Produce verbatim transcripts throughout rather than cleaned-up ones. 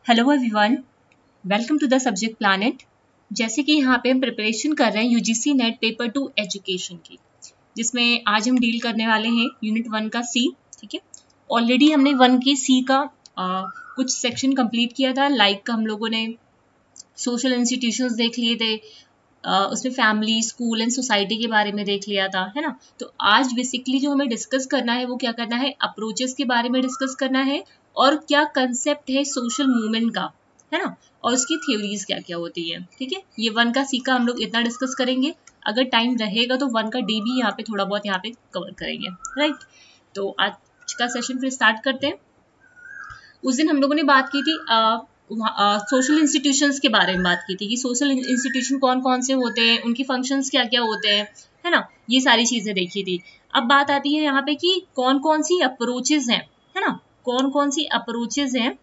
Hello everyone, welcome to the subject planet. जैसे कि यहाँ पे हम प्रिपरेशन कर रहे हैं UGC NET paper two education की, जिसमें आज हम डील करने वाले हैं यूनिट वन का सी। ठीक है, ऑलरेडी हमने वन के सी का आ, कुछ सेक्शन कंप्लीट किया था। लाइक हम लोगों ने सोशल इंस्टीट्यूशंस देख लिए थे, आ, उसमें फैमिली, स्कूल एंड सोसाइटी के बारे में देख लिया था, है ना। तो आज बेसिकली जो हमें डिस्कस करना है वो क्या करना है, अप्रोचेस के बारे में डिस्कस करना है और क्या कंसेप्ट है सोशल मूवमेंट का, है ना, और उसकी थ्योरीज क्या क्या होती है। ठीक है, ये वन का सी का हम लोग इतना डिस्कस करेंगे। अगर टाइम रहेगा तो वन का डी भी यहाँ पे थोड़ा बहुत यहाँ पे कवर करेंगे, राइट। तो आज का सेशन फिर स्टार्ट करते हैं। उस दिन हम लोगों ने बात की थी सोशल uh, इंस्टीट्यूशंस के बारे में बात की थी कि सोशल इंस्टीट्यूशन कौन कौन से होते हैं, उनके फंक्शंस क्या क्या होते हैं, है ना, ये सारी चीजें देखी थी। अब बात आती है यहाँ पे कि कौन कौन सी अप्रोचेज हैं, है ना, कौन कौन सी अप्रोचेज हैं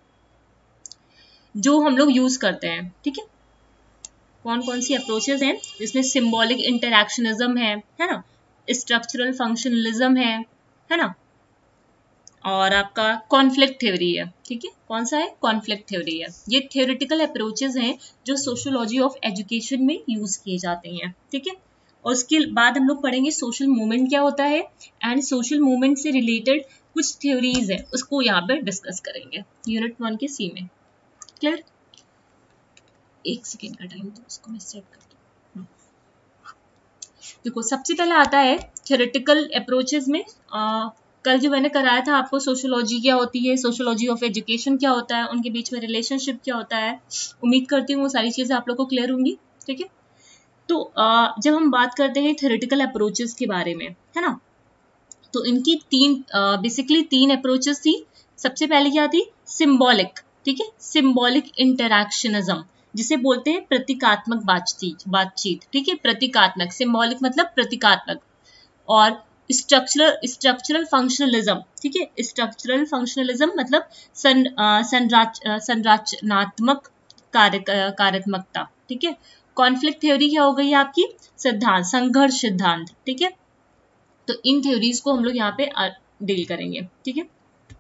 जो हम लोग यूज करते हैं। ठीक है, कौन कौन सी अप्रोचेज हैं, जिसमें सिंबॉलिक इंटरैक्शनिज्म है है ना, स्ट्रक्चरल फंक्शनलिज्म है है ना, और आपका कॉन्फ्लिक्ट थ्योरी है। ठीक है, कौन सा है, कॉन्फ्लिक्ट थ्योरी है। ये थ्योरेटिकल अप्रोचेज हैं जो सोशियोलॉजी ऑफ एजुकेशन में यूज किए जाते हैं। ठीक है, और उसके बाद हम लोग पढ़ेंगे सोशल मूवमेंट क्या होता है एंड सोशल मूवमेंट से रिलेटेड कुछ थ्योरीज है, उसको यहाँ पे डिस्कस करेंगे यूनिट वन के सी में। क्लियर? एक सेकेंड का टाइम तो उसको मैं सेट कर दूं। देखो, सबसे पहले आता है थ्योरेटिकल अप्रोचेज में आ, कल जो मैंने कराया था आपको, सोशियोलॉजी क्या होती है, सोशियोलॉजी ऑफ एजुकेशन क्या होता है, उनके बीच में रिलेशनशिप क्या होता है। उम्मीद करती हूँ वो सारी चीजें आप लोग को क्लियर होंगी। ठीक है, तो आ, जब हम बात करते हैं थ्योरेटिकल अप्रोचेस के बारे में, है ना, तो इनकी तीन बेसिकली तीन अप्रोचेस थी। सबसे पहले क्या थी, सिंबॉलिक। ठीक है, सिंबॉलिक इंटरैक्शनिज्म, जिसे बोलते हैं प्रतीकात्मक बातचीत बातचीत ठीक है, प्रतीकात्मक, सिंबॉलिक मतलब प्रतीकात्मक। और स्ट्रक्चरल स्ट्रक्चरल फंक्शनलिज्म। ठीक है, स्ट्रक्चरल फंक्शनलिज्म मतलब सं, संराच, संरचनात्मक कार्य कार्यात्मकता। ठीक है, कॉन्फ्लिक्ट थ्योरी क्या हो गई आपकी, सिद्धांत, संघर्ष सिद्धांत। ठीक है, तो इन थ्योरीज को हम लोग यहाँ पे डील करेंगे। ठीक है,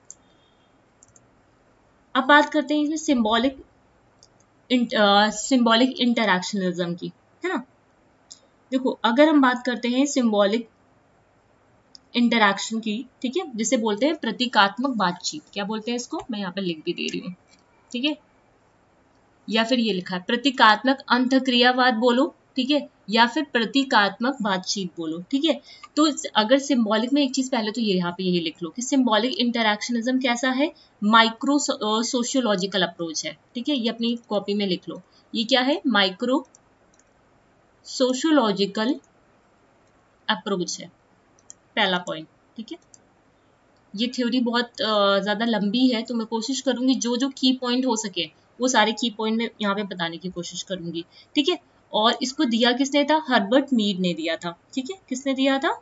अब बात करते हैं इसमें सिंबॉलिक सिंबॉलिक इंटरैक्शनिज्म की, है ना। देखो, अगर हम बात करते हैं सिंबॉलिक इंटरैक्शन की, ठीक है, जिसे बोलते हैं प्रतीकात्मक बातचीत। क्या बोलते हैं इसको, मैं यहाँ पे लिख भी दे रही हूँ। ठीक है, या फिर ये लिखा है प्रतीकात्मक अंतःक्रियावाद बोलो, ठीक है, या फिर प्रतीकात्मक बातचीत बोलो। ठीक है, तो अगर सिंबॉलिक में एक चीज पहले तो ये यहाँ पे यही लिख लो कि सिंबॉलिक इंटरैक्शनिज्म कैसा है, माइक्रो सोशियोलॉजिकल अप्रोच है। ठीक है, ये अपनी कॉपी में लिख लो, ये क्या है, माइक्रो सोशियोलॉजिकल अप्रोच है, पहला पॉइंट। ठीक है, ये थ्योरी बहुत ज्यादा लंबी है, तो मैं कोशिश करूंगी जो जो की पॉइंट हो सके वो सारे की पॉइंट में यहाँ पे बताने की कोशिश करूंगी। ठीक है, और इसको दिया किसने था, हर्बर्ट मीड ने दिया था। ठीक है, किसने दिया था,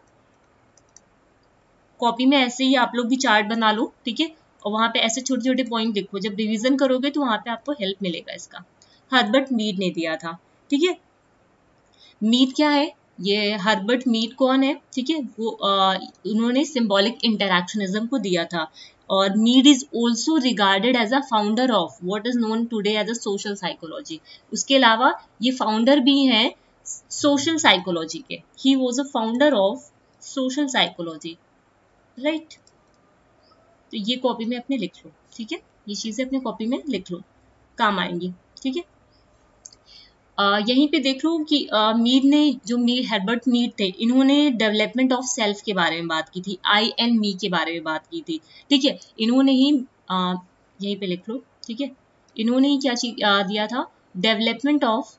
कॉपी में ऐसे ही आप लोग भी चार्ट बना लो। ठीक है, और वहां पे ऐसे छोटे छोटे पॉइंट लिखो, जब रिवीजन करोगे तो वहां पे आपको हेल्प मिलेगा इसका। हर्बर्ट मीड ने दिया था। ठीक है, मीड क्या है, ये हर्बर्ट मीड कौन है, ठीक है, वो आ, उन्होंने सिंबॉलिक इंटरैक्शनिज्म को दिया था। और Mead is also regarded as a founder of what is known today as a social psychology. उसके अलावा ये फाउंडर भी हैं सोशल साइकोलॉजी के। He was a founder of social psychology, right. तो ये कॉपी में अपने लिख लो। ठीक है, ये चीजें अपने कॉपी में लिख लो, काम आएंगी। ठीक है, Uh, यहीं पे देख लो कि uh, मीड ने, जो मीड हर्बर्ट मीड थे, इन्होंने डेवलपमेंट ऑफ सेल्फ के बारे में बात की थी, आई एंड मी के बारे में बात की थी। ठीक है, इन्होंने ही uh, यहीं पे लिख लो। ठीक है, इन्होंने ही क्या चीज uh, दिया था, डेवलपमेंट ऑफ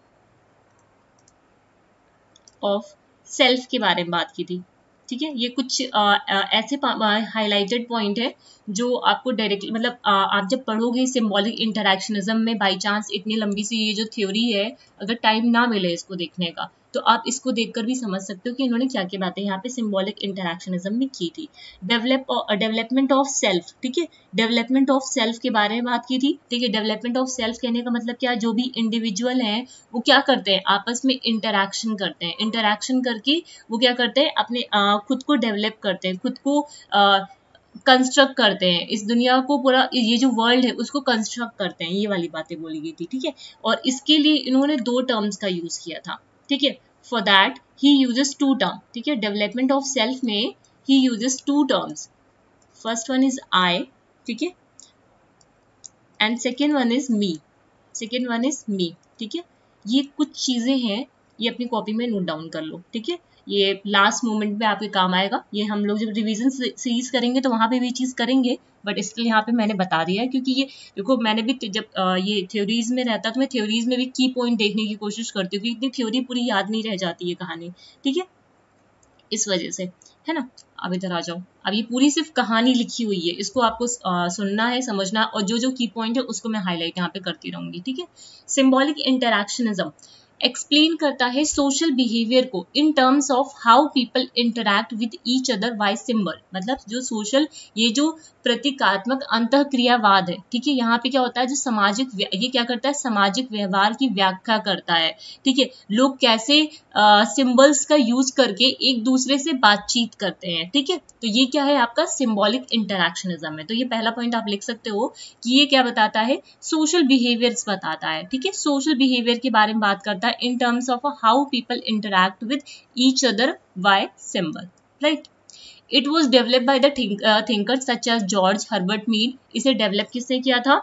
ऑफ सेल्फ के बारे में बात की थी। ठीक है, ये कुछ आ, आ, ऐसे हाईलाइटेड पॉइंट है जो आपको डायरेक्टली मतलब आ, आप जब पढ़ोगे सिंबॉलिक इंटरैक्शनिज्म में, बाय चांस इतनी लंबी सी ये जो थ्योरी है, अगर टाइम ना मिले इसको देखने का, तो आप इसको देखकर भी समझ सकते हो कि इन्होंने क्या क्या बातें यहाँ पे सिंबॉलिक इंटरैक्शनिज्म में की थी। डेवलप डेवलपमेंट ऑफ सेल्फ, ठीक है, डेवलपमेंट ऑफ सेल्फ के बारे में बात की थी। ठीक है, डेवलपमेंट ऑफ सेल्फ कहने का मतलब क्या, जो भी इंडिविजुअल हैं वो क्या करते हैं, आपस में इंटरैक्शन करते हैं, इंटरैक्शन करके वो क्या करते हैं, अपने आ, खुद को डेवलप करते हैं, खुद को आ, कंस्ट्रक्ट करते हैं, इस दुनिया को पूरा, ये जो वर्ल्ड है उसको कंस्ट्रक्ट करते हैं, ये वाली बातें बोली गई थी, ठीक है। और इसके लिए इन्होंने दो टर्म्स का यूज किया था, ठीक है। For that he uses two term, ठीक है, डेवलपमेंट ऑफ सेल्फ में he uses two terms, first one is I, ठीक है, and second one is me, second one is me, ठीक है। ये कुछ चीजें हैं, ये अपनी कॉपी में नोट डाउन कर लो, ठीक है, ये लास्ट मोमेंट में आपके काम आएगा। ये हम लोग जब रिवीजन सीरीज करेंगे तो वहां पे भी चीज करेंगे, बट इसलिए यहाँ पे मैंने बता दिया है, क्योंकि ये देखो मैंने भी जब आ, ये थ्योरीज में रहता तो मैं थ्योरीज में भी की पॉइंट देखने की कोशिश करती हूँ, क्योंकि इतनी थ्योरी पूरी याद नहीं रह जाती है कहानी, ठीक है, इस वजह से, है ना। अब इधर आ जाओ, अब ये पूरी सिर्फ कहानी लिखी हुई है, इसको आपको आ, सुनना है, समझना, और जो जो की पॉइंट है उसको मैं हाईलाइट यहाँ पे करती रहूंगी, ठीक है। सिंबॉलिक इंटरैक्शनिज्म एक्सप्लेन करता है सोशल बिहेवियर को in terms of how people interact with each other by symbol, मतलब जो सोशल, ये जो प्रतीकात्मक अंतःक्रियावाद है, ठीक है, यहाँ पे क्या होता है, जो सामाजिक, ये क्या करता है, सामाजिक व्यवहार की व्याख्या करता है, ठीक है, लोग कैसे सिंबल्स का यूज करके एक दूसरे से बातचीत करते हैं, ठीक है। तो ये क्या है आपका सिंबॉलिक इंटरैक्शनिज्म है। तो ये पहला पॉइंट आप लिख सकते हो कि ये क्या बताता है, सोशल बिहेवियर्स बताता है, ठीक है, सोशल बिहेवियर के बारे में बात करता है in terms of how people interact with each other by symbol, right? It was developed by the think, uh, thinkers such as George Herbert Mead. इसे डेवलप किसने किया था,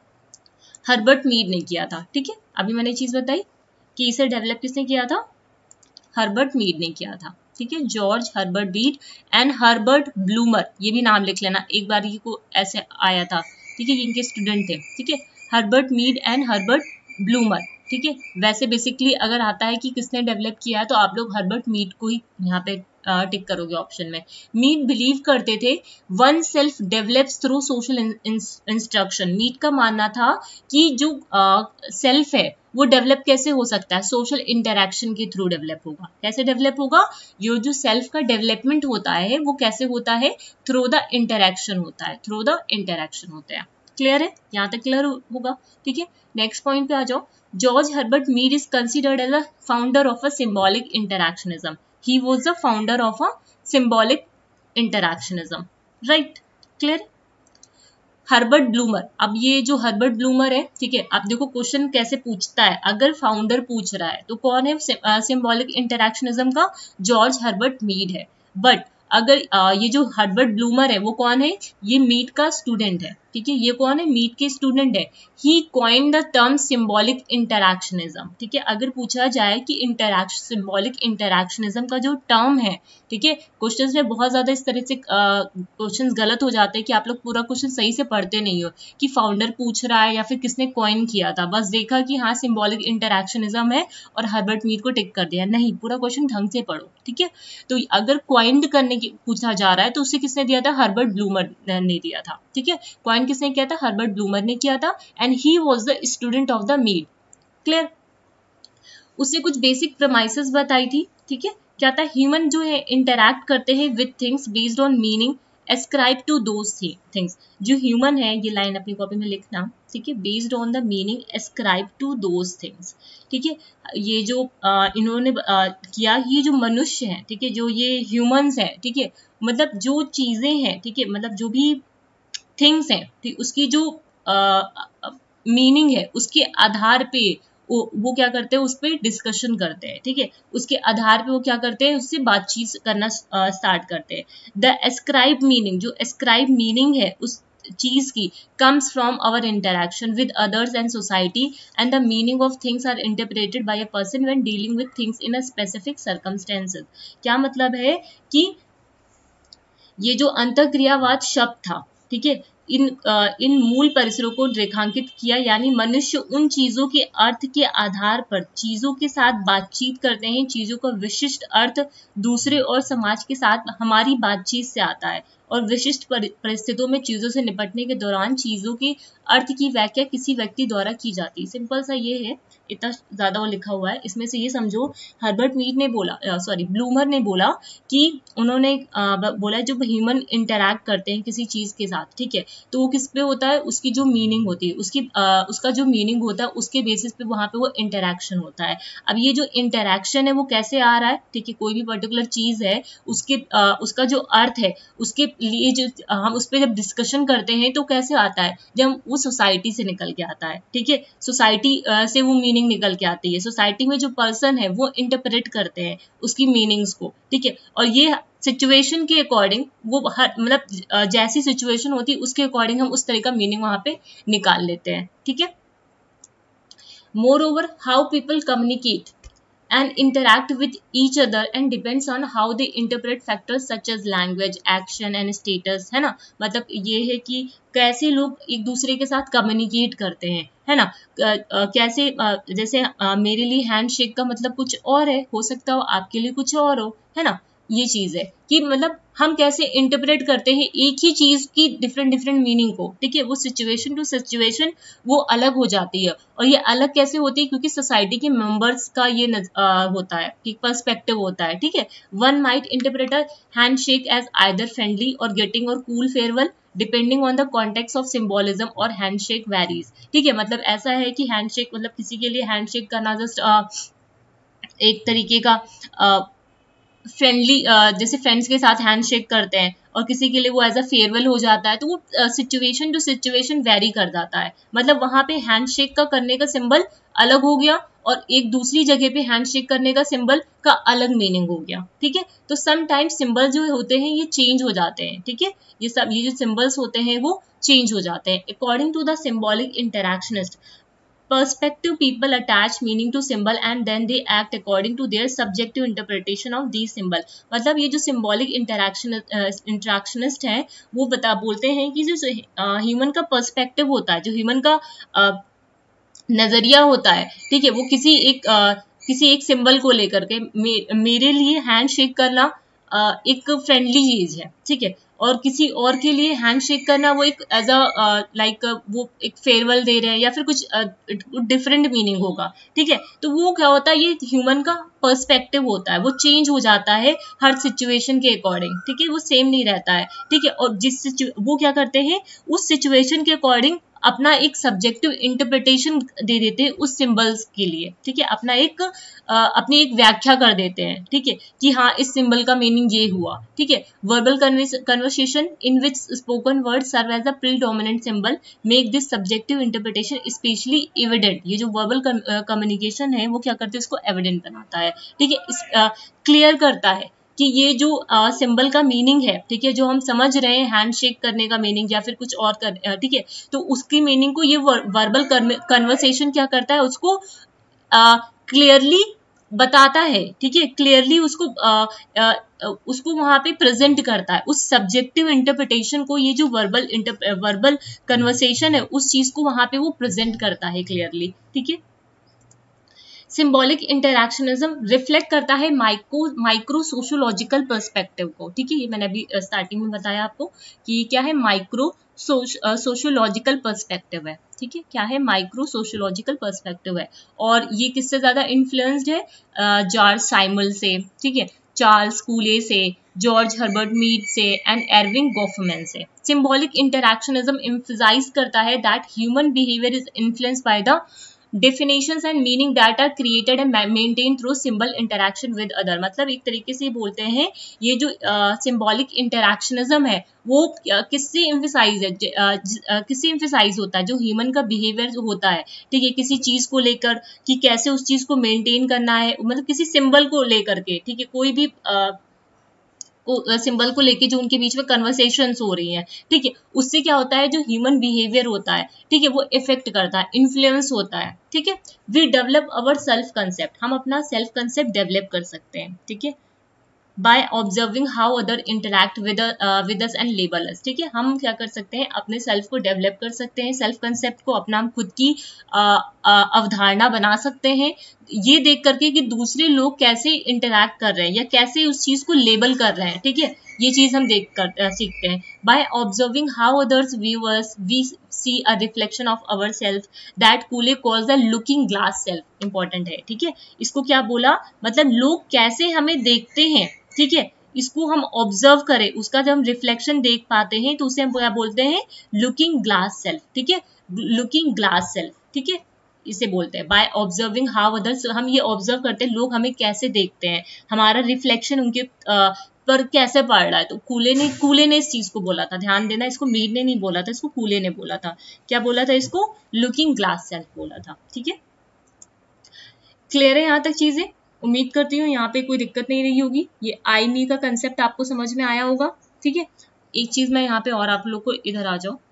हर्बर्ट मीड ने किया था, ठीक है। अभी मैंने चीज बताई कि इसे डेवलप किसने किया था, हर्बर्ट मीड ने किया था, ठीक है, George Herbert Mead and Herbert Blumer, ये भी नाम लिख लेना, एक बार ये को ऐसे आया था, ठीक है, इनके स्टूडेंट थे, ठीक है, Herbert Mead and Herbert Blumer, ठीक है। वैसे बेसिकली अगर आता है कि किसने डेवलप किया है तो आप लोग हर्बर्ट मीड को ही यहाँ पे टिक करोगे ऑप्शन में। मीड बिलीव करते थे one self develops through social instruction, Mead का मानना था कि जो सेल्फ है वो डेवलप कैसे हो सकता है, सोशल इंटरैक्शन के थ्रू डेवलप होगा। कैसे डेवलप होगा, ये जो सेल्फ का डेवलपमेंट होता है वो कैसे होता है, थ्रू द इंटरैक्शन होता है, थ्रू द इंटरैक्शन होता है। क्लियर है, यहाँ तक क्लियर होगा, ठीक है। नेक्स्ट पॉइंट पे आ जाओ। George Herbert Mead is considered as a founder of a symbolic interactionism. He was the founder of a symbolic interactionism. Right? Clear? Herbert Blumer, अब ये जो हर्बर्ट ब्लूमर है, ठीक है, अब देखो क्वेश्चन कैसे पूछता है, अगर फाउंडर पूछ रहा है तो कौन है, सिंबॉलिक इंटरैक्शनिज्म का जॉर्ज हर्बर्ट मीड है। बट अगर आ, ये जो हर्बर्ट ब्लूमर है वो कौन है, ये मीड का स्टूडेंट है, ठीक है, ये कौन है, मीड के स्टूडेंट है। He coined the term symbolic interactionism, ठीक है। अगर पूछा जाए कि इंटरैक्शन, सिंबॉलिक इंटरैक्शनिज्म का जो टर्म है, ठीक है, क्वेश्चंस में बहुत ज्यादा इस तरह से क्वेश्चंस गलत हो जाते हैं कि आप लोग पूरा क्वेश्चन सही से पढ़ते नहीं हो, कि फाउंडर पूछ रहा है या फिर किसने कॉइन किया था, बस देखा कि हाँ सिंबॉलिक इंटरैक्शनिज्म है और हर्बर्ट मीड को टिक कर दिया, नहीं, पूरा क्वेश्चन ढंग से पढ़ो, ठीक है। तो अगर कॉइन्ड करने की पूछा जा रहा है तो उसे किसने दिया था, हर्बर्ट ब्लूमर ने दिया था, ठीक है। कॉइन किसने किया था, हर्बर्ट ब्लूमर ने किया था, and he was the student of the Mead. Clear, उसने कुछ बेसिक प्रेमाइसेस बताई थी, ठीक है, क्या था, ह्यूमन जो है इंटरैक्ट करते हैं with things based on meaning ascribe to those things, जो ह्यूमन है, ये लाइन अपनी कॉपी में लिखना, ठीक है, based on the meaning ascribe to those things, ठीक है। ये जो आ, इन्होंने आ, किया, ये जो मनुष्य है, ठीक है, जो ये ह्यूमंस है, ठीक है, मतलब जो चीजें हैं, ठीक है, मतलब जो भी थिंग्स हैं, ठीक, उसकी जो मीनिंग है उसके आधार पे वो, वो क्या करते हैं, उस पर डिस्कशन करते हैं, ठीक है, उसके आधार पे वो क्या करते हैं, उससे बातचीत करना स्टार्ट करते हैं। द एस्क्राइब मीनिंग, जो एस्क्राइब मीनिंग है उस चीज की, comes from our interaction with others and society, and the meaning of things are interpreted by a person when dealing with things in a specific circumstances। क्या मतलब है कि ये जो अंतःक्रियावाद शब्द था, ठीक है, इन आ, इन मूल परिसरों को रेखांकित किया, यानी मनुष्य उन चीजों के अर्थ के आधार पर चीजों के साथ बातचीत करते हैं, चीजों का विशिष्ट अर्थ दूसरे और समाज के साथ हमारी बातचीत से आता है, और विशिष्ट परिस्थितियों में चीजों से निपटने के दौरान चीजों के अर्थ की व्याख्या किसी व्यक्ति द्वारा की जाती है। सिंपल सा ये है, इतना ज्यादा वो लिखा हुआ है, इसमें से ये समझो, हर्बर्ट मीड ने बोला, सॉरी ब्लूमर ने बोला कि उन्होंने आ, बोला जब ह्यूमन इंटरैक्ट करते हैं किसी चीज के साथ, ठीक है, तो वो किस पे होता है, उसकी जो मीनिंग होती है, उसकी आ, उसका जो मीनिंग होता है उसके बेसिस पे वहां पे वो इंटरैक्शन होता है। अब ये जो इंटरैक्शन है वो कैसे आ रहा है, ठीक है, कोई भी पर्टिकुलर चीज है उसके आ, उसका जो अर्थ है उसके लिए जो हम उस पर जब डिस्कशन करते हैं तो कैसे आता है, जब वो सोसाइटी से निकल के आता है, ठीक है, सोसाइटी से वो मीनिंग निकल के आती है, सोसाइटी में जो पर्सन है वो इंटरप्रेट करते हैं उसकी मीनिंग्स को, ठीक है, और ये सिचुएशन के अकॉर्डिंग वो हर मतलब जैसी सिचुएशन होती है उसके अकॉर्डिंग हम उस तरह का मीनिंग वहां पे निकाल लेते हैं, ठीक है। Moreover, how people communicate and interact with each other and depends on how they interpret factors such as language, action and status, है ना, मतलब ये है कि कैसे लोग एक दूसरे के साथ कम्युनिकेट करते हैं, है ना, कैसे जैसे मेरे लिए हैंडशेक का मतलब कुछ और है, हो सकता हो आपके लिए कुछ और हो, है ना, ये चीज है कि मतलब हम कैसे इंटरप्रेट करते हैं एक ही चीज की डिफरेंट डिफरेंट मीनिंग को, ठीक है, वो सिचुएशन टू सिचुएशन वो अलग हो जाती है, और ये अलग कैसे होती है, क्योंकि सोसाइटी के मेंबर्स का ये नज, आ, होता है कि पर्सपेक्टिव होता है, ठीक है। One might interpret a handshake as either friendly or greeting or cool farewell depending on the context of symbolism or handshake varies, ठीक है, मतलब ऐसा है कि हैंडशेक मतलब किसी के लिए हैंडशेक करना जस्ट एक तरीके का आ, फ्रेंडली जैसे फ्रेंड्स के साथ हैंडशेक करते हैं, और किसी के लिए वो एज अ फेयरवेल हो जाता है, तो वो सिचुएशन टू सिचुएशन वेरी कर जाता है, मतलब वहां पे हैंडशेक का करने का सिंबल अलग हो गया और एक दूसरी जगह पे हैंडशेक करने का सिंबल का अलग मीनिंग हो गया, ठीक है। तो समटाइम्स सिंबल जो होते हैं ये चेंज हो जाते हैं, ठीक है, ये सब ये जो सिंबल्स होते हैं वो चेंज हो जाते हैं according to the symbolic interactionist. Perspective people attach meaning to symbol and then they act according to their subjective interpretation of these symbol। मतलब ये जो symbolic interaction इंटरेक्शनिस्ट हैं वो बता बोलते हैं कि जो ह्यूमन का पर्सपेक्टिव होता है, जो ह्यूमन का uh, नजरिया होता है, ठीक है, वो किसी एक uh, किसी एक सिंबल को लेकर के मे, मेरे लिए हैंड शेक करना uh, एक फ्रेंडली चीज है, ठीक है, और किसी और के लिए हैंडशेक करना वो एक एज अ लाइक वो एक फेयरवेल दे रहे हैं या फिर कुछ डिफरेंट uh, मीनिंग होगा, ठीक है। तो वो क्या होता है, ये ह्यूमन का पर्सपेक्टिव होता है, वो चेंज हो जाता है हर सिचुएशन के अकॉर्डिंग, ठीक है, वो सेम नहीं रहता है, ठीक है, और जिस वो क्या करते हैं उस सिचुएशन के अकॉर्डिंग अपना एक सब्जेक्टिव इंटरप्रिटेशन दे देते हैं उस सिंबल्स के लिए, ठीक है, अपना एक आ, अपनी एक व्याख्या कर देते हैं, ठीक है, कि हाँ इस सिंबल का मीनिंग ये हुआ, ठीक है। Verbal conversation in which spoken word serve as a predominant symbol make this subjective interpretation especially evident. ये जो वर्बल कम्युनिकेशन है वो क्या करते हैं, उसको एविडेंट बनाता है, ठीक है, क्लियर करता है कि ये जो सिंबल uh, का मीनिंग है, ठीक है, जो हम समझ रहे हैं हैंडशेक करने का मीनिंग या फिर कुछ और कर, ठीक है, तो उसकी मीनिंग को ये वर्बल कन्वर्सेशन क्या करता है, उसको क्लियरली uh, बताता है, ठीक है, क्लियरली उसको uh, uh, उसको वहां पे प्रेजेंट करता है, उस सब्जेक्टिव इंटरप्रिटेशन को ये जो वर्बल वर्बल कन्वर्सेशन है उस चीज को वहां पे वो प्रेजेंट करता है क्लियरली, ठीक है। सिंबॉलिक इंटरैक्शनिज्म रिफ्लेक्ट करता है माइक्रो माइक्रो सोशियोलॉजिकल पर्सपेक्टिव को, ठीक है, ये मैंने अभी स्टार्टिंग में बताया आपको कि क्या है माइक्रो सोशियोलॉजिकल पर्सपेक्टिव है, ठीक है, क्या है माइक्रो सोशियोलॉजिकल पर्सपेक्टिव है, और ये किससे ज्यादा इन्फ्लुएंस्ड है, जॉर्ज साइमल से, ठीक है, चार्ल्स कूले से, जॉर्ज हर्बर्ट मीड से एंड एर्विंग गॉफमैन से। सिंबॉलिक इंटरैक्शनिज्म एम्फसाइज करता है that human behaviour is influenced by the definitions and meaning that are created and maintained through symbol interaction with other। मतलब एक तरीके से बोलते हैं ये जो सिंबॉलिक uh, इंटरैक्शनिज्म है वो uh, किससे एम्फसाइज है, uh, uh, किससे एम्फसाइज होता है, जो ह्यूमन का बिहेवियर होता है, ठीक है, किसी चीज को लेकर कि कैसे उस चीज को मेंटेन करना है, मतलब किसी सिंबल को लेकर के, ठीक है, कोई भी uh, को सिंबल को लेके जो उनके बीच में कन्वर्सेशंस हो रही हैं, ठीक है, उससे क्या होता है जो ह्यूमन बिहेवियर होता है, ठीक है, वो इफेक्ट करता है, इन्फ्लुएंस होता है, ठीक है। We develop our self concept, हम अपना सेल्फ कंसेप्ट डेवलप कर सकते हैं, ठीक है, by observing how other interact with with us and label us, ठीक है, हम क्या कर सकते हैं अपने सेल्फ को डेवलप कर सकते हैं, सेल्फ कंसेप्ट को अपना हम खुद की uh, uh, अवधारणा बना सकते हैं ये देख करके कि दूसरे लोग कैसे इंटरैक्ट कर रहे हैं या कैसे उस चीज को लेबल कर रहे हैं, ठीक है, ये चीज हम देख कर uh, सीखते हैं। By observing how others viewers we see a reflection of our self that Cooley calls the looking glass self, important है, ठीक है, इसको क्या बोला, मतलब लोग कैसे हमें देखते हैं, ठीक है, इसको हम ऑब्जर्व करें, उसका जब हम रिफ्लेक्शन देख पाते हैं तो उसे हम क्या बोलते हैं, लुकिंग ग्लास सेल्फ, ठीक है, लुकिंग ग्लास सेल्फ, ठीक है, इसे बोलते हैं। बाय ऑब्जर्विंग हाउ अदर्स, हम ये ऑब्जर्व करते हैं लोग हमें कैसे देखते हैं, हमारा रिफ्लेक्शन उनके आ, पर कैसे पढ़ रहा है, तो कूले ने कूले ने इस चीज को बोला था, ध्यान देना, इसको मीड ने नहीं बोला था, इसको कूले ने बोला था। क्या बोला था इसको? लुकिंग ग्लास सेल्फ बोला था। ठीक है, क्लियर है यहाँ तक चीजें? उम्मीद करती हूँ यहाँ पे कोई दिक्कत नहीं रही होगी। ये आई मी का कंसेप्ट आपको समझ में आया होगा। ठीक है, एक चीज मैं यहाँ पे और आप लोग को, इधर आ जाओ,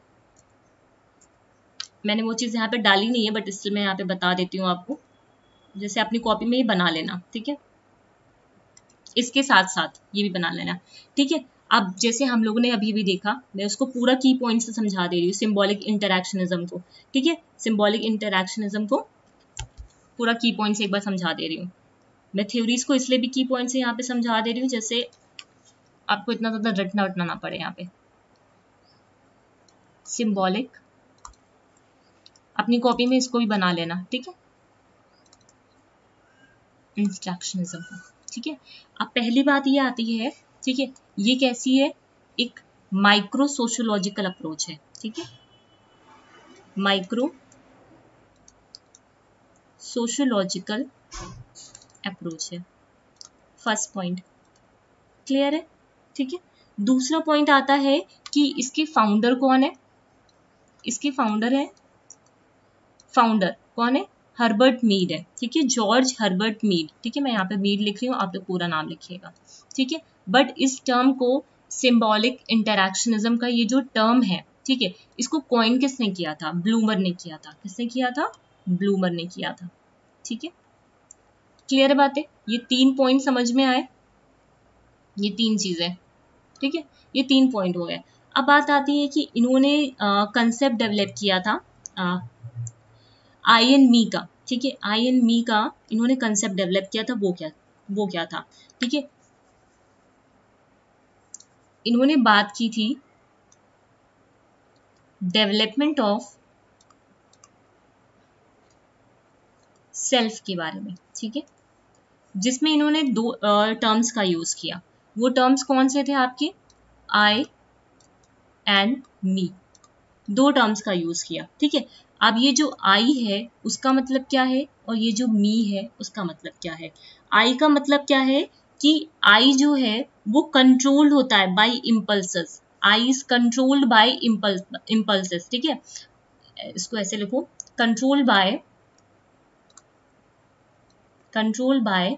मैंने वो चीज यहाँ पे डाली नहीं है बट इसलिए मैं यहाँ पे बता देती हूँ आपको, जैसे अपनी कॉपी में ही बना लेना। ठीक है, इसके साथ साथ ये भी बना लेना। ठीक है, अब जैसे हम लोगों ने अभी भी देखा, मैं उसको पूरा की पॉइंट से समझा दे रही हूँ, सिंबॉलिक इंटरैक्शनिज्म को। ठीक है, सिंबॉलिक इंटरैक्शनिज्म को पूरा की पॉइंट से एक बार समझा दे रही हूँ। मैं थ्योरीज को इसलिए भी की पॉइंट से यहाँ पे समझा दे रही हूँ जैसे आपको इतना ज्यादा रटना वटना ना पड़े। यहाँ पे सिंबॉलिक, अपनी कॉपी में इसको भी बना लेना। ठीक है, इंस्ट्रक्शनिज्म। ठीक है, अब पहली बात ये आती है, ठीक है, ये कैसी है? एक माइक्रो सोशियोलॉजिकल अप्रोच है। ठीक है, माइक्रो सोशियोलॉजिकल अप्रोच है, फर्स्ट पॉइंट। क्लियर है? ठीक है, दूसरा पॉइंट आता है कि इसके फाउंडर कौन है? इसके फाउंडर है, फाउंडर कौन है? हर्बर्ट मीड है। ठीक है, जॉर्ज हर्बर्ट मीड। ठीक है, मैं यहाँ पे मीड लिख रही हूँ, आप तो पूरा नाम लिखिएगा। ठीक है, बट इस टर्म को, सिंबॉलिक इंटरैक्शनिज्म का ये जो टर्म है, ठीक है, इसको कॉइन किसने किया था? ब्लूमर ने किया था। किसने किया था? ब्लूमर ने किया था। ठीक है, क्लियर है बातें? ये तीन पॉइंट समझ में आए? ये तीन चीजें, ठीक है, ये तीन पॉइंट हो गए। अब बात आती है कि इन्होंने कंसेप्ट डेवलप किया था आई एन मी का। ठीक है, आई एन मी का इन्होंने कंसेप्ट डेवलप किया था, वो क्या वो क्या था? ठीक है, इन्होंने बात की थी डेवलपमेंट ऑफ सेल्फ के बारे में। ठीक है, जिसमें इन्होंने दो टर्म्स का यूज किया। वो टर्म्स कौन से थे आपके? आई एंड मी, दो टर्म्स का यूज किया। ठीक है, अब ये जो आई है उसका मतलब क्या है और ये जो मी है उसका मतलब क्या है? आई का मतलब क्या है कि आई जो है वो कंट्रोल्ड होता है by impulses. I is controlled by impulses. ठीक है, इसको ऐसे लिखो, controlled by control by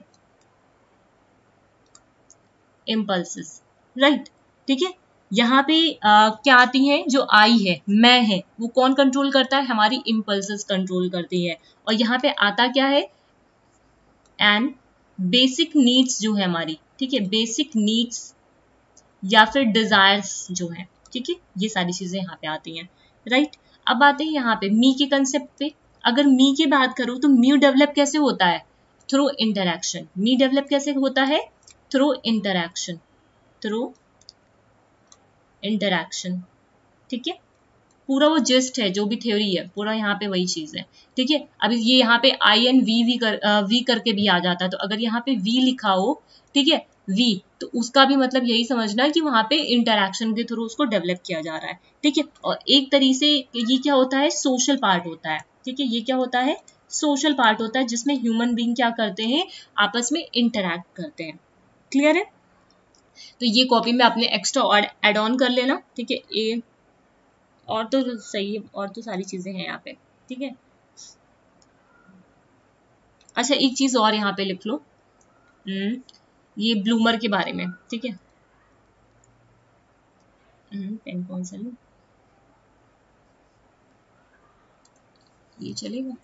impulses, right. ठीक है, यहाँ पे आ, क्या आती है? जो आई है, मैं है, वो कौन कंट्रोल करता है? हमारी इम्पल्सेस कंट्रोल करती है। और यहाँ पे आता क्या है? एंड बेसिक नीड्स जो है हमारी, ठीक है, बेसिक नीड्स या फिर डिजायर्स जो है, ठीक है, ये सारी चीजें यहाँ पे आती हैं, राइट। अब आते हैं यहाँ पे मी के कंसेप्ट पे। अगर मी की बात करूं तो मी डेवलप कैसे होता है? Through interaction. मी डेवलप कैसे होता है? Through interaction, through interaction. ठीक है, पूरा वो जिस्ट है, जो भी थ्योरी है पूरा यहाँ पे वही चीज है। ठीक है, अब ये यहाँ पे आई एन वी वी कर वी करके भी आ जाता है, तो अगर यहाँ पे वी लिखा हो, ठीक है, वी, तो उसका भी मतलब यही समझना कि वहां पे इंटरैक्शन के थ्रू उसको डेवलप किया जा रहा है। ठीक है, और एक तरीके से ये क्या होता है? सोशल पार्ट होता है। ठीक है, ये क्या होता है? सोशल पार्ट होता है, जिसमें ह्यूमन बीइंग क्या करते हैं? आपस में इंटरैक्ट करते हैं। क्लियर है? तो ये कॉपी में आपने एक्स्ट्रा एड ऑन कर लेना। ठीक है, ए और तो सही है, और तो सारी चीजें हैं यहाँ पे। ठीक है, अच्छा एक चीज और यहाँ पे लिख लो, ये ब्लूमर के बारे में। ठीक है, पेन कौन सा लूं? ये चलेगा।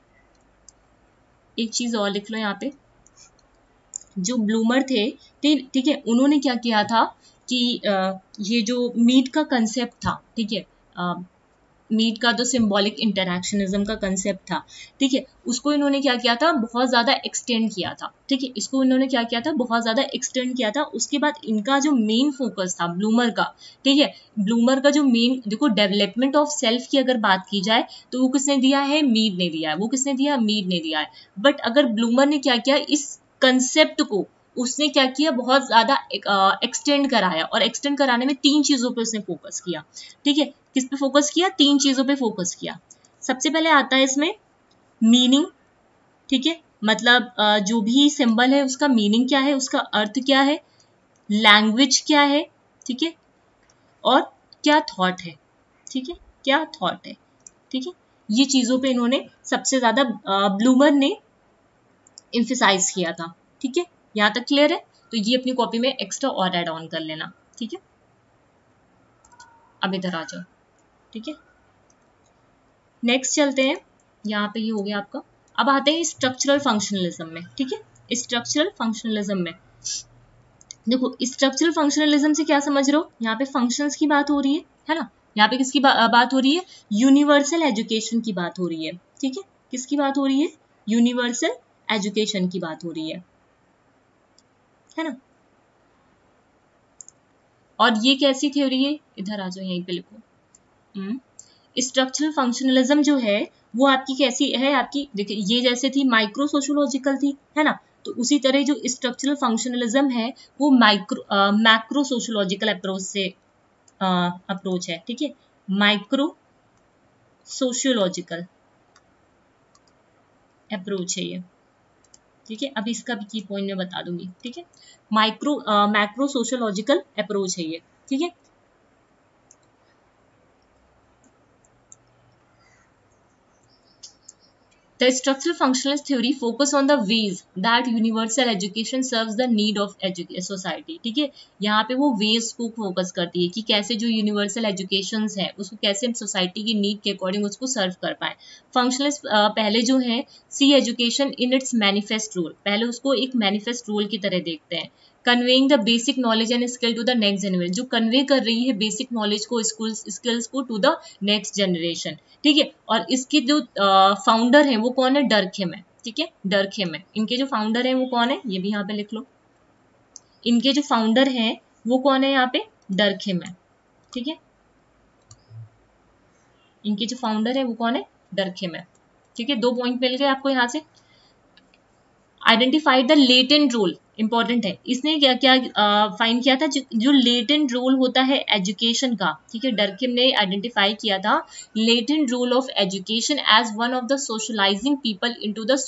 एक चीज और लिख लो यहाँ पे, जो ब्लूमर थे, ठीक है, उन्होंने क्या किया था कि ये जो मीट का कंसेप्ट था, ठीक है, मीट का जो सिंबॉलिक इंटरैक्शनिज्म का कंसेप्ट था, ठीक है, उसको इन्होंने क्या किया था? बहुत ज्यादा एक्सटेंड किया था। ठीक है, इसको इन्होंने क्या किया था? बहुत ज्यादा एक्सटेंड किया था। उसके बाद इनका जो मेन फोकस था ब्लूमर का, ठीक है, ब्लूमर का जो मेन, देखो, डेवलपमेंट ऑफ सेल्फ की अगर बात की जाए तो वो किसने दिया है? मीड ने दिया है। वो किसने दिया? मीड ने दिया है। बट अगर ब्लूमर ने क्या किया? इस कंसेप्ट को उसने क्या किया? बहुत ज्यादा एक्सटेंड कराया, और एक्सटेंड कराने में तीन चीजों पे उसने फोकस किया। ठीक है, किस पे फोकस किया? तीन चीजों पे फोकस किया। सबसे पहले आता है इसमें मीनिंग। ठीक है, मतलब जो भी सिंबल है उसका मीनिंग क्या है, उसका अर्थ क्या है। लैंग्वेज क्या है, ठीक है, और क्या थॉट है, ठीक है, क्या थॉट है, ठीक है, ये चीजों पे इन्होंने सबसे ज्यादा ब्लूमर ने एम्फेसाइज किया था, ठीक है, यहां तक क्लियर है। तो ये अपनी कॉपी में एक्स्ट्रा और ऐड ऑन कर लेना, ठीक है। अब इधर आ जाओ, ठीक है, नेक्स्ट चलते हैं, यहाँ पे ये हो गया आपका। अब आते हैं स्ट्रक्चरल फंक्शनलिज्म में, ठीक है, स्ट्रक्चरल फंक्शनलिज्म में देखो, स्ट्रक्चरल फंक्शनलिज्म से क्या समझ रहे हो, यहाँ पे फंक्शंस की बात हो रही है है ना, यहाँ पे किसकी बा, बात हो रही है, यूनिवर्सल एजुकेशन की बात हो रही है, ठीक है, किसकी बात हो रही है, यूनिवर्सल एजुकेशन की बात हो रही है है ना। और ये कैसी थ्योरी है, इधर आ जाओ, यहीं पे लिखो। स्ट्रक्चरल फंक्शनलिज्म जो है वो आपकी कैसी है, आपकी देखिए ये जैसे थी माइक्रो सोशियोलॉजिकल थी, है ना, तो उसी तरह जो स्ट्रक्चरल फंक्शनलिज्म है वो माइक्रो मैक्रो सोशियोलॉजिकल अप्रोच से अप्रोच है, ठीक है, माइक्रो सोशियोलॉजिकल अप्रोच है ये, ठीक है। अब इसका भी की पॉइंट मैं बता दूंगी, ठीक है, माइक्रो मैक्रो सोशियोलॉजिकल अप्रोच है ये, ठीक है। The structural functionalist theory focus on the ways that universal education serves the need of society, ठीक है, यहाँ पे वो ways को फोकस करती है कि कैसे जो यूनिवर्सल एजुकेशन है उसको कैसे सोसाइटी की नीड के अकॉर्डिंग उसको सर्व कर पाए। फंक्शनलिस्ट पहले जो है see education in its manifest role, पहले उसको एक मैनिफेस्ट रोल की तरह देखते हैं। Conveying the basic knowledge and skill to the next generation, जो कन्वे कर रही है बेसिक नॉलेज को, स्किल्स स्किल्स को टू द नेक्स्ट जनरेशन, ठीक है। और इसके जो फाउंडर हैं वो कौन है, डर्कहेम है, ठीक है, डर्कहेम है। इनके जो फाउंडर हैं वो कौन है, ये भी यहाँ पे लिख लो, इनके जो फाउंडर हैं वो कौन है, यहाँ पे डर्कहेम है, ठीक है, इनके जो फाउंडर है वो कौन है, डर्कहेम है, ठीक है। दो पॉइंट मिल गए आपको यहाँ से। Identified the latent role, important है, इसने क्या क्या फाइंड किया था, जो, जो लेटेंट रोल होता है एजुकेशन का, ठीक है, डर्कहेम ने आइडेंटिफाई किया था latent role of education as one of the socialising people into the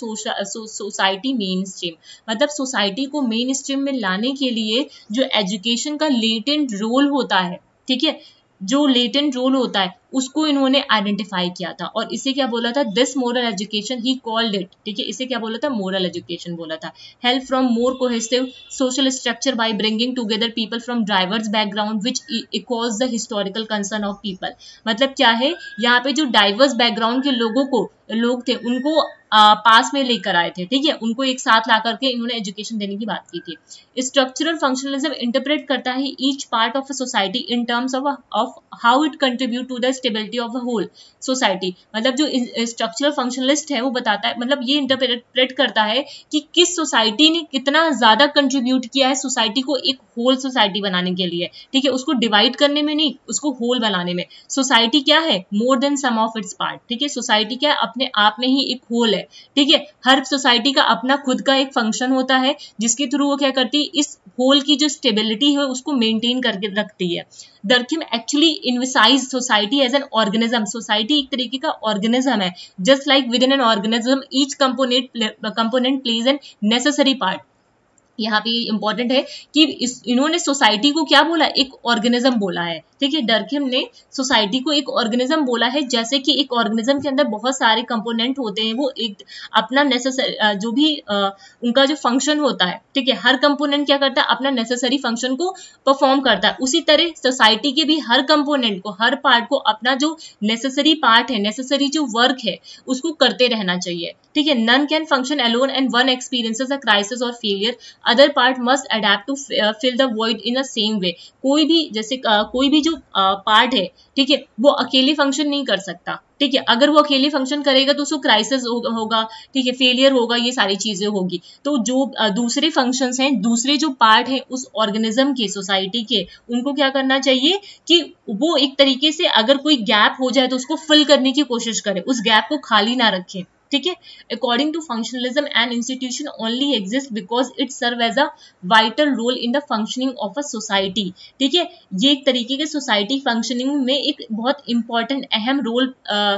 society main stream, मतलब सोसाइटी को मेन स्ट्रीम में लाने के लिए जो एजुकेशन का लेटेंट रोल होता है, ठीक है, जो लेटेंट रोल होता है उसको इन्होंने आइडेंटिफाई किया था। और इसे क्या बोला था, this moral education he called it, ठीक है, इसे क्या बोला था, मोरल एजुकेशन बोला था। Help from more cohesive social structure by bringing together people from diverse background which equals the historical concern of people, मतलब क्या है, यहाँ पे जो डाइवर्स बैकग्राउंड के लोगों को लोग थे उनको आ, पास में लेकर आए थे, ठीक है, उनको एक साथ ला करके इन्होंने एजुकेशन देने की बात की थी। स्ट्रक्चरल फंक्शनलिज्म इंटरप्रेट करता है each part of a society in terms of of how it contribute to the stability of the whole society, मतलब जो स्ट्रक्चरल फंक्शनलिस्ट है वो बताता है, मतलब ये इंटरप्रेट करता है कि किस सोसाइटी ने कितना ज्यादा कंट्रीब्यूट किया है सोसाइटी को एक होल सोसाइटी बनाने के लिए, ठीक है, उसको डिवाइड करने में नहीं, उसको होल बनाने में। सोसाइटी क्या है, more than sum of its part, ठीक है, सोसाइटी क्या है, अपने आप में ही एक होल है, ठीक है, हर सोसाइटी का अपना खुद का एक फंक्शन होता है जिसके थ्रू वो क्या करती है, इस होल की जो स्टेबिलिटी है उसको मेंटेन करके रखती है। Durkheim actually envisage society as an organism, society एक तरीके का ऑर्गेनिज्म है, just like with in an organism each component component plays an necessary part. यहाँ पे इंपॉर्टेंट है कि इस इन्होंने सोसाइटी को क्या बोला, एक ऑर्गेनिज्म बोला है, ठीक है, डर्कहेम ने सोसाइटी को एक ऑर्गेनिज्म बोला है, जैसे कि एक ऑर्गेनिज्म के अंदर बहुत सारे कंपोनेंट होते हैं, वो एक अपना नेसेसरी जो भी आ, उनका जो फंक्शन होता है, ठीक है, हर कंपोनेंट क्या करता है, अपना नेसेसरी फंक्शन को परफॉर्म करता है, उसी तरह सोसाइटी के भी हर कंपोनेंट को, हर पार्ट को अपना जो नेसेसरी पार्ट है, नेसेसरी जो वर्क है उसको करते रहना चाहिए, ठीक है। None can function alone and one experiences a crisis और failure, other part must adapt to fill the void in a same way, कोई भी जैसे uh, कोई भी जो पार्ट uh, है, ठीक है, वो अकेले फंक्शन नहीं कर सकता, ठीक है, अगर वो अकेले फंक्शन करेगा तो उसको क्राइसिस होगा, ठीक है, फेलियर होगा, ये सारी चीजें होगी। तो जो uh, दूसरे फंक्शंस हैं, दूसरे जो पार्ट हैं उस ऑर्गेनिज्म के, सोसाइटी के, उनको क्या करना चाहिए कि वो एक तरीके से अगर कोई गैप हो जाए तो उसको फिल करने की कोशिश करे, उस गैप को खाली ना रखे, ठीक है। According to functionalism an institution only exist because it serve as a vital role in the functioning of a society, ठीक है, ये एक तरीके के सोसाइटी फंक्शनिंग में एक बहुत इंपॉर्टेंट अहम रोल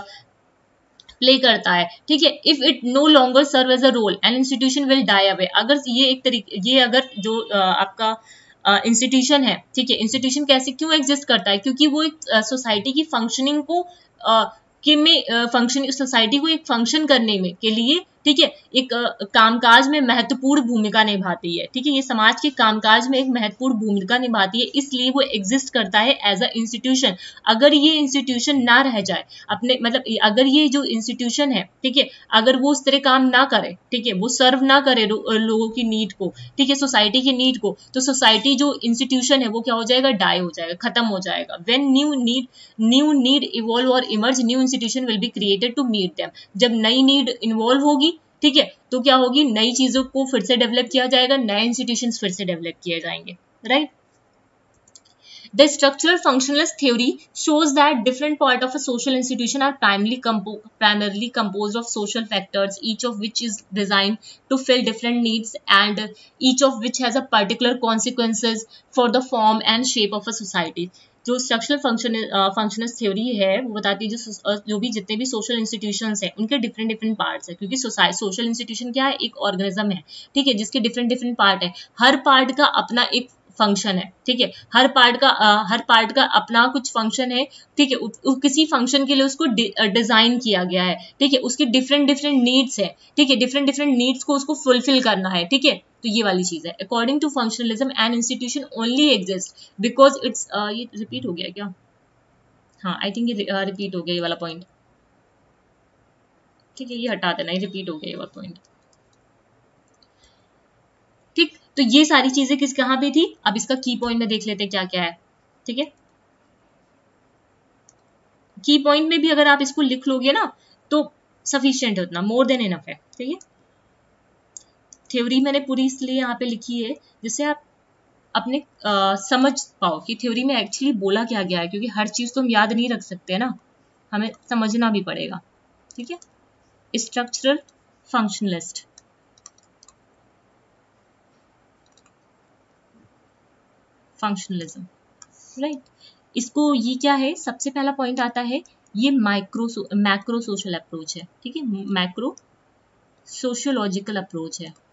प्ले करता है, ठीक है। If it no longer serve as a role an institution will die away, अगर ये एक तरीके ये अगर जो uh, आपका इंस्टीट्यूशन है, ठीक है, इंस्टीट्यूशन कैसे क्यों एग्जिस्ट करता है, क्योंकि वो एक सोसाइटी की फंक्शनिंग को uh, कि में फंक्शन सोसाइटी को एक फंक्शन करने में के लिए, ठीक है, एक uh, कामकाज में महत्वपूर्ण भूमिका निभाती है, ठीक है, ये समाज के कामकाज में एक महत्वपूर्ण भूमिका निभाती है, इसलिए वो एग्जिस्ट करता है एज अ इंस्टीट्यूशन। अगर ये इंस्टीट्यूशन ना रह जाए अपने मतलब अगर ये जो इंस्टीट्यूशन है, ठीक है, अगर वो उस तरह काम ना करे, ठीक है, वो सर्व ना करे लोगों की नीड को, ठीक है, सोसाइटी की नीड को, तो सोसाइटी जो इंस्टीट्यूशन है वो क्या हो जाएगा, डाई हो जाएगा, खत्म हो जाएगा। When new need new need evolve और emerge, new institution will be created to meet them. जब नई नीड इन्वॉल्व होगी, ठीक है, तो क्या होगी, नई चीजों को फिर से डेवलप किया जाएगा, नए इंस्टीट्यूशंस फिर से डेवलप किए जाएंगे, right. The structural functionalist theory shows that different parts of a social institution are primarily, compo primarily composed of social factors, each of which is designed to fill different needs and each of which has a particular consequences for the form and shape of a society. जो structural function functional theory है वो बताती है जो जो भी जितने भी सोशल इंस्टीट्यूशंस हैं उनके डिफरेंट डिफरेंट पार्ट्स है, क्योंकि सोसाइटी सोशल इंस्टीट्यूशन क्या है, एक ऑर्गेनिज्म है, ठीक है, जिसके डिफरेंट डिफरेंट पार्ट है, हर पार्ट का अपना एक फंक्शन है, ठीक है, हर पार्ट का आ, हर पार्ट का अपना कुछ फंक्शन है, ठीक है, उ, उ, किसी फंक्शन के लिए उसको डिजाइन किया गया है, ठीक है, उसकी डिफरेंट डिफरेंट नीड्स है, ठीक है, डिफरेंट डिफरेंट नीड्स को उसको फुलफिल करना है, ठीक है, तो ये वाली चीज है। According to functionalism an institution only exist because its, ये रिपीट हो गया क्या, हाँ आई थिंक ये रिपीट हो गया ये वाला पॉइंट, ठीक है, ये हटा देना, ये रिपीट हो गया ये वाला पॉइंट, ठीक। तो ये सारी चीजें किस कहाँ पे थी, अब इसका की पॉइंट में देख लेते हैं क्या क्या है, ठीक है। की पॉइंट में भी अगर आप इसको लिख लोगे ना तो सफिशिएंट है, उतना मोर देन इनफ है, ठीक है। थ्योरी मैंने पूरी इसलिए यहाँ पे लिखी है जिससे आप अपने आ, समझ पाओ कि थ्योरी में एक्चुअली बोला क्या गया है, क्योंकि हर चीज तो हम याद नहीं रख सकते ना, हमें समझना भी पड़ेगा, ठीक है। Structural functionalist, functionalism, right. इसको ये क्या है, सबसे पहला पॉइंट आता है ये माइक्रो मैक्रो सोशल अप्रोच है, ठीक है, मैक्रो सोशियोलॉजिकल अप्रोच है,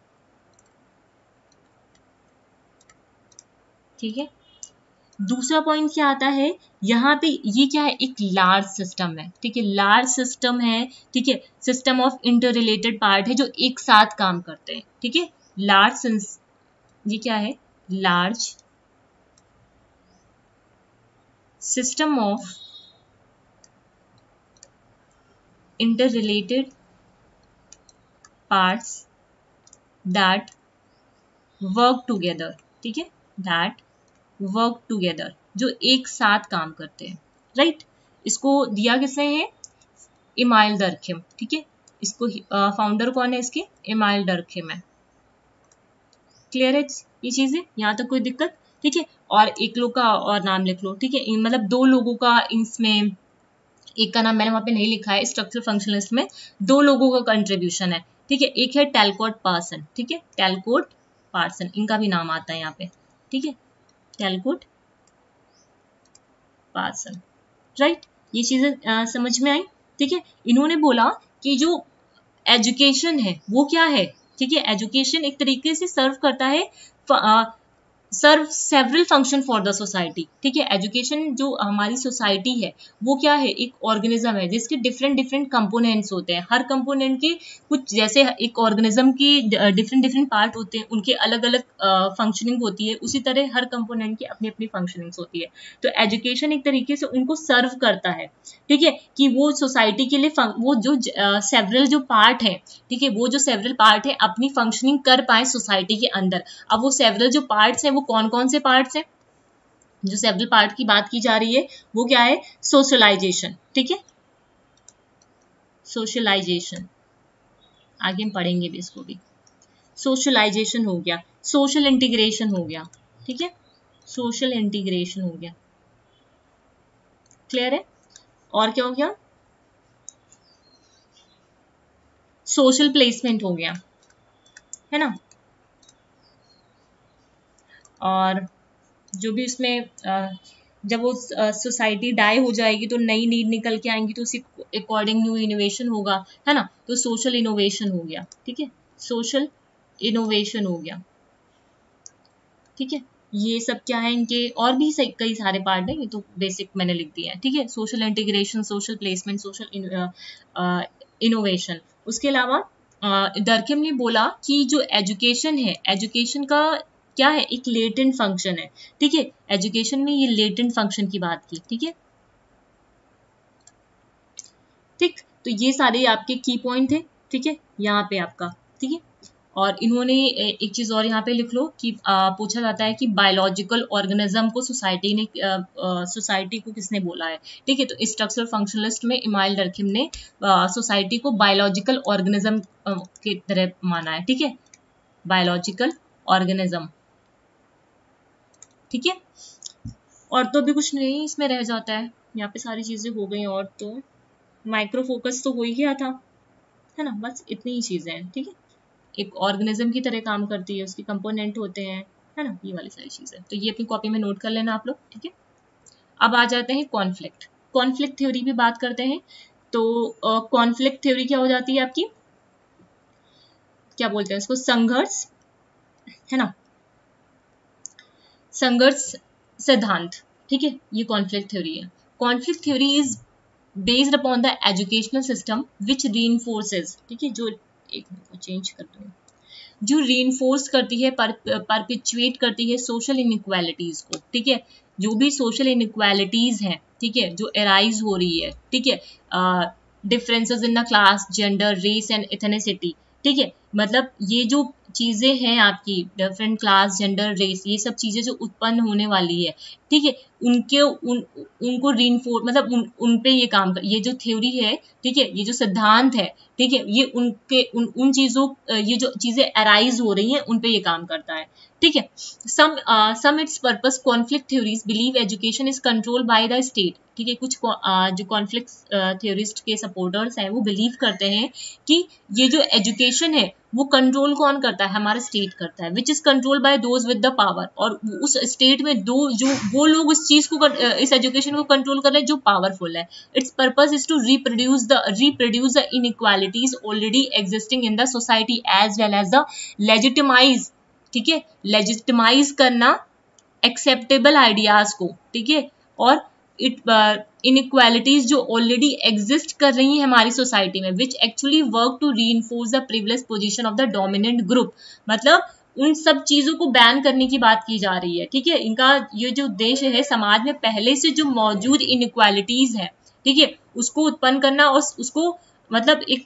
ठीक है। दूसरा पॉइंट क्या आता है यहाँ पे, ये क्या है, एक लार्ज सिस्टम है, ठीक है, लार्ज सिस्टम है, ठीक है, system of inter related part है जो एक साथ काम करते हैं, ठीक है, लार्ज, ये क्या है, large system of interrelated parts that work together, ठीक है, that work together, जो एक साथ काम करते हैं, राइट right? इसको दिया किसने है, इमाइल डर्कहेम, ठीक है, इसको फाउंडर uh, कौन है इसके, इमाइल डर्कहेम है, क्लियर है ये चीजें, यहाँ तक कोई दिक्कत, ठीक है। और एक लोग का और नाम लिख लो, ठीक है, मतलब दो लोगों का इसमें, एक का नाम मैंने वहां पे नहीं लिखा है, स्ट्रक्चरल फंक्शनलिस्ट में दो लोगों का कंट्रीब्यूशन है, ठीक है, एक है टैलकोट पार्सन, ठीक है, टैलकोट पार्सन, इनका भी नाम आता है यहाँ पे, ठीक है, टैलकोट पार्सन, राइट। ये चीजें समझ में आई, ठीक है। इन्होंने बोला कि जो एजुकेशन है वो क्या है, ठीक है, एजुकेशन एक तरीके से सर्व करता है, serve several function for the society, ठीक है, एजुकेशन जो हमारी सोसाइटी है वो क्या है, एक ऑर्गेनिज्म है जिसके डिफरेंट डिफरेंट कंपोनेंट्स होते हैं, हर कंपोनेंट के कुछ, जैसे एक ऑर्गेनिज्म की डिफरेंट डिफरेंट पार्ट होते हैं उनके अलग अलग फंक्शनिंग होती है, उसी तरह हर कंपोनेंट की अपनी अपनी फंक्शनिंग होती है। तो एजुकेशन एक तरीके से उनको सर्व करता है, ठीक है, कि वो सोसाइटी के लिए वो जो सेवरल जो पार्ट है, ठीक है, वो जो सेवरल पार्ट है अपनी फंक्शनिंग कर पाए सोसाइटी के अंदर। अब वो सेवरल जो पार्ट्स हैं वो कौन कौन से पार्ट्स हैं, जो सेवरल पार्ट की बात की जा रही है वो क्या है, सोशलाइजेशन, ठीक है, सोशलाइजेशन, आगे हम पढ़ेंगे भी इसको भी, सोशलाइजेशन हो गया, सोशल इंटीग्रेशन हो गया, ठीक है, सोशल इंटीग्रेशन हो गया, क्लियर है। और क्या हो गया, सोशल प्लेसमेंट हो गया, है ना। और जो भी उसमें जब वो सोसाइटी डाई हो जाएगी तो नई नीड निकल के आएंगी तो उसी अकॉर्डिंग न्यू इनोवेशन होगा, है ना, तो सोशल इनोवेशन हो गया, ठीक है, सोशल इनोवेशन हो गया, ठीक है। ये सब क्या है इनके, और भी सही कई सारे पार्ट हैं, ये तो बेसिक मैंने लिख दिया है, ठीक है। Social integration, social placement, social innovation. उसके अलावा डर्कहेम ने बोला कि जो एजुकेशन है, एजुकेशन का क्या है, एक लेटेंट फंक्शन है, ठीक है। एजुकेशन में ये लेटेंट फंक्शन की बात की, ठीक है, ठीक। तो ये सारे आपके की पॉइंट थे, ठीक है, यहाँ पे आपका, ठीक है। और इन्होंने एक चीज और यहाँ पे लिख लो कि आ, पूछा जाता है कि बायोलॉजिकल ऑर्गेनिज्म को सोसाइटी ने सोसाइटी को किसने बोला है, ठीक है। तो स्ट्रक्चरल फंक्शनलिस्ट में इमाइल डर्कहेम ने सोसाइटी को बायोलॉजिकल ऑर्गेनिज्म की तरह माना है, ठीक है, बायोलॉजिकल ऑर्गेनिज्म, ठीक है। और तो भी कुछ नहीं इसमें रह जाता है, यहाँ पे सारी चीजें हो गई। और तो माइक्रो फोकस तो हो ही गया था, है ना, बस इतनी ही चीजें हैं, ठीक है। एक ऑर्गेनिज्म की तरह काम करती है, उसके कंपोनेंट होते हैं, है ना, ये वाली सारी चीजें। तो ये अपनी कॉपी में नोट कर लेना आप लोग, ठीक है। अब आ जाते हैं कॉन्फ्लिक्ट, कॉन्फ्लिक्ट थ्योरी भी बात करते हैं। तो कॉन्फ्लिक्ट uh, थ्योरी क्या हो जाती है आपकी, क्या बोलते हैं इसको, संघर्ष, है ना, संघर्ष सिद्धांत, ठीक है, ये कॉन्फ्लिक्ट थ्योरी है। Conflict theory is based upon the educational system which reinforces, ठीक है, जो एक मिनट चेंज कर दूँ, जो रीइंफोर्स करती है, परपिचुएट करती है सोशल इनइक्वालिटीज को, ठीक है, जो भी सोशल इनइक्वालिटीज हैं, ठीक है, जो एराइज हो रही है, ठीक है, differences in the class, gender, race and ethnicity, ठीक है, मतलब ये जो चीजें हैं आपकी, डिफरेंट क्लास, जेंडर, रेस, ये सब चीजें जो उत्पन्न होने वाली है, ठीक है, उनके उन उनको रीइंफोर्स, मतलब उन उन पे ये काम कर, ये जो थ्योरी है, ठीक है, ये जो सिद्धांत है, ठीक है, ये उनके उन उन चीजों, ये जो चीजें अराइज हो रही हैं उन पे ये काम करता है, ठीक है। Some some its purpose, conflict theories believe education is controlled by the state, ठीक है, कुछ uh, जो कॉन्फ्लिक्ट थ्योरिस्ट के सपोर्टर्स हैं वो बिलीव करते हैं कि ये जो एजुकेशन है वो कंट्रोल कौन करता है, हमारा स्टेट करता है, which is control by those with the power, और उस स्टेट में दो जो वो लोग इस चीज को, इस एजुकेशन को कंट्रोल कर रहे हैं जो पावरफुल है। Its purpose is to reproduce the reproduce the inequalities already existing in the society as well as the legitimise, ठीक है, लेजिटिमाइज करना एक्सेप्टेबल आइडियाज को, ठीक है, और इट इनइक्वालिटीज जो ऑलरेडी एग्जिस्ट कर रही हैं हमारी सोसाइटी में, which actually work to reinforce the privilege position of the dominant group, मतलब उन सब चीजों को बैन करने की बात की जा रही है, ठीक है। इनका ये जो उद्देश्य है समाज में पहले से जो मौजूद इनइक्वालिटीज है, ठीक है, उसको उत्पन्न करना और उसको, मतलब एक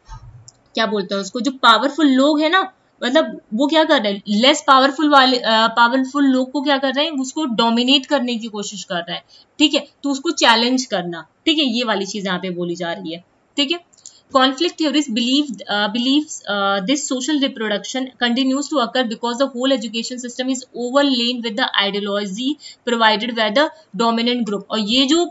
क्या बोलते हैं उसको, जो पावरफुल लोग हैं ना, मतलब वो क्या कर रहे हैं, लेस पावरफुल वाले पावरफुल लोग को क्या कर रहे हैं, उसको डोमिनेट करने की कोशिश कर रहे हैं, ठीक है, तो उसको चैलेंज करना, ठीक है, ये वाली चीज यहाँ पे बोली जा रही है, ठीक है। Conflict theories believe uh, believes uh, this social reproduction continues to occur because the whole education system is overlain with the ideology provided by the dominant group। और ये जो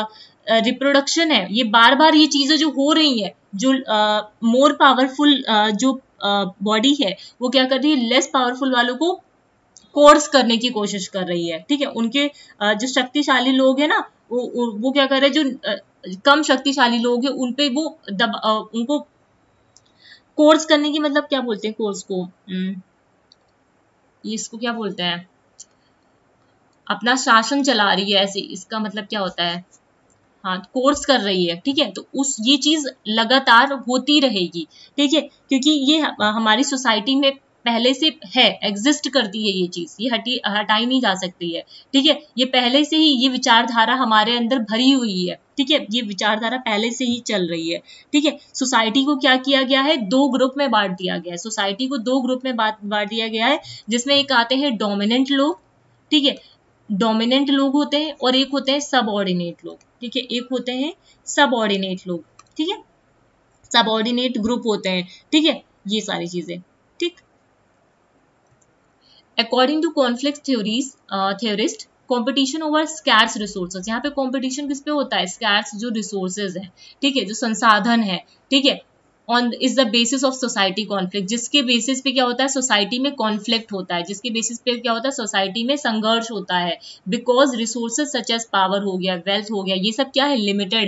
रिप्रोडक्शन uh, है, ये बार बार ये चीजें जो हो रही है, जो मोर uh, पावरफुल uh, जो बॉडी uh, है वो क्या कर रही है, लेस पावरफुल वालों को कोर्स करने की कोशिश कर रही है, ठीक है। उनके uh, जो शक्तिशाली लोग हैं ना, वो वो क्या कर रहे हैं, जो uh, कम शक्तिशाली लोग हैं उन पे वो दब आ, उनको कोर्स करने की, मतलब क्या बोलते हैं कोर्स को, ये इसको क्या बोलते हैं, अपना शासन चला रही है ऐसे, इसका मतलब क्या होता है, हाँ, कोर्स कर रही है, ठीक है। तो उस ये चीज लगातार होती रहेगी, ठीक है, क्योंकि ये हमारी सोसाइटी में पहले से है, एग्जिस्ट करती है ये चीज, ये हटी हटाई नहीं जा सकती है, ठीक है। ये पहले से ही ये विचारधारा हमारे अंदर भरी हुई है, ठीक है, ये विचारधारा पहले से ही चल रही है, ठीक है। सोसाइटी को क्या किया गया है, दो ग्रुप में बांट दिया गया है, सोसाइटी को दो ग्रुप में बांट दिया गया है, जिसमें एक आते हैं डोमिनेंट लोग, ठीक है, डोमिनेंट लोग होते हैं, और एक होते हैं सबऑर्डिनेट लोग, ठीक है, एक होते हैं सबऑर्डिनेट लोग, ठीक है, सबऑर्डिनेट ग्रुप होते हैं, ठीक है, ये सारी चीजें, ठीक। According to conflict theories theorist, competition over scarce resources, यहाँ पे कंपटीशन किस पे होता है, स्कैर्स जो रिसोर्सेज है, ठीक है, जो संसाधन है, ठीक है, on is the basis of society conflict, जिसके बेसिस पे क्या होता है, सोसाइटी में कॉन्फ्लिक्ट होता है, जिसके बेसिस पे क्या होता है, सोसाइटी में संघर्ष होता है, because resources such as power हो गया, वेल्थ हो गया, ये सब क्या है, लिमिटेड है,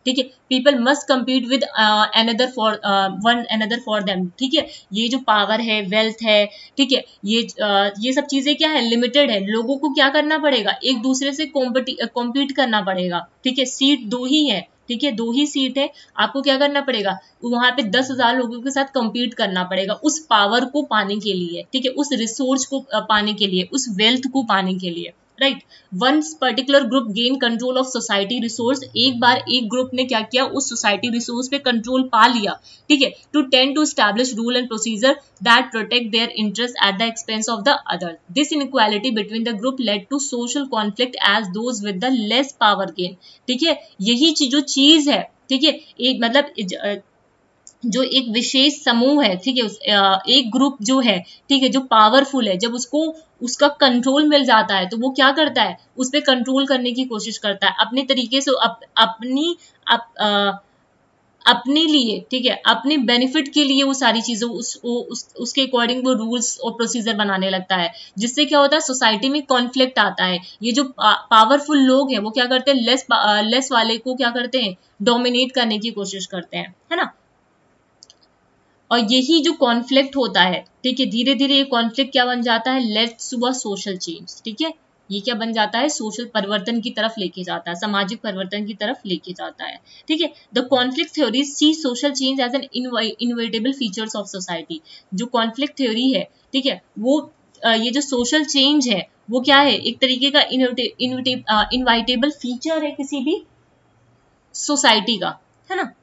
ठीक है, people must compete with another for one another for them, ठीक है, ये जो पावर है, वेल्थ है, ठीक है, ये uh, ये सब चीजें क्या है, लिमिटेड है, लोगों को क्या करना पड़ेगा, एक दूसरे से कॉम्पीट करना पड़ेगा, ठीक है, सीट दो ही है, ठीक है, दो ही सीट है, आपको क्या करना पड़ेगा, वहां पे दस हजार लोगों के साथ कम्पीट करना पड़ेगा उस पावर को पाने के लिए, ठीक है, उस रिसोर्स को पाने के लिए, उस वेल्थ को पाने के लिए, right. One particular group gain control of society resource, एक बार एक ग्रुप ने क्या किया, उस सोसाइटी रिसोर्स पे कंट्रोल पा लिया, ठीक है, to tend to establish rule and procedure that protect their interest at the expense of the other. This inequality between the group led to social conflict as those with the less power gain, ठीक है, यही जो चीज है, ठीक है, एक मतलब जो एक विशेष समूह है, ठीक है, एक ग्रुप जो है, ठीक है, जो पावरफुल है, जब उसको उसका कंट्रोल मिल जाता है तो वो क्या करता है, उस पर कंट्रोल करने की कोशिश करता है अपने तरीके से, अप, अपनी अप, आ, अपने लिए, ठीक है, अपने बेनिफिट के लिए वो सारी चीजों उस, उस उसके अकॉर्डिंग वो रूल्स और प्रोसीजर बनाने लगता है, जिससे क्या होता है, सोसाइटी में कॉन्फ्लिक्ट आता है। ये जो पावरफुल लोग हैं वो क्या करते हैं, लेस लेस वाले को क्या करते हैं, डोमिनेट करने की कोशिश करते हैं, है ना। और यही जो कॉन्फ्लिक्ट होता है, ठीक है, धीरे धीरे ये कॉन्फ्लिक्ट क्या बन जाता है, leads to a social change, ठीक है, ये क्या बन जाता है, सोशल परिवर्तन की तरफ लेके जाता है, सामाजिक परिवर्तन की तरफ लेके जाता है, ठीक है। The conflict theory see social change as an inevitable features of society. जो कॉन्फ्लिक्ट थ्योरी है, ठीक है, वो ये जो सोशल चेंज है वो क्या है, एक तरीके का इनवाइटेबल फीचर है किसी भी सोसाइटी का, है ना।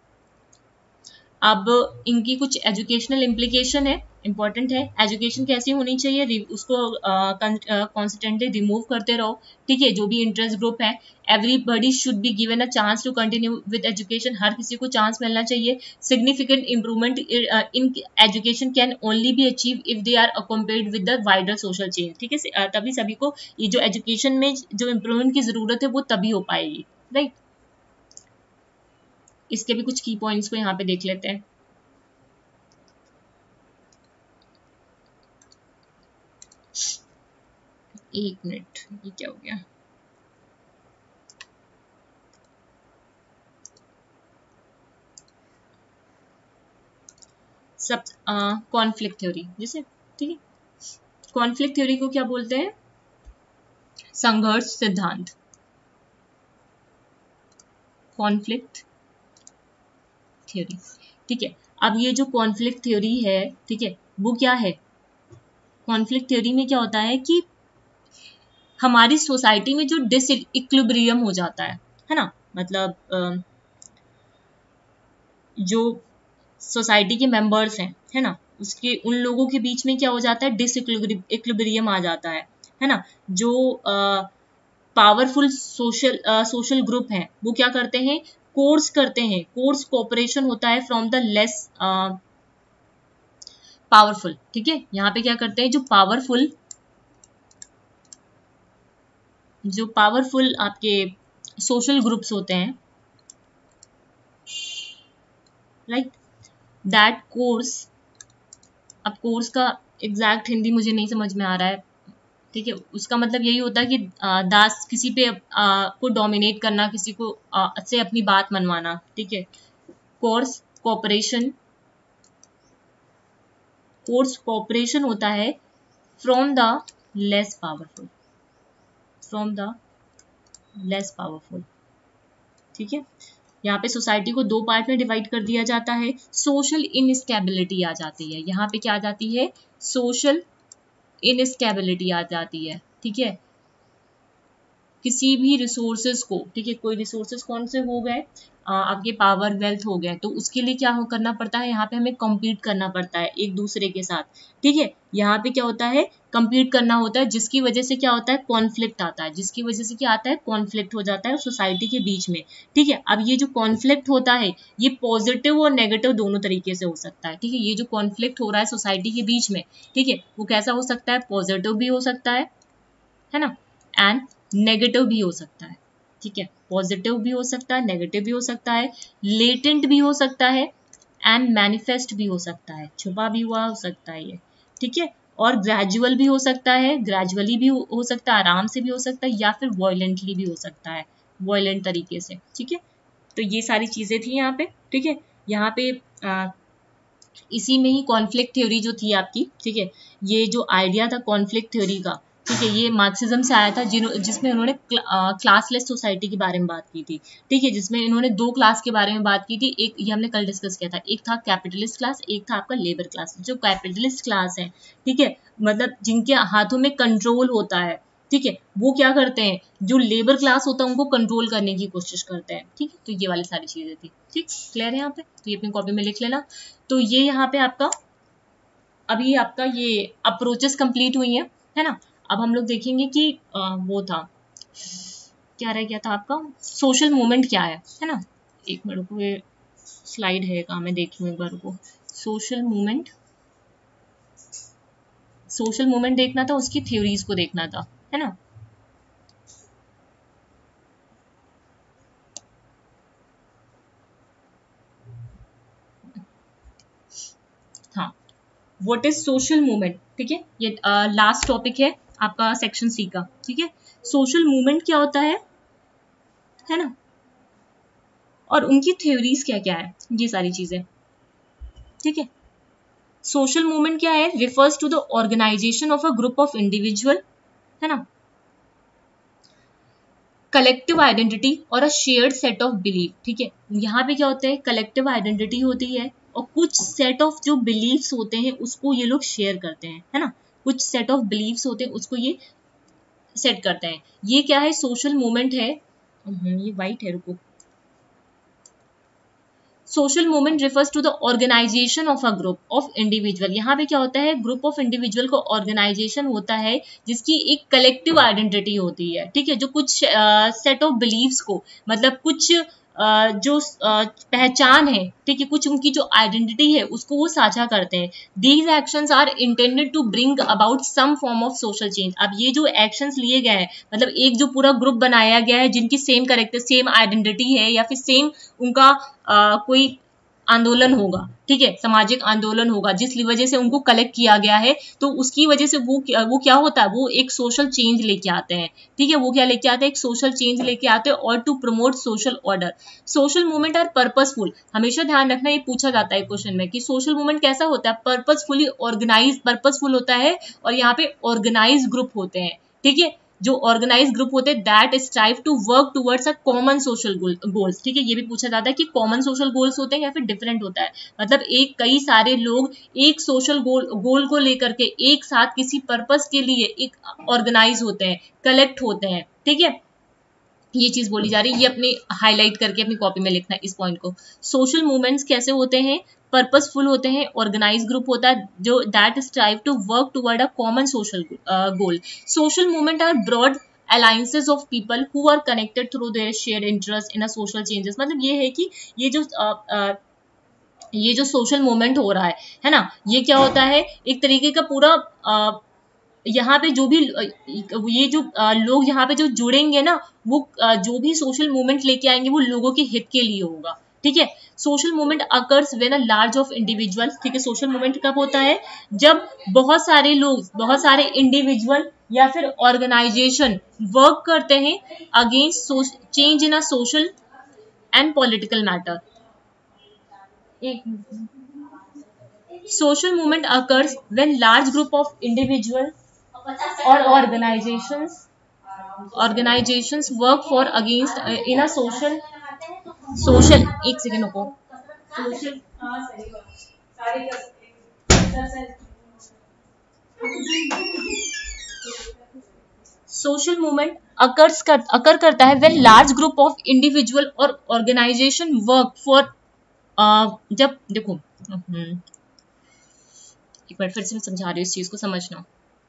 अब इनकी कुछ एजुकेशनल इम्प्लीकेशन है, इंपॉर्टेंट है, एजुकेशन कैसी होनी चाहिए, उसको कॉन्स्टेंटली uh, रिमूव करते रहो, ठीक है, जो भी इंटरेस्ट ग्रुप है, everybody should be given a chance to continue with education, हर किसी को चांस मिलना चाहिए। Significant improvement in education can only be achieve if they are accompanied with the wider social change, ठीक है, तभी सभी को ये जो एजुकेशन में जो इम्प्रूवमेंट की जरूरत है वो तभी हो पाएगी, राइट। इसके भी कुछ की पॉइंट्स को यहाँ पे देख लेते हैं। एक मिनट, ये क्या हो गया, सब कॉन्फ्लिक्ट थ्योरी जैसे, ठीक है, कॉन्फ्लिक्ट थ्योरी को क्या बोलते हैं, संघर्ष सिद्धांत, कॉन्फ्लिक्ट थ्योरी, ठीक है। अब ये जो कॉन्फ्लिक्ट थ्योरी है, ठीक है, वो क्या है, कॉन्फ्लिक्ट थ्योरी में क्या होता है कि हमारी सोसाइटी में जो डिसइक्विलिब्रियम हो जाता है है ना, मतलब जो सोसाइटी के मेंबर्स हैं, है ना, उसके उन लोगों के बीच में क्या हो जाता है, डिसइक्विलिब्रियम आ जाता है है ना। जो पावरफुल सोशल सोशल ग्रुप हैं वो क्या करते हैं, कोर्स करते हैं, कोर्स कोऑपरेशन होता है फ्रॉम द लेस पावरफुल, ठीक है, यहाँ पे क्या करते हैं, जो पावरफुल जो पावरफुल आपके सोशल ग्रुप्स होते हैं, राइट, दैट कोर्स, अब कोर्स का एग्जैक्ट हिंदी मुझे नहीं समझ में आ रहा है, ठीक है, उसका मतलब यही होता है कि दास किसी पे आ, को डोमिनेट करना, किसी को आ, से अपनी बात मनवाना, ठीक है, कोर्स कोऑपरेशन, कोर्स कोऑपरेशन होता है from the less powerful, from the less powerful, ठीक है। यहाँ पे सोसाइटी को दो पार्ट में डिवाइड कर दिया जाता है, सोशल इनस्टेबिलिटी आ जाती है, यहाँ पे क्या आ जाती है, सोशल इनस्टेबिलिटी आ जाती है, ठीक है, किसी भी रिसोर्सेज को, ठीक है, कोई रिसोर्सेज कौन से हो गए, आपके पावर वेल्थ हो गए, तो उसके लिए क्या हो करना पड़ता है, यहाँ पे हमें कम्पीट करना पड़ता है एक दूसरे के साथ, ठीक है, यहाँ पे क्या होता है, कम्पीट करना होता है, जिसकी वजह से क्या होता है, कॉन्फ्लिक्ट आता है, जिसकी वजह से क्या आता है, कॉन्फ्लिक्ट हो जाता है सोसाइटी के बीच में, ठीक है। अब ये जो कॉन्फ्लिक्ट होता है ये पॉजिटिव और नेगेटिव दोनों तरीके से हो सकता है, ठीक है, ये जो कॉन्फ्लिक्ट हो रहा है सोसाइटी के बीच में, ठीक है, वो कैसा हो सकता है, पॉजिटिव भी हो सकता है है ना, एंड नेगेटिव भी हो सकता है, ठीक है, पॉजिटिव भी हो सकता है, नेगेटिव भी हो सकता है, लेटेंट भी हो सकता है, एंड मैनिफेस्ट भी हो सकता है, छुपा भी हुआ हो सकता है ये, ठीक है, और ग्रेजुअल भी हो सकता है, ग्रेजुअली भी हो सकता है, आराम से भी हो सकता है, या फिर वॉयलेंटली भी हो सकता है, वॉयलेंट तरीके से, ठीक है। तो ये सारी चीजें थी यहाँ पे, ठीक है। यहाँ पे आ, इसी में ही कॉन्फ्लिक्ट थ्योरी जो थी आपकी, ठीक है, ये जो आइडिया था कॉन्फ्लिक्ट थ्योरी का, ठीक है, ये मार्क्सिज्म से आया था, जिसमें उन्होंने क्लासलेस सोसाइटी के बारे में बात की थी, ठीक है, जिसमें इन्होंने दो क्लास के बारे में बात की थी। एक ये हमने कल डिस्कस किया था, एक था कैपिटलिस्ट क्लास, एक था आपका लेबर क्लास। जो कैपिटलिस्ट क्लास है, ठीक है, मतलब जिनके हाथों में कंट्रोल होता है, ठीक है, वो क्या करते हैं, जो लेबर क्लास होता है उनको कंट्रोल करने की कोशिश करते हैं, ठीक है। तो ये वाली सारी चीजें थी, ठीक, क्लियर है यहाँ पे, तो ये अपनी कॉपी में लिख लेना। तो ये यहाँ पे आपका अभी आपका ये अप्रोचेस कंप्लीट हुई है, है ना। अब हम लोग देखेंगे कि आ, वो था क्या रह गया था आपका, सोशल मूवमेंट क्या है, है ना। एक मिनट को, ये स्लाइड है कहाँ, मैं देख लूँ एक बार को। सोशल मूवमेंट, सोशल मूवमेंट देखना था, उसकी थ्योरीज को देखना था, है ना। हाँ, व्हाट इज सोशल मूवमेंट, ठीक है, ये लास्ट टॉपिक है आपका सेक्शन सी का, ठीक है। सोशल मूवमेंट क्या होता है है ना, और उनकी थ्योरीज क्या क्या है, ये सारी चीजें, ठीक है। सोशल मूवमेंट क्या है, refers to the organisation of a group of individual, है ना, कलेक्टिव आइडेंटिटी और a shared set of belief, ठीक है। यहाँ पे क्या होता है, कलेक्टिव आइडेंटिटी होती है और कुछ सेट ऑफ जो बिलीफ्स होते हैं उसको ये लोग शेयर करते हैं, है ना, कुछ सेट ऑफ बिलीफ्स होते हैं उसको ये सेट करते हैं। ये क्या है, सोशल मूवमेंट है। ये वाइट है, रुको। Social movement refers to the organisation of a group of individual. यहाँ पे क्या होता है, ग्रुप ऑफ इंडिविजुअल को ऑर्गेनाइजेशन होता है जिसकी एक कलेक्टिव आइडेंटिटी होती है, ठीक है, जो कुछ सेट ऑफ बिलीव्स को, मतलब कुछ Uh, जो uh, पहचान है, ठीक है, कुछ उनकी जो आइडेंटिटी है उसको वो साझा करते हैं। These actions are intended to bring about some form of social change. अब ये जो एक्शंस लिए गए हैं, मतलब एक जो पूरा ग्रुप बनाया गया है जिनकी सेम करेक्टर, सेम आइडेंटिटी है, या फिर सेम उनका uh, कोई आंदोलन होगा, ठीक है, सामाजिक आंदोलन होगा जिस वजह से उनको कलेक्ट किया गया है, तो उसकी वजह से वो वो क्या होता है, वो एक सोशल चेंज लेके आते हैं, ठीक है, वो क्या लेके आते हैं, एक सोशल चेंज लेके आते हैं, और to promote social order. Social movement are purposeful. हमेशा ध्यान रखना, ये पूछा जाता है क्वेश्चन में कि सोशल मूवमेंट कैसा होता है, पर्पसफुली ऑर्गेनाइज, पर्पसफुल होता है, और यहाँ पे ऑर्गेनाइज ग्रुप होते हैं, ठीक है, जो ऑर्गेनाइज ग्रुप होते हैं that strive to work towards a common social goals, ठीक है। ये भी पूछा जाता है कि कॉमन सोशल गोल्स होते हैं या फिर डिफरेंट होता है, मतलब एक कई सारे लोग एक सोशल गोल गोल को लेकर के एक साथ किसी पर्पस के लिए एक ऑर्गेनाइज होते हैं, कलेक्ट होते हैं, ठीक है, ये चीज बोली जा रही है। ये अपने हाईलाइट करके अपनी कॉपी में लिखना है इस पॉइंट को। सोशल मूवमेंट्स कैसे होते हैं, पर्पसफुल होते हैं, ऑर्गेनाइज ग्रुप होता है जो that strive to work toward a common social goal. Social movement are broad alliances of people who are connected through their shared interest in a social changes। मतलब ये है कि ये जो uh, uh, ये जो सोशल मूवमेंट हो रहा है है ना, ये क्या होता है, एक तरीके का पूरा uh, यहाँ पे जो भी ये जो लोग यहाँ पे जो जुड़ेंगे ना, वो जो भी सोशल मूवमेंट लेके आएंगे वो लोगों के हित के लिए होगा, ठीक है। Social movement occurs when a large of individuals, ठीक है, सोशल मूवमेंट कब होता है, जब बहुत सारे लोग, बहुत सारे इंडिविजुअल या फिर ऑर्गेनाइजेशन वर्क करते हैं against change in a social and political matter. एक social movement occurs when large group of individuals or organizations organizations work for against uh, in a social social एक सेकेंड को social social movement occurs कर occur करता है when large group of individual और organization work for, जब देखो एक बार फिर से मैं समझा रही हूँ इस चीज को, समझना।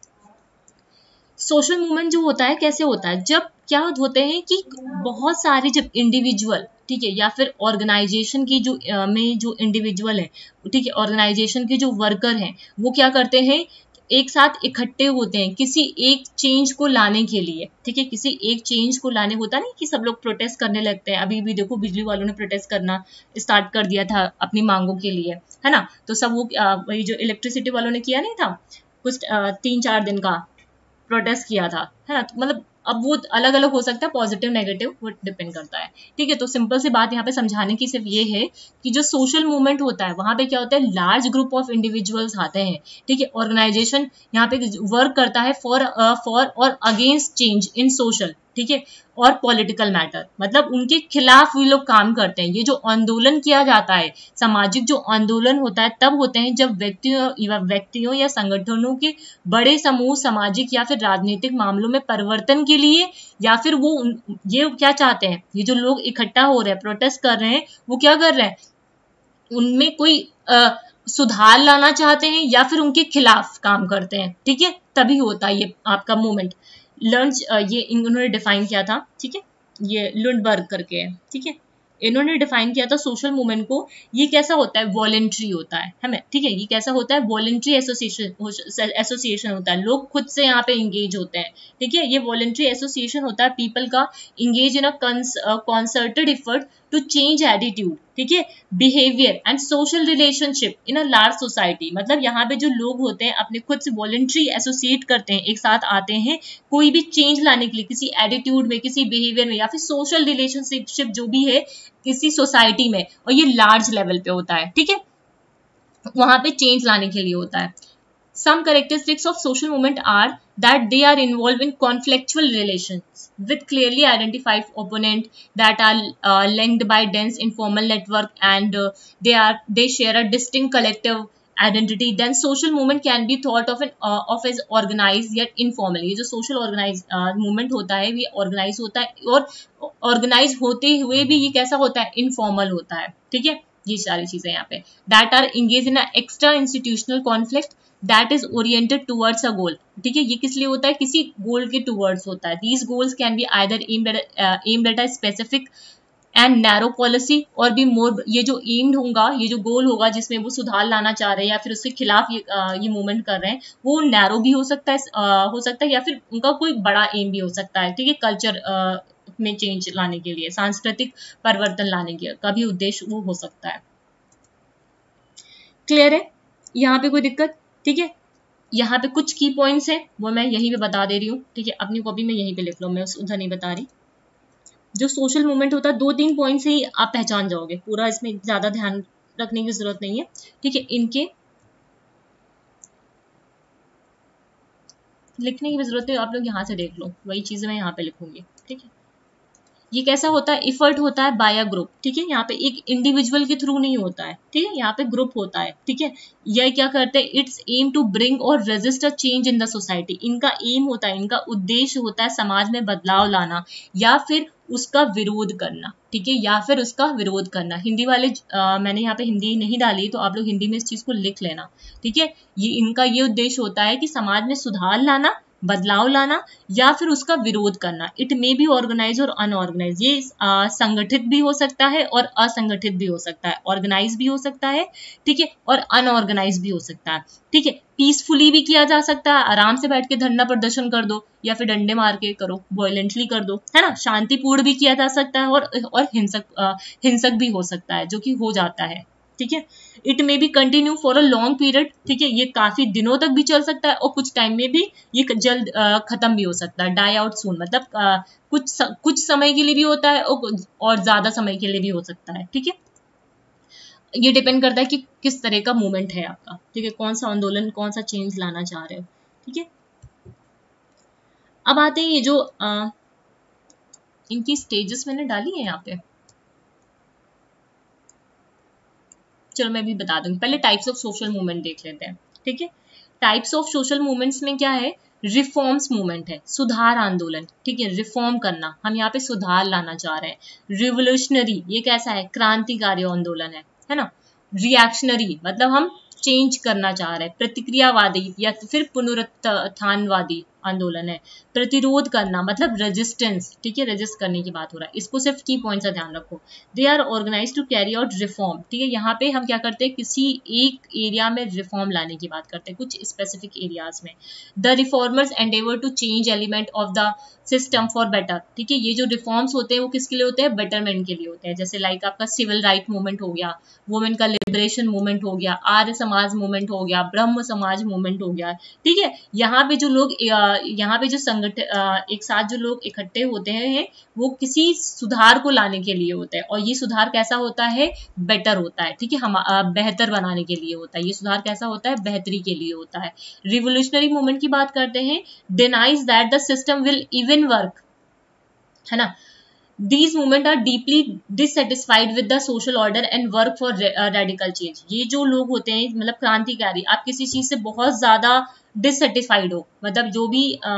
सोशल मूवमेंट जो होता है कैसे होता है, जब क्या होते हैं कि बहुत सारे जब इंडिविजुअल, ठीक है, या फिर ऑर्गेनाइजेशन की जो uh, में जो इंडिविजुअल है, ठीक है, ऑर्गेनाइजेशन के जो वर्कर हैं, वो क्या करते हैं, एक साथ इकट्ठे होते हैं किसी एक चेंज को लाने के लिए, ठीक है, किसी एक चेंज को लाने, होता नहीं कि सब लोग प्रोटेस्ट करने लगते हैं। अभी भी देखो बिजली वालों ने प्रोटेस्ट करना स्टार्ट कर दिया था अपनी मांगों के लिए, है ना, तो सब वो वही जो इलेक्ट्रिसिटी वालों ने किया नहीं था कुछ तीन चार दिन का प्रोटेस्ट किया था, है ना, तो मतलब अब वो अलग अलग हो सकता है, पॉजिटिव नेगेटिव, वो डिपेंड करता है, ठीक है। तो सिंपल सी बात यहाँ पे समझाने की सिर्फ ये है कि जो सोशल मूवमेंट होता है वहां पे क्या होता है, लार्ज ग्रुप ऑफ इंडिविजुअल्स आते हैं, ठीक है। ऑर्गेनाइजेशन यहाँ पे वर्क करता है for for or against change in social, ठीक है, और पॉलिटिकल मैटर, मतलब उनके खिलाफ भी लोग काम करते हैं। ये जो आंदोलन किया जाता है, सामाजिक जो आंदोलन होता है तब होते हैं जब व्यक्तियों या व्यक्तियों या संगठनों के बड़े समूह सामाजिक या फिर राजनीतिक मामलों में परिवर्तन के लिए, या फिर वो ये क्या चाहते हैं, ये जो लोग इकट्ठा हो रहे हैं, प्रोटेस्ट कर रहे हैं, वो क्या कर रहे हैं, उनमें कोई आ, सुधार लाना चाहते हैं या फिर उनके खिलाफ काम करते हैं, ठीक है, तभी होता है ये आपका मूवमेंट। लंच ये इन्होंने डिफाइन किया था, ठीक है, ये लुंडबर्ग करके है, ठीक है, इन्होंने डिफाइन किया था सोशल मूवमेंट को। ये कैसा होता है, वॉलेंट्री होता है हमें, ठीक है, ये कैसा होता है, वॉलेंट्री एसोसिएशन एसोसिएशन होता है, लोग खुद से यहाँ पे इंगेज होते हैं, ठीक है। ये वॉलेंट्री एसोसिएशन होता है पीपल का engage in a concerted effort to change attitude, ठीक है, behaviour and social relationship in a large society. मतलब यहाँ पे जो लोग होते हैं अपने खुद से वॉलेंट्री एसोसिएट करते हैं, एक साथ आते हैं कोई भी चेंज लाने के लिए, किसी एटीट्यूड में, किसी बिहेवियर में, या फिर सोशल रिलेशनशिप जो भी है किसी सोसाइटी में, और ये लार्ज लेवल पे होता है, ठीक है, वहां पे चेंज लाने के लिए होता है। Some characteristics of social movement are that they are involved in conflictual relations with clearly identified opponents that are uh, linked by dense informal network, and uh, they are they share a distinct collective identity. Then social movement can be thought of an uh, of as organized yet informal. ये जो social organize uh, movement होता है ये organize होता है, और organize होते हुए भी ये कैसा होता है, informal होता है, ठीक है। ये सारी चीजें यहाँ पे that are engaged in a extra institutional conflict that is oriented towards a goal, ठीक है। ये किस लिए होता है, किसी गोल के टूवर्ड्स होता है। These goals can be either aimed at, uh, aimed at a specific and narrow policy or be more, ये जो aimed होगा, ये जो गोल होगा जिसमें वो सुधार लाना चाह रहे हैं या फिर उसके खिलाफ ये uh, ये मूवमेंट कर रहे हैं, वो नैरो भी हो सकता है uh, हो सकता है या फिर उनका कोई बड़ा एम भी हो सकता है, ठीक है। कल्चर uh, में चेंज लाने के लिए, सांस्कृतिक परिवर्तन लाने के का भी उद्देश्य वो हो सकता है। क्लियर है यहाँ पे कोई दिक्कत, ठीक है। यहाँ पे कुछ की पॉइंट्स है वो मैं यहीं पे बता दे रही हूँ, ठीक है, अपनी कॉपी में यहीं पे लिख लो, मैं उधर नहीं बता रही। जो सोशल मूवमेंट होता है दो तीन पॉइंट से ही आप पहचान जाओगे, पूरा इसमें ज्यादा ध्यान रखने की जरूरत नहीं है, ठीक है। इनके लिखने की जरूरत है, आप लोग यहाँ से देख लो, वही चीजें मैं यहाँ पे लिखूंगी, ठीक है। ये कैसा होता है, इफर्ट होता है बाय अ ग्रुप, ठीक है, यहाँ पे एक इंडिविजुअल के थ्रू नहीं होता है, ठीक है, यहाँ पे ग्रुप होता है, ठीक है। यह क्या करते हैं, it's aim to bring or resist a change in the society. इनका एम होता है, इनका उद्देश्य होता है समाज में बदलाव लाना या फिर उसका विरोध करना, ठीक है, या फिर उसका विरोध करना। हिंदी वाले आ, मैंने यहाँ पे हिंदी नहीं डाली तो आप लोग हिंदी में इस चीज को लिख लेना, ठीक है। ये इनका ये उद्देश्य होता है कि समाज में सुधार लाना, बदलाव लाना या फिर उसका विरोध करना। It may be organize or unorganize, ये आ, संगठित भी हो सकता है और असंगठित भी हो सकता है, ऑर्गेनाइज भी हो सकता है, ठीक है, और अनऑर्गेनाइज भी हो सकता है, ठीक है। पीसफुली भी किया जा सकता है, आराम से बैठ के धरना प्रदर्शन कर दो या फिर डंडे मार के करो, वायलेंटली कर दो, है ना। शांतिपूर्ण भी किया जा सकता है और और हिंसक आ, हिंसक भी हो सकता है, जो कि हो जाता है, ठीक है। It may be continue for a long period, ठीक है, ये काफी दिनों तक भी चल सकता है और कुछ टाइम में भी ये जल्द खत्म भी हो सकता है। डाई आउट सून मतलब आ, कुछ स, कुछ समय के लिए भी होता है और, और ज्यादा समय के लिए भी हो सकता है, ठीक है। ये डिपेंड करता है कि किस तरह का मूवमेंट है आपका, ठीक है, कौन सा आंदोलन, कौन सा चेंज लाना चाह रहे हो, ठीक है। अब आते हैं ये जो आ, इनकी स्टेजेस मैंने डाली है यहाँ पे, चलो मैं भी बता दूंगी। पहले टाइप्स ऑफ सोशल मूवमेंट देख लेते हैं, ठीक है। टाइप्स ऑफ सोशल मूवमेंट्स में क्या है, रिफॉर्म्स मूवमेंट है, सुधार आंदोलन, ठीक है, रिफॉर्म करना, हम यहाँ पे सुधार लाना चाह रहे हैं। रिवोल्यूशनरी, ये कैसा है, क्रांतिकारी आंदोलन है, है ना। रिएक्शनरी मतलब हम चेंज करना चाह रहे हैं। प्रतिक्रियावादी या फिर पुनरुत्थानवादी आंदोलन है। प्रतिरोध करना मतलब रेजिस्टेंस, ठीक है, रेजिस्ट करने की बात हो रहा है। इसको सिर्फ की पॉइंट का ध्यान रखो। They are organize to carry out reform, ठीक है, यहाँ पे हम क्या करते हैं, किसी एक एरिया में रिफॉर्म लाने की बात करते हैं, कुछ स्पेसिफिक एरियाज में। The reformers endeavour to change element of the system for better, ठीक है। ये जो रिफॉर्म्स होते हैं वो किसके लिए होते हैं, बेटरमेंट के लिए होते हैं। जैसे लाइक आपका सिविल राइट मूवमेंट हो गया, वुमेन का लिबरेशन मूवमेंट हो गया, आर्य समाज मूवमेंट हो गया, ब्रह्म समाज मूवमेंट हो गया, ठीक है। यहाँ पे जो लोग यहाँ पे जो संगठन एक साथ जो लोग इकट्ठे होते हैं वो किसी सुधार को लाने के लिए होता है, और ये सुधार कैसा होता है, बेटर होता है, ठीक है। हम बेहतर बनाने के लिए होता है ये सुधार, कैसा होता है, बेहतरी के लिए होता है। रिवोल्यूशनरी मूवमेंट की बात करते हैं, denies that the system will even work, है ना। These movement are deeply dissatisfied with the social order and work for radical change. ये जो लोग होते हैं मतलब क्रांतिकारी, आप किसी चीज से बहुत ज्यादा डिससेटिस्फाइड हो, मतलब जो भी आ,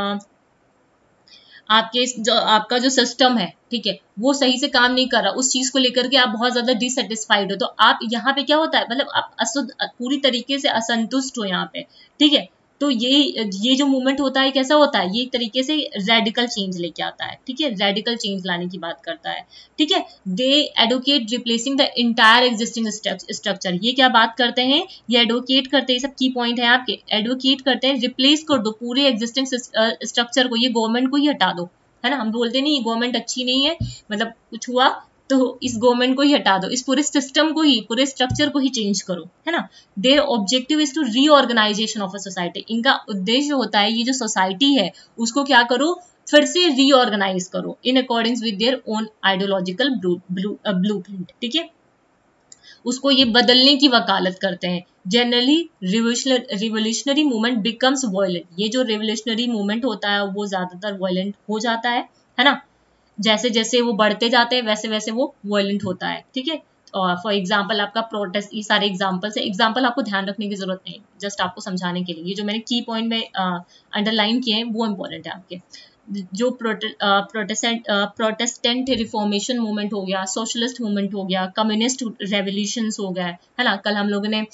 आपके जो आपका जो सिस्टम है, ठीक है, वो सही से काम नहीं कर रहा, उस चीज को लेकर के आप बहुत ज्यादा डिससेटिस्फाइड हो, तो आप यहाँ पे क्या होता है, मतलब आप असुद पूरी तरीके से असंतुष्ट हो यहाँ पे, ठीक है। तो ये ये जो मूवमेंट होता है कैसा होता है, ये एक तरीके से रेडिकल चेंज लेके आता है, ठीक है, रेडिकल चेंज लाने की बात करता है, ठीक है। They advocate replacing the entire existing structure, ये क्या बात करते हैं, ये एडवोकेट करते हैं, सब की पॉइंट है आपके, एडवोकेट करते हैं रिप्लेस कर दो पूरे एग्जिस्टिंग स्ट्रक्चर को, ये गवर्नमेंट को ही हटा दो, है ना। हम बोलते नहीं गवर्नमेंट अच्छी नहीं है, मतलब कुछ हुआ तो इस गवर्नमेंट को ही हटा दो, इस पूरे सिस्टम को ही, पूरे स्ट्रक्चर को ही चेंज करो, है ना। Their objective is to reorganization of a society, इनका उद्देश्य होता है ये जो सोसाइटी है उसको क्या करो, फिर से रीऑर्गेनाइज करो in according with their own ideological blueprint, ठीक है, उसको ये बदलने की वकालत करते हैं। Generally revolutionary movement becomes violent, ये जो रिवोल्यूशनरी मूवमेंट होता है वो ज्यादातर वायलेंट हो जाता है, है ना। जैसे जैसे वो बढ़ते जाते हैं वैसे वैसे वो वायलेंट होता है, ठीक है। और फॉर एग्जाम्पल आपका प्रोटेस्ट, ये सारे एग्जाम्पल्स है, एग्जाम्पल आपको ध्यान रखने की जरूरत नहीं, जस्ट आपको समझाने के लिए, ये जो मैंने की पॉइंट में अंडरलाइन किए हैं वो इंपॉर्टेंट है आपके। जो प्रोटेस्टेंट प्रोटेस्टेंट रिफॉर्मेशन मूवमेंट हो गया, सोशलिस्ट मूवमेंट हो गया, कम्युनिस्ट रेवोल्यूशंस हो गया, है ना। कल हम लोगों ने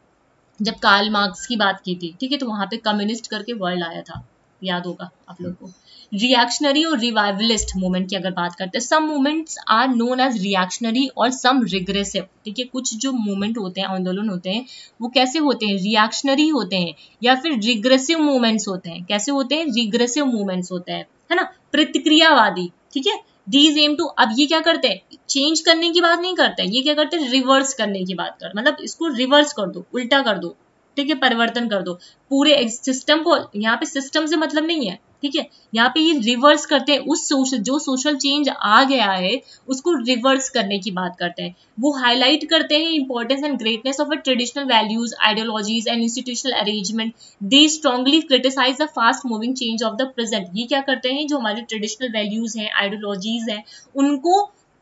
जब कार्ल मार्क्स की बात की थी, ठीक है, तो वहां पे कम्युनिस्ट करके वर्ड आया था, याद होगा आप लोग को। रिएक्शनरी और रिवाइवलिस्ट मूवमेंट की अगर बात करते हैं, some movements are known as reactionary or some regressive, ठीक है। कुछ जो मूवमेंट होते हैं, आंदोलन होते हैं, वो कैसे होते हैं, रिएक्शनरी होते हैं या फिर रिग्रेसिव मूवमेंट्स होते हैं। कैसे होते हैं, रिग्रेसिव मूवमेंट्स होते हैं, है ना, प्रतिक्रियावादी, ठीक है। दीज एम टू, अब ये क्या करते हैं, चेंज करने की बात नहीं करते हैं, ये क्या करते हैं, रिवर्स करने की बात कर, मतलब इसको रिवर्स कर दो, उल्टा कर दो, ठीक है, परिवर्तन कर दो पूरे सिस्टम को। यहाँ पे सिस्टम से मतलब नहीं है, ठीक है, यहाँ पे ये रिवर्स करते हैं, उस सोशल जो सोशल चेंज आ गया है उसको रिवर्स करने की बात करते हैं। वो हाईलाइट करते हैं importance and greatness of a traditional values, ideologies and institutional arrangement. They strongly criticize the fast moving change of the present, ये क्या करते हैं, जो हमारे ट्रेडिशनल वैल्यूज हैं, आइडियोलॉजीज हैं, उनको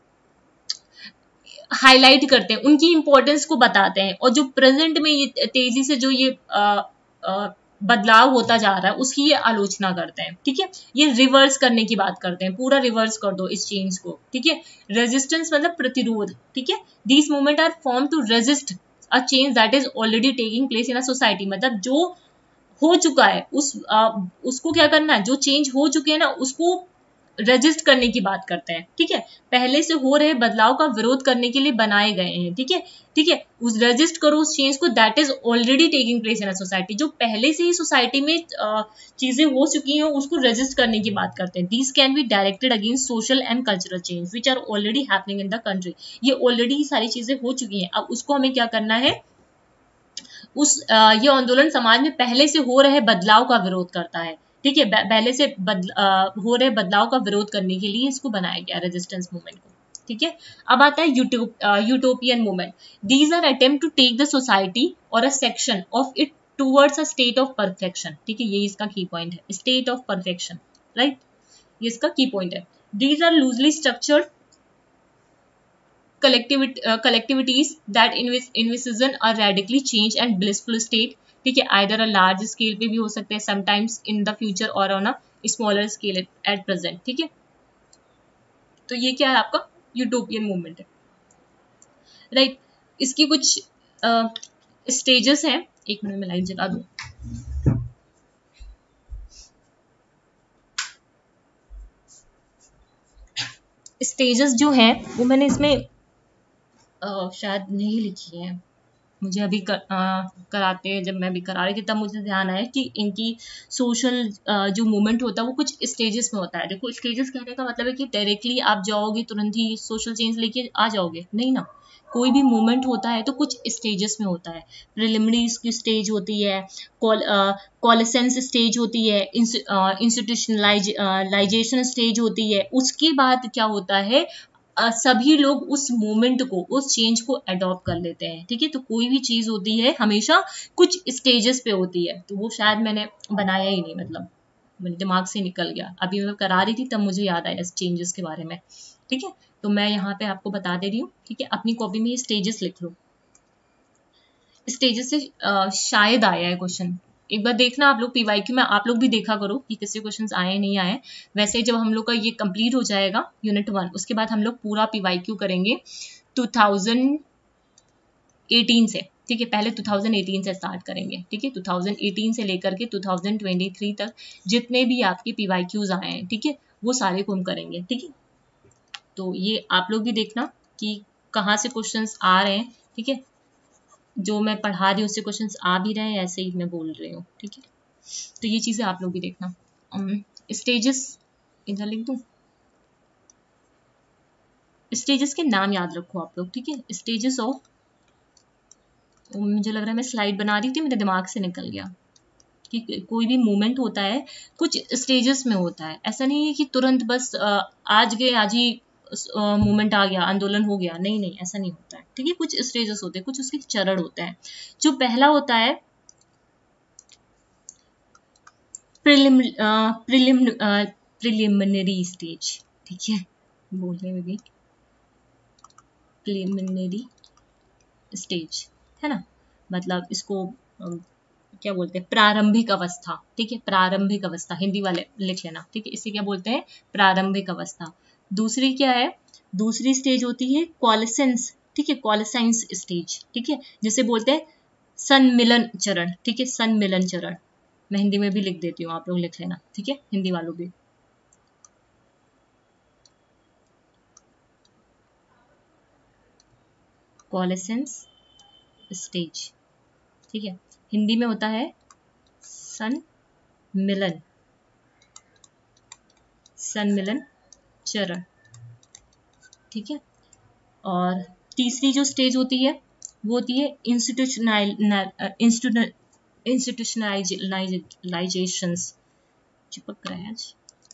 हाईलाइट करते हैं, उनकी इंपॉर्टेंस को बताते हैं, और जो प्रेजेंट में ये तेजी से जो ये आ, आ, बदलाव होता जा रहा है उसकी ये आलोचना करते हैं, ठीक है। ये रिवर्स करने की बात करते हैं, पूरा रिवर्स कर दो इस चेंज को, ठीक है। रेजिस्टेंस मतलब प्रतिरोध, ठीक है। These movement are form to resist a change that is already taking place in a society, मतलब जो हो चुका है उस आ, उसको क्या करना है, जो चेंज हो चुके हैं ना उसको रजिस्ट करने की बात करते हैं, ठीक है। पहले से हो रहे बदलाव का विरोध करने के लिए बनाए गए हैं, ठीक है, ठीक है। उस रजिस्ट करो उस चेंज को that is already taking place in a society, जो पहले से ही सोसाइटी में चीजें हो चुकी हैं उसको रजिस्ट करने की बात करते हैं। These can be directed against social and cultural change which are already happening in the country, ये ऑलरेडी सारी चीजें हो चुकी हैं, अब उसको हमें क्या करना है, उस आ, ये आंदोलन समाज में पहले से हो रहे बदलाव का विरोध करता है, ठीक है। पहले से बदल, आ, हो रहे बदलाव का विरोध करने के लिए इसको बनाया गया रेजिस्टेंस मूवमेंट को, ठीक है। अब आता है utopian movement. These are attempt to take the society or a section of it towards a state of perfection, ठीक है, ये इसका की पॉइंट है, स्टेट ऑफ परफेक्शन, राइट, ये इसका की पॉइंट है। These are loosely structured collectivity uh, collectivities that envision a radically changed and blissful state, ठीक है, either a large scale पे भी हो सकते हैं, sometimes in the future or on a smaller scale at present, ठीक है। तो ये क्या है आपका यूटोपियन मूवमेंट है, राइट right? इसकी कुछ स्टेजेस uh, हैं, एक मिनट में लाइन जला दूं। स्टेजेस जो हैं वो मैंने इसमें Uh, शायद नहीं लिखी है, मुझे अभी कर, आ, कराते हैं, जब मैं भी करा रही थी तब मुझे ध्यान आया कि इनकी सोशल जो मूवमेंट होता है वो कुछ स्टेजेस में होता है। देखो स्टेजेस कहने का मतलब है कि डायरेक्टली आप जाओगे तुरंत ही सोशल चेंज लेके आ जाओगे, नहीं ना, कोई भी मूवमेंट होता है तो कुछ स्टेजेस में होता है। प्रिलिमिनरी की स्टेज होती है, कॉलेसेंस स्टेज होती है, इंस्टीट्यूशनलाइजेशन स्टेज होती है, उसके बाद क्या होता है Uh, सभी लोग उस मोमेंट को, उस चेंज को अडॉप्ट कर लेते हैं। ठीक है, तो कोई भी चीज होती है हमेशा कुछ स्टेजेस पे होती है, तो वो शायद मैंने बनाया ही नहीं, मतलब मेरे दिमाग से निकल गया, अभी मैं करा रही थी तब मुझे याद आया इस चेंजेस के बारे में। ठीक है, तो मैं यहाँ पे आपको बता दे रही हूँ। ठीक है, अपनी कॉपी में ये स्टेजेस लिख लो। स्टेजेस से uh, शायद आया है क्वेश्चन, एक बार देखना आप लोग पीवाईक्यू में, आप लोग भी देखा करो कि किससे क्वेश्चंस आए नहीं आए। वैसे जब हम लोग का ये कंप्लीट हो जाएगा यूनिट वन, उसके बाद हम लोग पूरा पीवाईक्यू करेंगे टू थाउजेंड एटीन से। ठीक है, पहले टू थाउजेंड एटीन से स्टार्ट करेंगे। ठीक है, टू थाउजेंड एटीन से लेकर के टू थाउजेंड ट्वेंटी थ्री तक जितने भी आपके पीवाईक्यूज आए हैं, ठीक है, वो सारे को हम करेंगे। ठीक है, तो ये आप लोग भी देखना कि कहाँ से क्वेश्चंस आ रहे हैं। ठीक है, जो मैं पढ़ा रही हूँ उससे क्वेश्चंस आ भी रहे हैं, ऐसे ही मैं बोल रही हूँ। ठीक है, तो ये चीजें आप लोग भी देखना। स्टेजेस इधर लिख दूं, स्टेजेस के नाम याद रखो आप लोग। ठीक है, स्टेजेस ऑफ, मुझे लग रहा है मैं स्लाइड बना रही थी, मेरे दिमाग से निकल गया कि कोई भी मूवमेंट होता है कुछ स्टेजेस में होता है। ऐसा नहीं है कि तुरंत बस आज गए आज ही मूवमेंट आ गया, आंदोलन हो गया, नहीं नहीं, ऐसा नहीं होता है। ठीक है, कुछ स्टेजेस होते हैं, कुछ उसके चरण होते हैं। जो पहला होता है प्रिलिम प्रिलिम प्रिलिमिनरी स्टेज। ठीक है, बोलने में भी प्रिलिमिनरी स्टेज है ना, मतलब इसको क्या बोलते हैं, प्रारंभिक अवस्था। ठीक है, प्रारंभिक अवस्था हिंदी वाले लिख लेना। ठीक है, इसे क्या बोलते हैं, प्रारंभिक अवस्था। दूसरी क्या है, दूसरी स्टेज होती है कॉलेसेंस। ठीक है, कॉलेसेंस स्टेज। ठीक है, जिसे बोलते हैं सन्मिलन चरण। ठीक है, सन्मिलन चरण, मैं हिंदी में भी लिख देती हूँ, आप लोग लिख लेना। ठीक है, हिंदी वालों भी। कॉलेसेंस स्टेज, ठीक है, हिंदी में होता है सन्मिलन, सन्मिलन चरण। ठीक है, और तीसरी जो स्टेज होती है वो होती है इंस्टीट्यूशनल इंस्टीट्यूशनलाइजेशन। चिपक रहा है आज।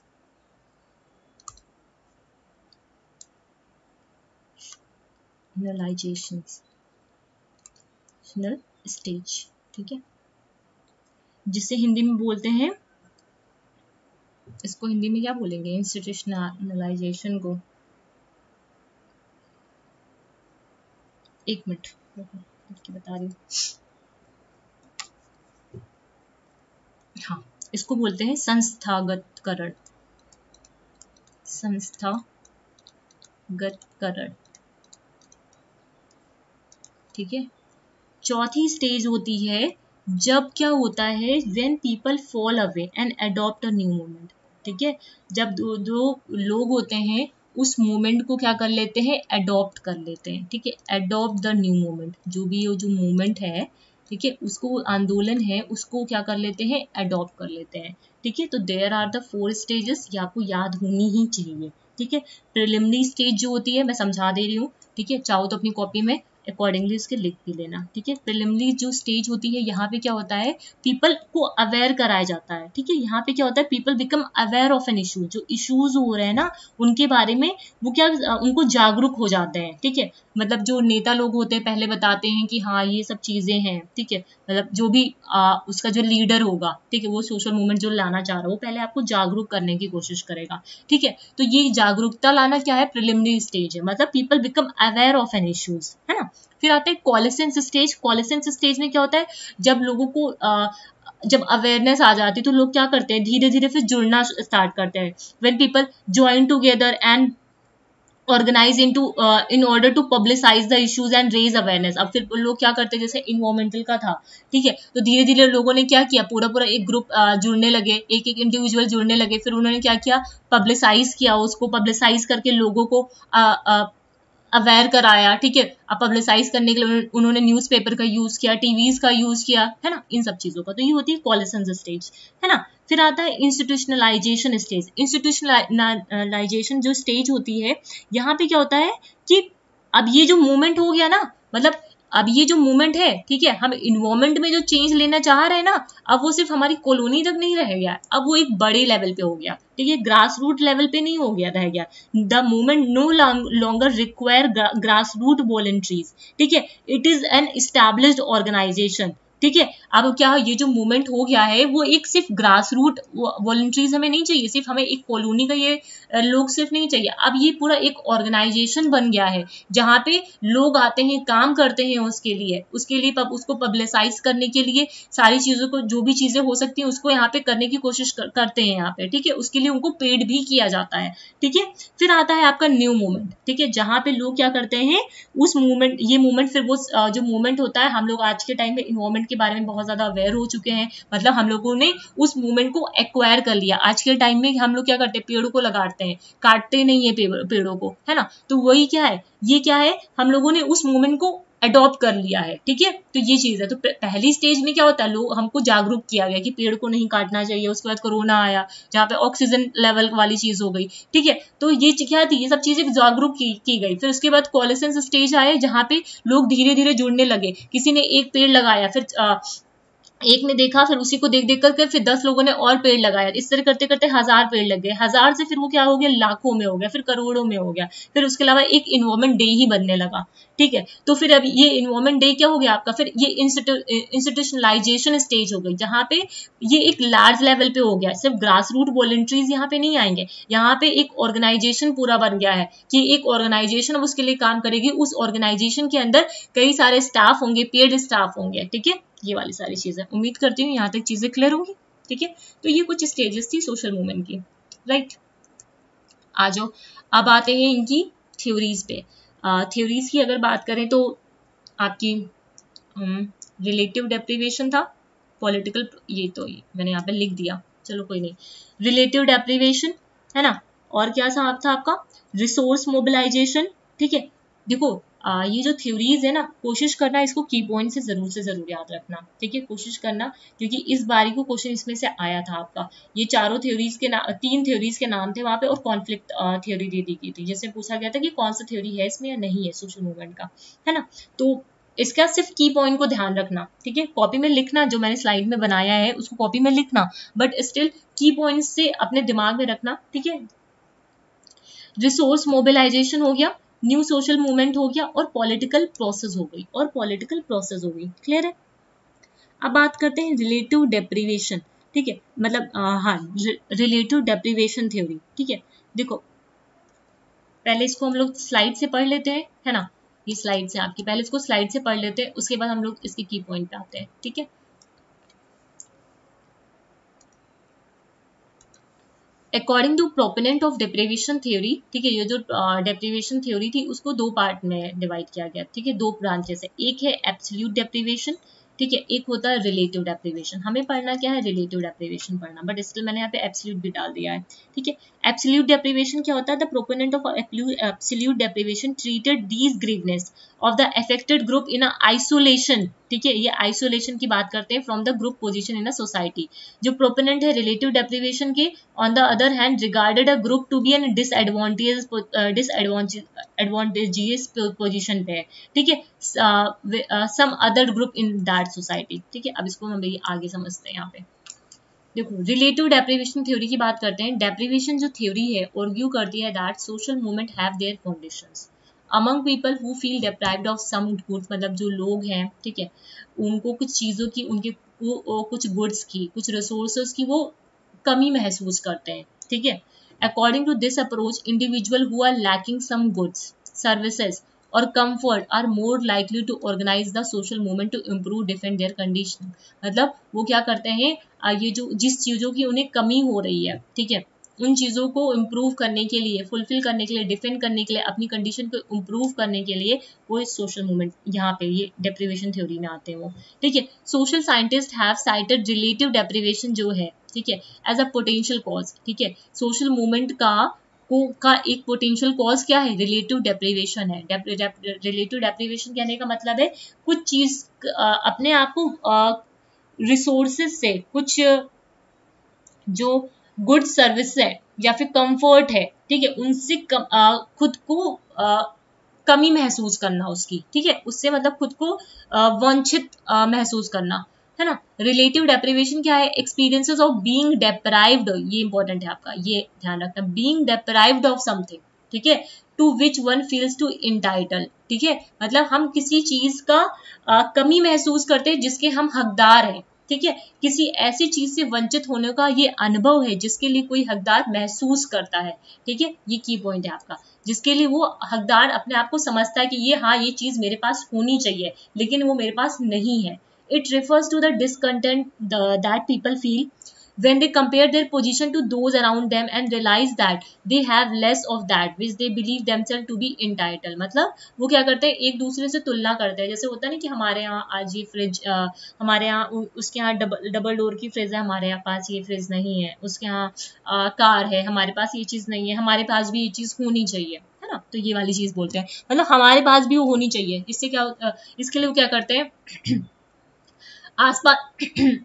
स्टेज, ठीक है, जिसे हिंदी में बोलते हैं, इसको हिंदी में क्या बोलेंगे, इंस्टीट्यूशनलाइजेशन को, एक मिनट बता रही हूँ। हाँ, इसको बोलते हैं संस्थागतकरण, संस्थागतकरण। ठीक है, चौथी स्टेज होती है जब क्या होता है, when people fall away and adopt a new movement। ठीक है, जब दो, दो लोग होते हैं उस मूवमेंट को क्या कर लेते हैं, अडॉप्ट कर लेते हैं। ठीक है, अडॉप्ट द न्यू मूवमेंट, जो भी जो मूवमेंट है, ठीक है, उसको आंदोलन है, उसको क्या कर लेते हैं, अडॉप्ट कर लेते हैं। ठीक है, तो there are the four stages, ये आपको याद होनी ही चाहिए। ठीक है, प्रिलिमिनरी स्टेज जो होती है मैं समझा दे रही हूँ। ठीक है, चाहो तो अपनी कॉपी में अकॉर्डिंगली इसके लिख भी लेना। ठीक है, प्रिलिमिनरी जो स्टेज होती है, यहाँ पे क्या होता है, पीपल को अवेयर कराया जाता है। ठीक है, यहाँ पे क्या होता है, people become aware of an issue, जो इश्यूज हो रहे हैं ना उनके बारे में वो क्या, उनको जागरूक हो जाते हैं। ठीक है, मतलब जो नेता लोग होते हैं पहले बताते हैं कि हाँ ये सब चीजें हैं। ठीक है, मतलब जो भी आ, उसका जो लीडर होगा, ठीक है, वो सोशल मूवमेंट जो लाना चाह रहा है वो पहले आपको जागरूक करने की कोशिश करेगा। ठीक है, तो ये जागरूकता लाना क्या है, प्रिलिमिनरी स्टेज है, मतलब people become aware of an issues, है ना। फिर आता है कॉलेसेंस स्टेज। कॉलेसेंस स्टेज में क्या होता है, जब लोगों को आ, जब अवेयरनेस आ जाती है तो लोग क्या करते हैं, धीरे धीरे फिर जुड़ना स्टार्ट करते हैं। When people join together and organize in to in order to publicize the issues and raise awareness. अब फिर लोग क्या करते हैं, जैसे इन्वायरमेंटल का था, ठीक है, तो धीरे धीरे लोगों ने क्या किया, पूरा पूरा एक ग्रुप uh, जुड़ने लगे, एक एक इंडिविजुअल जुड़ने लगे, फिर उन्होंने क्या किया, पब्लिसाइज किया, उसको पब्लिसाइज करके लोगों को uh, uh, अवेयर कराया, ठीक है, अब पब्लिसाइज करने के लिए उन्होंने न्यूज़पेपर का यूज किया, टीवीज का यूज किया, है ना, इन सब चीजों का। तो ये होती है कोलेसेंस स्टेज, है ना। फिर आता है इंस्टीट्यूशनलाइजेशन स्टेज। इंस्टीट्यूशनलाइजेशन जो स्टेज होती है, यहाँ पे क्या होता है कि अब ये जो मूवमेंट हो गया ना, मतलब अब ये जो मूवमेंट है, ठीक है, हम इन्वायरमेंट में जो चेंज लेना चाह रहे हैं ना, अब वो सिर्फ हमारी कॉलोनी तक नहीं रह गया, अब वो एक बड़े लेवल पे हो गया, ठीक है, ग्रास रूट लेवल पे नहीं हो गया, रह गया। The movement no longer require grass root volunteers, ठीक है, it is an established organization, ठीक है। अब क्या ये जो मूवमेंट हो गया है वो एक सिर्फ ग्रास रूट वॉलंटरीज हमें नहीं चाहिए, सिर्फ हमें एक कॉलोनी का ये लोग सिर्फ नहीं चाहिए, अब ये पूरा एक ऑर्गेनाइजेशन बन गया है जहाँ पे लोग आते हैं, काम करते हैं उसके लिए, उसके लिए पब, उसको पब्लिसाइज करने के लिए सारी चीजों को, जो भी चीजें हो सकती हैं उसको यहाँ पे करने की कोशिश कर, करते हैं यहाँ पे, ठीक है, उसके लिए उनको पेड भी किया जाता है, ठीक है। फिर आता है आपका न्यू मूवमेंट, ठीक है, जहाँ पे लोग क्या करते हैं उस मूवमेंट, ये मूवमेंट फिर वो जो मूवमेंट होता है, हम लोग आज के टाइम में इन्वायरमेंट के बारे में बहुत ज्यादा अवेयर हो चुके हैं, मतलब हम लोगों ने उस मूवमेंट को एक्वायर कर लिया। आज के टाइम में हम लोग क्या करते हैं, पेड़ों को लगाते हैं, काटते नहीं है पेड़ों को, है ना। तो वही क्या है, ये क्या है, हम लोगों ने उस मूवमेंट को अडॉप्ट कर लिया है, ठीक है। तो ये चीज है। तो पहली स्टेज में क्या होता है, लोग हमको जागरूक किया गया कि पेड़ को नहीं काटना चाहिए, उसके बाद कोरोना आया जहाँ पे ऑक्सीजन लेवल वाली चीज हो गई, ठीक है। तो ये क्या थी, ये सब चीजें जागरूक की, की गई। फिर उसके बाद कोलेसेंस स्टेज आए जहाँ पे लोग धीरे धीरे जुड़ने लगे, किसी ने एक पेड़ लगाया, फिर आ, एक ने देखा, फिर उसी को देख देख करके फिर दस लोगों ने और पेड़ लगाया, इस तरह करते करते हजार पेड़ लग गए, हजार से फिर वो क्या हो गया, लाखों में हो गया, फिर करोड़ों में हो गया। फिर उसके अलावा एक इन्वायरमेंट डे ही बनने लगा, ठीक है। तो फिर अब ये इन्वायरमेंट डे क्या हो गया आपका, फिर ये इंस्टीट्यूशनलाइजेशन स्टेज हो गई, जहाँ पे ये एक लार्ज लेवल पे हो गया, सिर्फ ग्रास रूट वॉलंटरीज यहाँ पे नहीं आएंगे, यहाँ पे एक ऑर्गेनाइजेशन पूरा बन गया है कि एक ऑर्गेनाइजेशन अब उसके लिए काम करेगी, उस ऑर्गेनाइजेशन के अंदर कई सारे स्टाफ होंगे, पेड स्टाफ होंगे, ठीक है। ये वाली सारी चीजें, उम्मीद करती हूँ यहाँ तक चीजें क्लियर होंगी, ठीक है। तो ये कुछ स्टेजेस थी सोशल मूवमेंट की, राइट। आ जाओ, अब आते हैं इनकी थ्योरीज पे। थ्योरीज की अगर बात करें तो आपकी रिलेटिव डेप्रिवेशन था, पॉलिटिकल, ये तो ये मैंने यहाँ पे लिख दिया, चलो कोई नहीं, रिलेटिव डेप्रिवेशन, है ना। और क्या था आपका रिसोर्स मोबिलाइजेशन, ठीक है। देखो आ, ये जो थ्योरीज है ना, कोशिश करना इसको की पॉइंट से जरूर से जरूर याद रखना, ठीक है, कोशिश करना, क्योंकि इस बारी को क्वेश्चन इसमें से आया था आपका। ये चारों थ्योरीज के नाम, तीन थ्योरीज के नाम थे वहां पे, और कॉन्फ्लिक्ट थ्योरी दे दी गई थी, जैसे पूछा गया था कि कौन सा थ्योरी है इसमें या नहीं है सोशल मूवमेंट का, है ना। तो इसका सिर्फ की पॉइंट को ध्यान रखना, ठीक है, कॉपी में लिखना, जो मैंने स्लाइड में बनाया है उसको कॉपी में लिखना, बट स्टिल की पॉइंट से अपने दिमाग में रखना, ठीक है। रिसोर्स मोबिलाइजेशन हो गया, न्यू सोशल मूवमेंट हो गया, और पॉलिटिकल प्रोसेस हो गई, और पॉलिटिकल प्रोसेस हो गई, क्लियर है। अब बात करते हैं रिलेटिव डेप्रिवेशन, ठीक है, मतलब आ, हाँ, रिलेटिव डेप्रिवेशन थ्योरी, ठीक है। देखो पहले इसको हम लोग स्लाइड से पढ़ लेते हैं, है ना, ये स्लाइड से आपकी, पहले इसको स्लाइड से पढ़ लेते हैं, उसके बाद हम लोग इसकी की पॉइंट पे आते हैं, ठीक है। According to proponent of deprivation theory, ठीक है, ये जो डेप्रिवेशन थ्योरी थी उसको दो पार्ट में डिवाइड किया गया, ठीक है, दो ब्रांचेस है, एक है एब्सोल्यूट डेप्रिवेशन, ठीक है, एक होता है रिलेटिव डेप्रिवेशन। हमें पढ़ना क्या है, रिलेटिव डेप्रिवेशन पढ़ना, बट स्टिल मैंने यहाँ पे एब्सोल्यूट भी डाल दिया है, ठीक है। एब्सोल्यूट डेप्रिवेशन क्या होता है, the proponent of absolute deprivation treated these grievances of the affected group in isolation, ठीक है, ये आइसोलेशन की बात करते हैं, from the group position in a society. जो प्रोपोनेंट है रिलेटिव डेप्रिवेशन के, on the other hand regarded a group to be an disadvantage disadvantageous position पे है, ठीक है, some other group in that society, ठीक है। अब इसको हम आगे समझते हैं। यहाँ पे देखो रिलेटिव डेप्रिवेशन थ्योरी की बात करते हैं। डेप्रिवेशन जो थ्योरी है आर्ग्यू करती है that social movement have their conditions among people who feel deprived of some goods, मतलब जो लोग हैं, ठीक है, उनको कुछ चीज़ों की, उनके वो, कुछ गुड्स की, कुछ रिसोर्सेज की वो कमी महसूस करते हैं, ठीक है। According to this approach individual who are lacking some goods, services और comfort are more likely to organize the social movement to improve defend their condition। मतलब वो क्या करते हैं, ये जो जिस चीज़ों की उन्हें कमी हो रही है, ठीक है, उन चीज़ों को इम्प्रूव करने के लिए, फुलफिल करने के लिए, डिफेंड करने के लिए, अपनी कंडीशन को इम्प्रूव करने के लिए वो इस सोशल मूवमेंट, यहाँ पे ये डेप्रिवेशन थ्योरी में आते हैं वो, ठीक है। Social scientist have cited relative deprivation जो है, ठीक है, एज अ पोटेंशियल कॉज, ठीक है, सोशल मूवमेंट का को का एक पोटेंशियल कॉज क्या है, रिलेटिव डेप्रिवेशन है। रिलेटिव डेप्रिवेशन कहने का मतलब है कुछ चीज अपने आप को रिसोर्सेज से, कुछ जो गुड सर्विस है या फिर कंफर्ट है, ठीक है, उनसे कम, आ, खुद को आ, कमी महसूस करना उसकी, ठीक है, उससे मतलब खुद को वंचित महसूस करना, है ना। रिलेटिव डेप्रिवेशन क्या है, एक्सपीरियंसेस ऑफ बीइंग डेप्राइव्ड, ये इंपॉर्टेंट है आपका, ये ध्यान रखना, बीइंग डेप्राइव्ड ऑफ समथिंग, ठीक है, to which one feels to entitle, ठीक है, मतलब हम किसी चीज का आ, कमी महसूस करते हैं जिसके हम हकदार हैं, ठीक है, किसी ऐसी चीज से वंचित होने का ये अनुभव है जिसके लिए कोई हकदार महसूस करता है, ठीक है, ये की पॉइंट है आपका, जिसके लिए वो हकदार अपने आप को समझता है कि ये हाँ ये चीज मेरे पास होनी चाहिए लेकिन वो मेरे पास नहीं है। It refers to the discontent the, that people feel when they compare their position to those around them and realize that they have less of that which they believe themselves to be entitled। मतलब वो क्या करते हैं, एक दूसरे से तुलना करते हैं, जैसे होता है ना कि हमारे यहाँ आज ये फ्रिज, आ, हमारे यहाँ उसके यहाँ डबल डबल डोर की फ्रिज है, हमारे यहाँ पास ये फ्रिज नहीं है, उसके यहाँ कार है, हमारे पास ये चीज नहीं है, हमारे पास भी ये चीज होनी चाहिए, है ना, तो ये वाली चीज बोलते हैं, मतलब हमारे पास भी वो होनी चाहिए। इससे क्या, इसके लिए वो क्या करते हैं, आसपास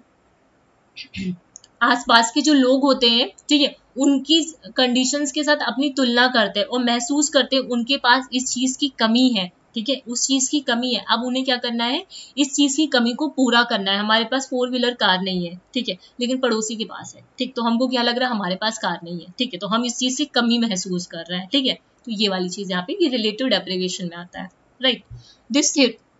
आसपास के जो लोग होते हैं, ठीक है, उनकी कंडीशंस के साथ अपनी तुलना करते हैं और महसूस करते हैं उनके पास इस चीज की कमी है, ठीक है, उस चीज की कमी है, अब उन्हें क्या करना है, इस चीज की कमी को पूरा करना है। हमारे पास फोर व्हीलर कार नहीं है, ठीक है, लेकिन पड़ोसी के पास है, ठीक, तो हमको क्या लग रहा है, हमारे पास कार नहीं है, ठीक है, तो हम इस चीज की कमी महसूस कर रहे हैं, ठीक है, तो ये वाली चीज यहाँ पे ये रिलेटिव डेप्रिवेशन में आता है, right. This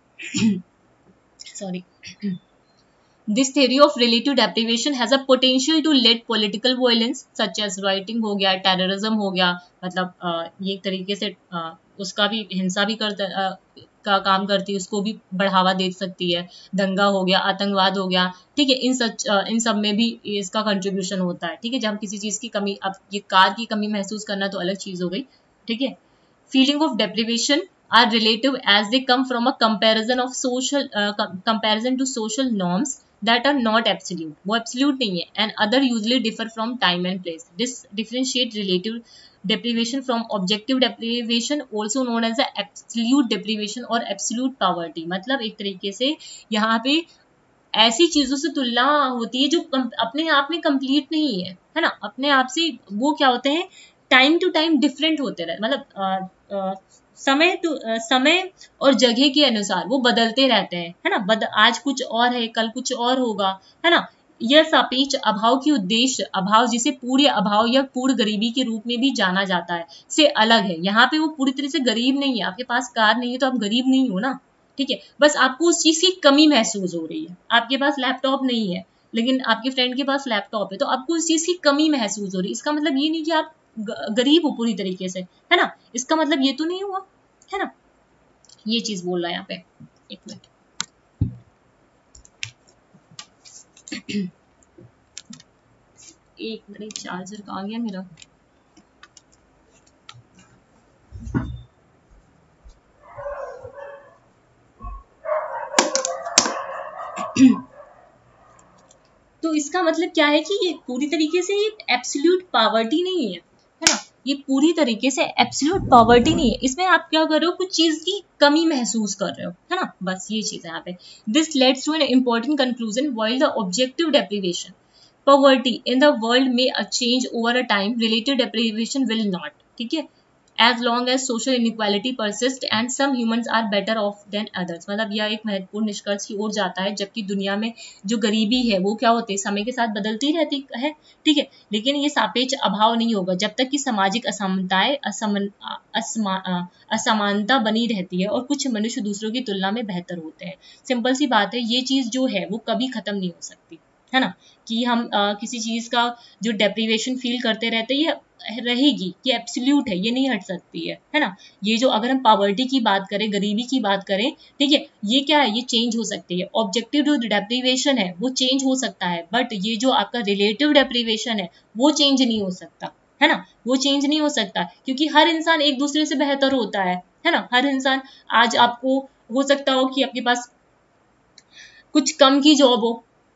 sorry This theory of relative deprivation has a potential to lead political violence such as rioting हो गया, terrorism हो गया, मतलब आ, ये एक तरीके से आ, उसका भी हिंसा भी करता आ, का काम करती है, उसको भी बढ़ावा दे सकती है, दंगा हो गया, आतंकवाद हो गया, ठीक है, इन सच आ, इन सब में भी इसका कंट्रीब्यूशन होता है, ठीक है, जब हम किसी चीज की कमी, अब ये कार की कमी महसूस करना तो अलग चीज हो गई, ठीक है। Feeling of deprivation are relative as they come from a comparison of social uh, comparison to social norms that are not absolute, वो absolute नहीं है, and other usually differ from time and place. This differentiate relative deprivation from objective deprivation, also known as the absolute deprivation or absolute poverty। मतलब एक तरीके से यहाँ पे ऐसी चीजों से तुलना होती है जो अपने आप में कंप्लीट नहीं है, है ना, अपने आप से वो क्या होते हैं, टाइम टू टाइम डिफरेंट होते रहे, मतलब समय टू समय और जगह के अनुसार वो बदलते रहते हैं, है ना, बद, आज कुछ और है, कल कुछ और होगा, है ना। यह सापेक्ष अभाव की उद्देश्य अभाव, जिसे पूर्ण अभाव या पूर्ण गरीबी के रूप में भी जाना जाता है, से अलग है। यहाँ पे वो पूरी तरह से गरीब नहीं है, आपके पास कार नहीं है तो आप गरीब नहीं हो ना, ठीक है, बस आपको उस चीज की कमी महसूस हो रही है। आपके पास लैपटॉप नहीं है लेकिन आपके फ्रेंड के पास लैपटॉप है, तो आपको उस चीज की कमी महसूस हो रही है। इसका मतलब ये नहीं कि आप गरीब हो पूरी तरीके से, है ना, इसका मतलब ये तो नहीं हुआ, है ना, ये चीज बोल रहा है यहाँ पे। एक मिनट, एक मिनट, चार्जर कहाँ गया मेरा। तो इसका मतलब क्या है कि ये पूरी तरीके से ये एब्सोल्यूट पॉवर्टी नहीं है, है ना, ये पूरी तरीके से एब्सोल्यूट पॉवर्टी नहीं है, इसमें आप क्या कर रहे हो, कुछ चीज की कमी महसूस कर रहे हो, है ना, बस ये चीज है यहाँ पे। This leads to an important conclusion, while the objective deprivation poverty in the world may change over a time, relative deprivation will not, ठीक है, as long as social inequality persists and some humans are better off than others। मतलब यह एक महत्वपूर्ण निष्कर्ष की ओर जाता है, जबकि दुनिया में जो गरीबी है वो क्या होती है, समय के साथ बदलती रहती है, ठीक है, लेकिन ये सापेक्ष अभाव नहीं होगा जब तक कि सामाजिक असमानताएं असमान असमानता बनी रहती है और कुछ मनुष्य दूसरों की तुलना में बेहतर होते हैं। सिंपल सी बात है, ये चीज जो है वो कभी खत्म नहीं हो सकती, है ना, कि हम आ, किसी चीज का जो डेप्रिवेशन फील करते रहते हैं, ये रहेगी, ये एब्सोल्यूट है, ये नहीं हट सकती है, है ना। ये जो अगर हम पॉवर्टी की बात करें, गरीबी की बात करें, ठीक है, ये क्या है, ये चेंज हो सकती है। ऑब्जेक्टिव जो डेप्रिवेशन है वो चेंज हो सकता है, बट ये जो आपका रिलेटिव डेप्रिवेशन है वो चेंज नहीं हो सकता, है ना, वो चेंज नहीं हो सकता, क्योंकि हर इंसान एक दूसरे से बेहतर होता है, है ना। हर इंसान, आज आपको हो सकता हो कि आपके पास कुछ कम की जॉब हो,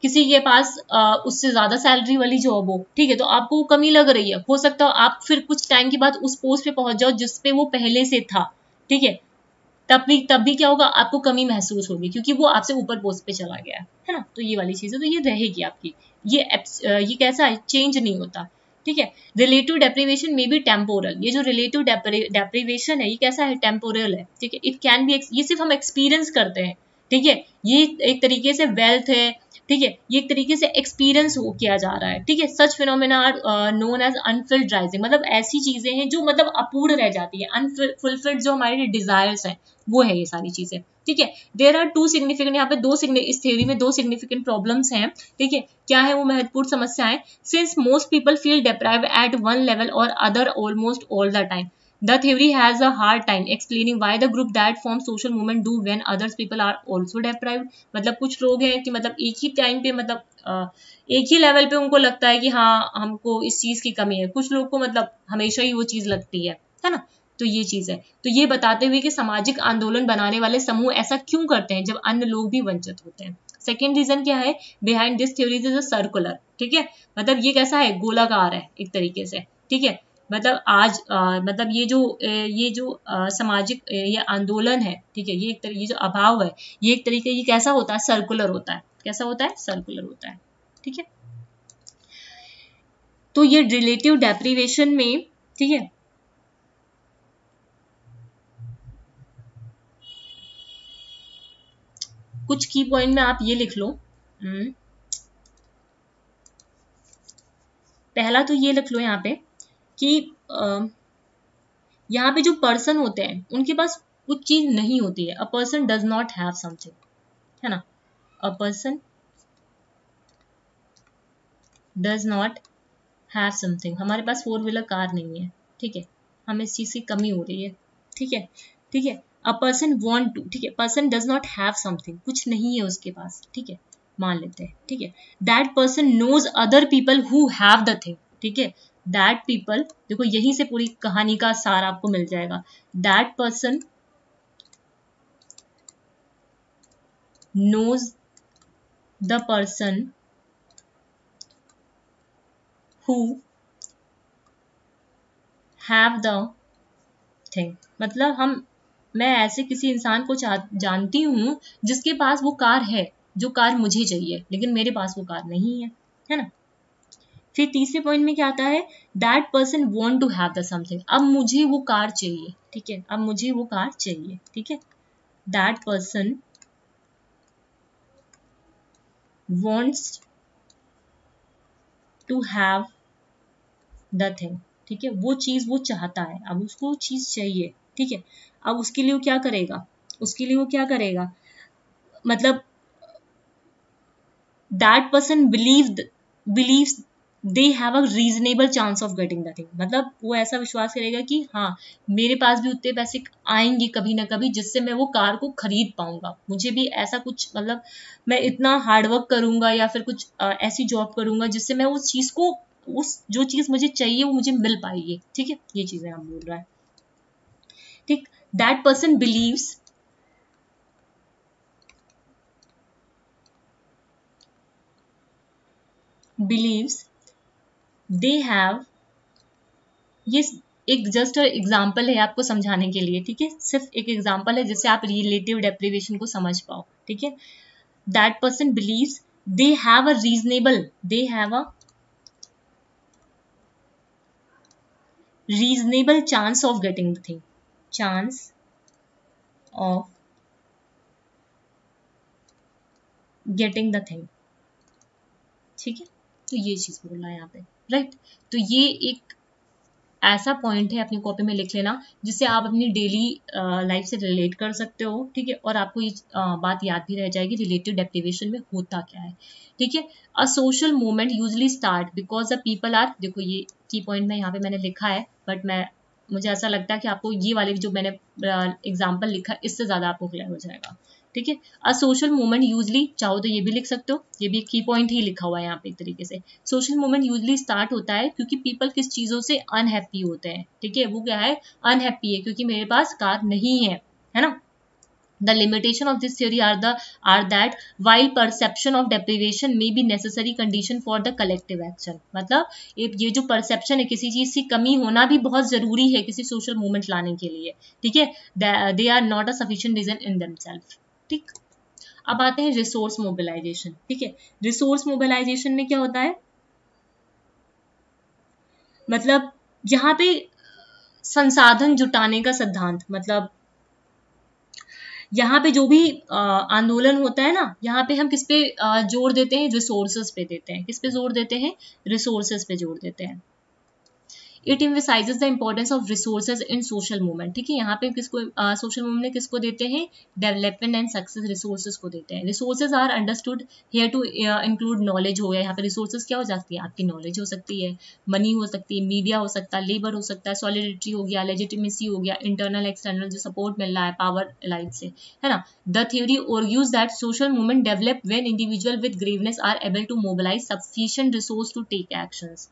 किसी के पास आ, उससे ज्यादा सैलरी वाली जॉब हो, ठीक है, तो आपको वो कमी लग रही है, हो सकता हो आप फिर कुछ टाइम के बाद उस पोस्ट पे पहुंच जाओ जिस पे वो पहले से था, ठीक है, तब भी तब भी क्या होगा, आपको कमी महसूस होगी क्योंकि वो आपसे ऊपर पोस्ट पे चला गया है ना। तो ये वाली चीज है, तो ये रहेगी आपकी, ये ये कैसा है, चेंज नहीं होता, ठीक है। रिलेटिव डेप्रीवेशन में भी टेम्पोरल, ये जो रिलेटिव डेप्रीवेशन है ये कैसा है, टेम्पोरल है, ठीक है। इट कैन बी, ये सिर्फ हम एक्सपीरियंस करते हैं, ठीक है, ये एक तरीके से वेल्थ है, ठीक है, ये एक तरीके से एक्सपीरियंस हो किया जा रहा है, ठीक है। Such phenomena are known as unfilled rising, मतलब ऐसी चीजें हैं जो मतलब अपूर्ण रह जाती है, अनफुलफिल्ड जो हमारे डिजायर्स हैं वो है ये सारी चीजें, ठीक है। देयर आर टू सिग्निफिकेंट, यहाँ पे दो इस थ्योरी में दो सिग्निफिकेंट प्रॉब्लम्स हैं, ठीक है। क्या है वो महत्वपूर्ण समस्याएं, since most people feel deprived at one level or other almost all the time, the theory has a hard time explaining why the group that form social movement do when others people are also deprived। मतलब कुछ लोग हैं कि मतलब एक ही time पे मतलब एक ही लेवल पे उनको लगता है कि हाँ हमको इस चीज की कमी है, कुछ लोग को मतलब हमेशा ही वो चीज लगती है है ना। तो ये चीज है, तो ये बताते हुए कि सामाजिक आंदोलन बनाने वाले समूह ऐसा क्यों करते हैं जब अन्य लोग भी वंचित होते हैं। सेकेंड रीजन क्या है, behind this theory is a circular, ठीक है, मतलब ये कैसा है, गोलाकार है एक तरीके से, ठीक है। मतलब आज आ, मतलब ये जो ये जो आ, सामाजिक ये आंदोलन है, ठीक है, ये एक तरीके, ये जो अभाव है ये एक तरीके, ये कैसा होता है, सर्कुलर होता है, कैसा होता है, सर्कुलर होता है, ठीक है। तो ये रिलेटिव डेप्रीवेशन में, ठीक है, कुछ की पॉइंट में आप ये लिख लो, पहला तो ये लिख लो यहाँ पे कि आ, यहाँ पे जो पर्सन होते हैं उनके पास कुछ चीज नहीं होती है, a person does not have something, है ना, a person does not have something, हमारे पास फोर व्हीलर कार नहीं है, ठीक है, हमें इस चीज की कमी हो रही है, ठीक है, ठीक है। अ पर्सन वांट टू, ठीक है, person does not have something, कुछ नहीं है उसके पास, ठीक है, मान लेते हैं, ठीक है। That person knows other people who have the thing, ठीक है, दैट पीपल, देखो यहीं से पूरी कहानी का सार आपको मिल जाएगा। That person knows the person who have the thing, मतलब हम मैं ऐसे किसी इंसान को जानती हूँ जिसके पास वो कार है, जो कार मुझे चाहिए, लेकिन मेरे पास वो कार नहीं है, है ना। फिर तीसरे पॉइंट में क्या आता है, that person want to have the something, अब मुझे वो कार चाहिए, ठीक है, अब मुझे वो कार चाहिए, ठीक है। That person wants to have the thing, ठीक है, वो चीज वो चाहता है, अब उसको चीज चाहिए, ठीक है। अब उसके लिए वो क्या करेगा, उसके लिए वो क्या करेगा, मतलब that person believe believes they have a reasonable chance of getting the thing, मतलब वो ऐसा विश्वास करेगा कि हाँ मेरे पास भी उतने पैसे आएंगे कभी ना कभी जिससे मैं वो कार को खरीद पाऊंगा, मुझे भी ऐसा कुछ, मतलब मैं इतना हार्डवर्क करूंगा या फिर कुछ आ, ऐसी जॉब करूंगा जिससे मैं उस चीज को, उस जो चीज मुझे चाहिए वो मुझे मिल पाएगी, ठीक है, ये चीजें हम बोल रहा है, ठीक। That person believes believes they have, ये एक जस्ट एग्जाम्पल है आपको समझाने के लिए, ठीक है, सिर्फ एक एग्जाम्पल है जिससे आप रिलेटिव डेप्रीवेशन को समझ पाओ, ठीक है। That person believes they have a reasonable, they have a reasonable chance of getting the thing, chance of getting the thing, ठीक है। तो ये चीज बोलना है यहाँ पे, राइट। तो ये एक ऐसा पॉइंट है, अपनी कॉपी में लिख लेना जिससे आप अपनी डेली लाइफ से रिलेट कर सकते हो, ठीक है, और आपको ये uh, बात याद भी रह जाएगी रिलेटिव डेप्रीवेशन में होता क्या है, ठीक है। A social movement usually start because the people are, देखो ये की पॉइंट में यहाँ पे मैंने लिखा है, बट मैं मुझे ऐसा लगता है कि आपको ये वाले जो मैंने एग्जाम्पल uh, लिखा इससे ज्यादा आपको क्लियर हो जाएगा, ठीक है। अ सोशल मूवमेंट यूजली, चाहो तो ये भी लिख सकते हो, ये भी एक की पॉइंट ही लिखा हुआ है यहाँ पे एक तरीके से। सोशल मूवमेंट यूजली स्टार्ट होता है क्योंकि पीपल किस चीजों से अनहैप्पी होते हैं, ठीक है, वो क्या है, अनहैप्पी है क्योंकि मेरे पास कार नहीं है, है ना। The limitation of this theory are the are that while perception of deprivation may be necessary condition for the collective action, मतलब ये जो perception है किसी चीज की कमी होना भी बहुत जरूरी है किसी social movement लाने के लिए, ठीक है, they are not a sufficient reason in themselves, ठीक। अब आते हैं रिसोर्स मोबिलाइजेशन, ठीक है। रिसोर्स मोबिलाइजेशन में क्या होता है, मतलब यहाँ पे संसाधन जुटाने का सिद्धांत, मतलब यहाँ पे जो भी आंदोलन होता है ना, यहाँ पे हम किस पे जोर देते हैं, रिसोर्सेज पे देते हैं। किस पे जोर देते हैं, रिसोर्सेज पे जोर देते हैं। It emphasizes the importance of resources in social movement, ठीक है। यहाँ पे किसको सोशल मूवमेंट में किसको देते हैं, डेवलपमेंट एंड सक्सेस रिसोर्सेज को देते हैं। Resources are understood here to include knowledge हो गया, यहाँ पे रिसोर्सेज क्या हो जाती है, आपकी नॉलेज हो सकती है, मनी हो सकती है, मीडिया हो सकता है, लेबर हो सकता है, सॉलिडिटी हो गया, लेजिटिमेसी हो गया, इंटरनल एक्सटर्नल जो सपोर्ट मिल रहा है पावर लाइट से, है ना। The theory argues that social movement develop when individual with grievances are able to mobilize sufficient resource to take actions,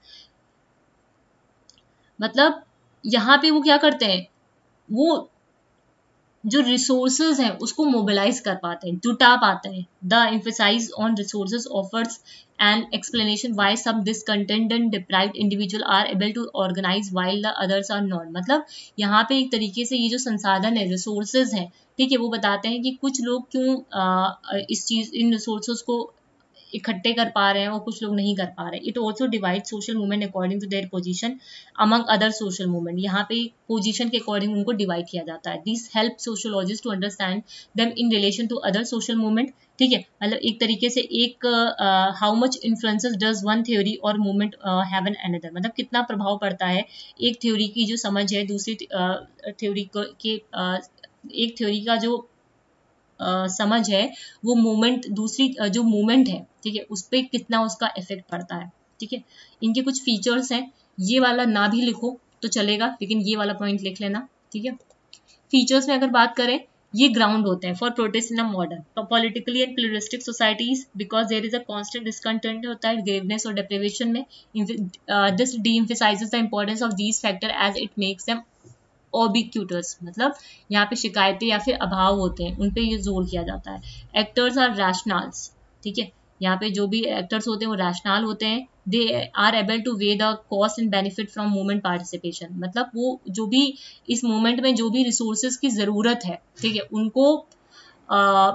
मतलब यहाँ पे वो क्या करते हैं, वो जो रिसोर्सेज हैं उसको मोबिलाइज कर पाते हैं, जुटा पाते हैं। The emphasize on resources offers an explanation why some discontent and deprived individual are able to organize while the others are not, मतलब यहाँ पे एक तरीके से ये जो संसाधन है, रिसोर्सेज हैं, ठीक है, वो बताते हैं कि कुछ लोग क्यों आ, इस चीज इन रिसोर्सेज को इकट्ठे कर पा रहे हैं और कुछ लोग नहीं कर पा रहे। It also divide social movement according to their position among other social movement, यहाँ पे पोजीशन के अकॉर्डिंग उनको डिवाइड किया जाता है। This help sociologist to understand them in relation to other social movement, ठीक है, मतलब एक तरीके से एक how much influences does one theory और मूवमेंट हैव एन अनदर, मतलब कितना प्रभाव पड़ता है एक थ्योरी की जो समझ है दूसरी थ्योरी uh, के uh, एक थ्योरी का जो Uh, समझ है वो मूवमेंट दूसरी uh, जो मूवमेंट है, ठीक है, उस पर कितना उसका इफेक्ट पड़ता है, ठीक है। इनके कुछ फीचर्स हैं, ये वाला ना भी लिखो तो चलेगा, लेकिन ये वाला पॉइंट लिख लेना, ठीक है। फीचर्स में अगर बात करें, ये ग्राउंड होते हैं for protest in a modern politically and pluralistic societies, because there is a constant discontent होता है ग्रेवनेस और डिप्रिवेशन में। This deemphasizes the importance of these factor as it makes them ubiquitous, मतलब यहाँ पे शिकायतें या फिर अभाव होते हैं, उन पे ये जोर किया जाता है। एक्टर्स आर रैशनल्स, ठीक है, यहाँ पे जो भी एक्टर्स होते हैं वो रैशनल होते हैं। They are able to weigh the cost and benefit from movement participation, मतलब वो जो भी इस मूवमेंट में जो भी रिसोर्सेज की जरूरत है, ठीक है, उनको आ,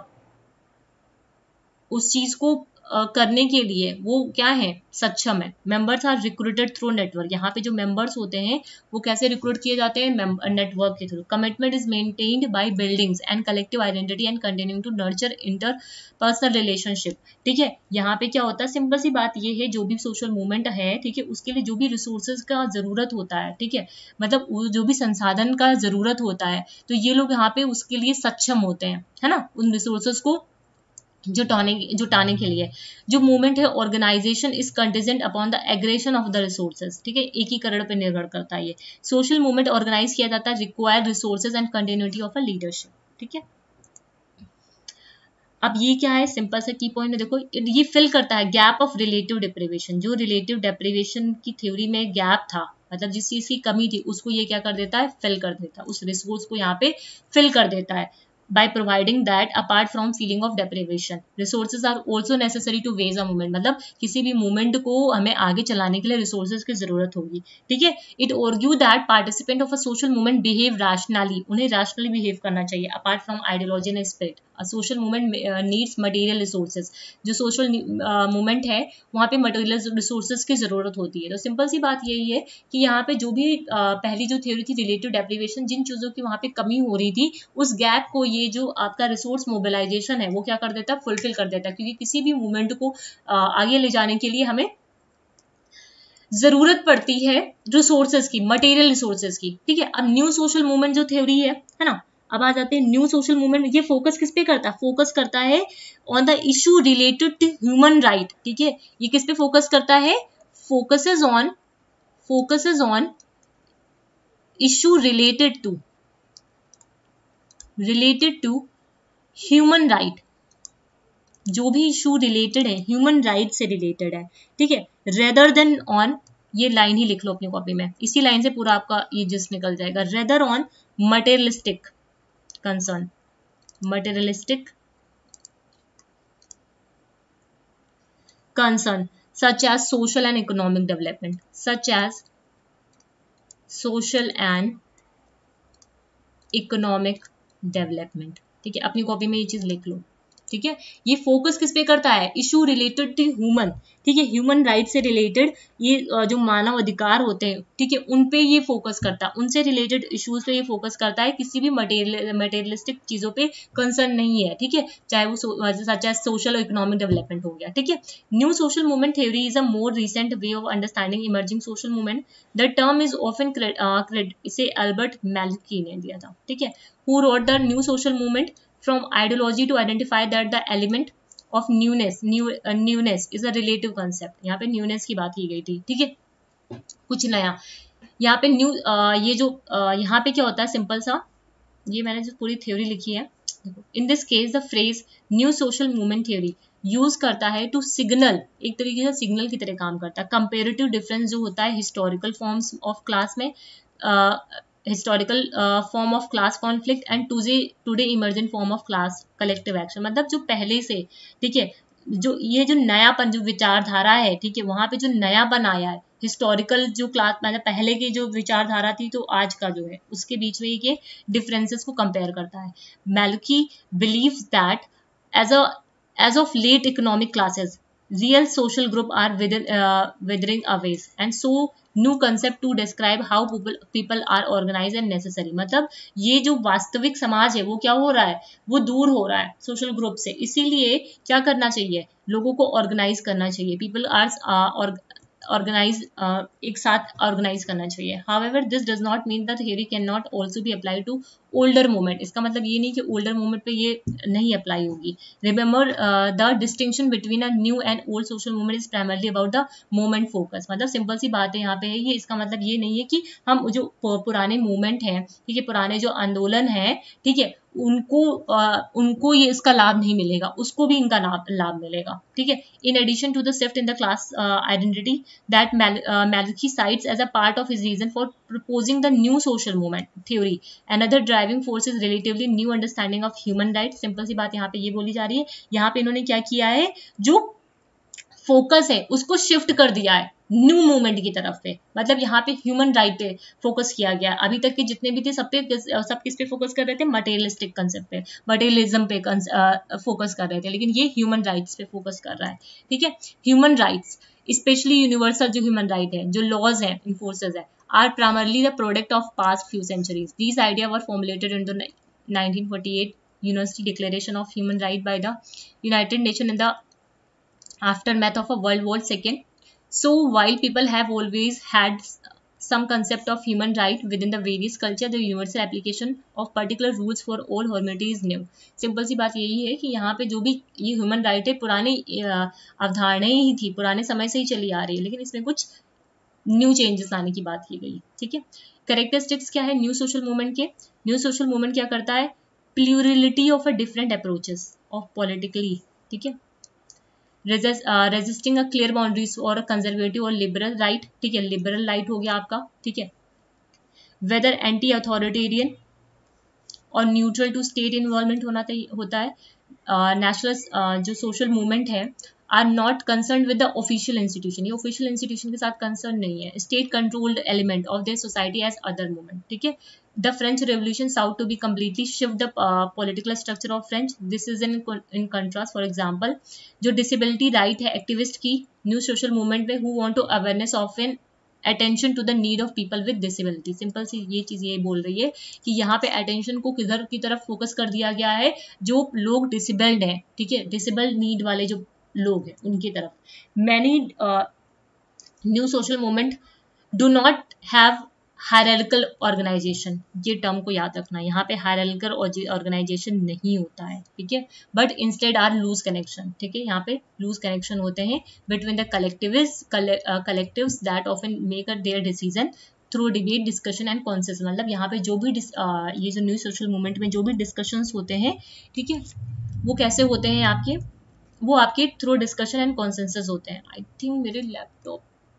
उस चीज को करने के लिए वो क्या है, सक्षम है। Members are recruited through network, यहाँ पे जो मेंबर्स होते हैं वो कैसे रिक्रूट किए जाते हैं, नेटवर्क के through. Commitment is maintained by buildings and collective identity and continuing to nurture interpersonal relationship, ठीक है। यहाँ पे क्या होता है, सिंपल सी बात ये है, जो भी सोशल मूवमेंट है, ठीक है, उसके लिए जो भी रिसोर्सेज का जरूरत होता है, ठीक है, मतलब जो भी संसाधन का जरूरत होता है, तो ये लोग यहाँ पे उसके लिए सक्षम होते हैं, है ना, उन रिसोर्सेज को जुटाने जुटाने के लिए। जो मूवमेंट है organization is contingent upon the aggregation of the resources, ठीक है, एकीकरण पे निर्भर करता है ये। सोशल मूवमेंट ऑर्गेनाइज किया जाता है required resources and continuity of a leadership, ठीक है। अब ये क्या है, सिंपल सा की पॉइंट है, देखो ये फिल करता है गैप ऑफ रिलेटिव डिप्रिवेशन, जो रिलेटिव डिप्रिवेशन की थ्योरी में गैप था, मतलब जिस चीज की कमी थी उसको ये क्या कर देता है, फिल कर देता है, उस रिसोर्स को यहाँ पे फिल कर देता है। by providing that apart from feeling of deprivation resources are also necessary to raise a movement, मतलब किसी भी मूवमेंट को हमें आगे चलाने के लिए रिसोर्सेज की जरूरत होगी, ठीक है। It argue that participant of a social movement behave rationally, उन्हें रैशनली बिहेव करना चाहिए apart from ideology and spirit. A social movement needs material resources, जो सोशल मूवमेंट है वहाँ पे मटेरियल रिसोर्सेज की जरूरत होती है। तो सिंपल सी बात यही है कि यहाँ पे जो भी uh, पहली जो थ्योरी थी रिलेटिव डेप्रिवेशन, जिन चीजों की वहाँ पे कमी हो रही थी, उस गैप को ये जो आपका रिसोर्स मोबिलाइजेशन है वो क्या कर देता है, फुलफिल कर देता है, क्योंकि किसी भी मूवमेंट को uh, आगे ले जाने के लिए हमें जरूरत पड़ती है रिसोर्सेज की, मटेरियल रिसोर्सेज की, ठीक है। अब न्यू सोशल मूवमेंट जो थ्योरी है है ना, अब आ जाते हैं न्यू सोशल मूवमेंट। ये फोकस किस पे करता है, फोकस करता है on the issue related to human right, ठीक है। ये किस पे फोकस करता है, focuses on focuses on issue related to related to human right, जो भी इशू रिलेटेड है ह्यूमन राइट से रिलेटेड है, ठीक है, रेदर देन ऑन, ये लाइन ही लिख लो अपनी कॉपी में, इसी लाइन से पूरा आपका ये जिस निकल जाएगा, rather on materialistic concern, materialistic concern such as social and economic development, such as social and economic development। ठीक है, अपनी कॉपी में ये चीज लिख लो। ठीक है, ये फोकस किस पे करता है? Issue related to human. ठीक है, ह्यूमन राइट से रिलेटेड ये जो मानव अधिकार होते हैं, ठीक है, उन पे ये फोकस करता है, उनसे रिलेटेड इश्यूज पे ये फोकस करता है, किसी भी मटेरियल मटेरियलिस्टिक चीजों पे कंसर्न नहीं है। ठीक है, चाहे वो सच एज सोशल और इकोनॉमिक डेवलपमेंट हो गया। ठीक है, new social movement theory is a more recent way of understanding emerging social movement. The term is often credit, इसे अल्बर्ट मैल्की ने दिया था। ठीक है, who wrote the new social movement from ideology to identify that the element of newness new uh, newness is a relative concept। यहाँ पे newness की बात की गई थी। ठीक है, कुछ नया यहाँ पे न्यू uh, ये जो uh, यहाँ पे क्या होता है, सिंपल सा, ये मैंने जो पूरी थ्योरी लिखी है, in this case the phrase new social movement theory use करता है टू सिग्नल, एक तरीके से सिग्नल की तरह काम करता है, कंपेरेटिव डिफरेंस जो होता है हिस्टोरिकल फॉर्म्स ऑफ क्लास में, historical form of class conflict and today today emergent form of class collective action. मतलब जो पहले से, ठीक है, जो ये जो नयापन जो विचारधारा है, ठीक है, वहां पे जो नयापन आया है, हिस्टोरिकल जो क्लास मतलब पहले की जो विचारधारा थी तो आज का जो है उसके बीच में ये डिफरेंसेस को कंपेयर करता है। Melucci believes that as a age of late economic classes real social group are within, uh, withering away and so new concept to describe how people people are organized and necessary। मतलब ये जो वास्तविक समाज है वो क्या हो रहा है, वो दूर हो रहा है सोशल ग्रुप से, इसीलिए क्या करना चाहिए, लोगों को ऑर्गेनाइज करना चाहिए, पीपल आर ऑर्गेनाइज एक साथ ऑर्गेनाइज करना चाहिए। However this does not mean that theory can not also be apply to older movement. इसका मतलब ये नहीं कि ओल्डर मूवमेंट पे ये नहीं अप्लाई होगी। Remember the distinction between a new and old social movement is primarily about the movement focus. मतलब सिंपल सी बात है यहाँ पे है ये, इसका मतलब ये नहीं है कि हम जो पुराने मूवमेंट हैं, ठीक है, पुराने जो आंदोलन है, ठीक है, उनको uh, उनको ये इसका लाभ नहीं मिलेगा, उसको भी इनका लाभ लाभ मिलेगा। ठीक है, in addition to the shift in the class identity that Melucci cites as a part of his reason for proposing the new social movement theory, another driving force is relatively new understanding of human rights। Simple सी बात यहाँ पे ये बोली जा रही है, यहाँ पे इन्होंने क्या किया है, जो फोकस है उसको शिफ्ट कर दिया है न्यू मूवमेंट की तरफ पे। मतलब यहाँ पे ह्यूमन राइट पे फोकस किया गया। अभी तक के जितने भी थे सब पे सब किस पे फोकस कर रहे थे, मटेरियलिस्टिक कंसेप्ट पे, मटेरियलिज्म पे फोकस कर रहे थे, लेकिन ये ह्यूमन राइट्स पे फोकस कर रहा है। ठीक है, ह्यूमन राइट्स स्पेशली यूनिवर्सल जो ह्यूमन राइट है, जो लॉज है, इन्फोर्सेस है, are primarily the product of past few centuries. These ideas were formulated in the nineteen forty-eight Universal Declaration of Human Rights by the United Nations in the aftermath of a World War Second. So while people have always had some concept of human right within the various culture, the universal application of particular rules for all humanity is new। Simple सी बात यही है कि यहाँ पे जो भी ये ह्यूमन राइट है पुरानी अवधारणाएं ही थी, पुराने समय से ही चली आ रही है, लेकिन इसमें कुछ न्यू चेंजेस लाने की बात की गई। ठीक है, कैरेक्टरिस्टिक्स क्या है न्यू सोशल मूवमेंट के? न्यू सोशल मूवमेंट क्या करता है, plurality of a different approaches of politically, ठीक है, रेजिस्टिंग अ क्लियर बाउंड्रीज और कंजर्वेटिव और लिबरल राइट। ठीक है, लिबरल राइट हो गया आपका। ठीक है, वेदर एंटी अथॉरिटेरियन और न्यूट्रल टू स्टेट इन्वॉल्वमेंट होना होता है। नेशनल uh, uh, जो सोशल मूवमेंट है are not concern with the official institution, ये ऑफिशियल इंस्टीट्यूशन के साथ कंसर्न नहीं है, state controlled element of their society as other movement. ठीक है, the French revolution sought to be completely shift the political structure of French, this is in in contrast. For example जो disability right है activist की new social movement में, who want to awareness of an attention to the need of people with disability. Simple सी ये चीज ये बोल रही है कि यहाँ पे अटेंशन को किधर की तरफ फोकस कर दिया गया है, जो लोग डिसेबल्ड हैं, ठीक है, डिसेबल्ड नीड वाले जो लोग हैं उनकी तरफ। Many new social movement do not have hierarchical organization, ये टर्म को याद रखना, यहाँ पे हायरार्किकल ऑर्गेनाइजेशन नहीं होता है। ठीक है, but instead are loose connection. ठीक है, यहाँ पे लूज कनेक्शन होते हैं between the collectives collectives that often make a their decision through debate discussion and consensus. मतलब यहाँ पे जो भी uh, ये जो न्यू सोशल मूवमेंट में जो भी डिस्कशंस होते हैं, ठीक है, वो कैसे होते हैं आपके, वो आपके थ्रू डिस्कशन एंड कॉन्सेंसस होते हैं। आई थिंक मेरे लैपटॉप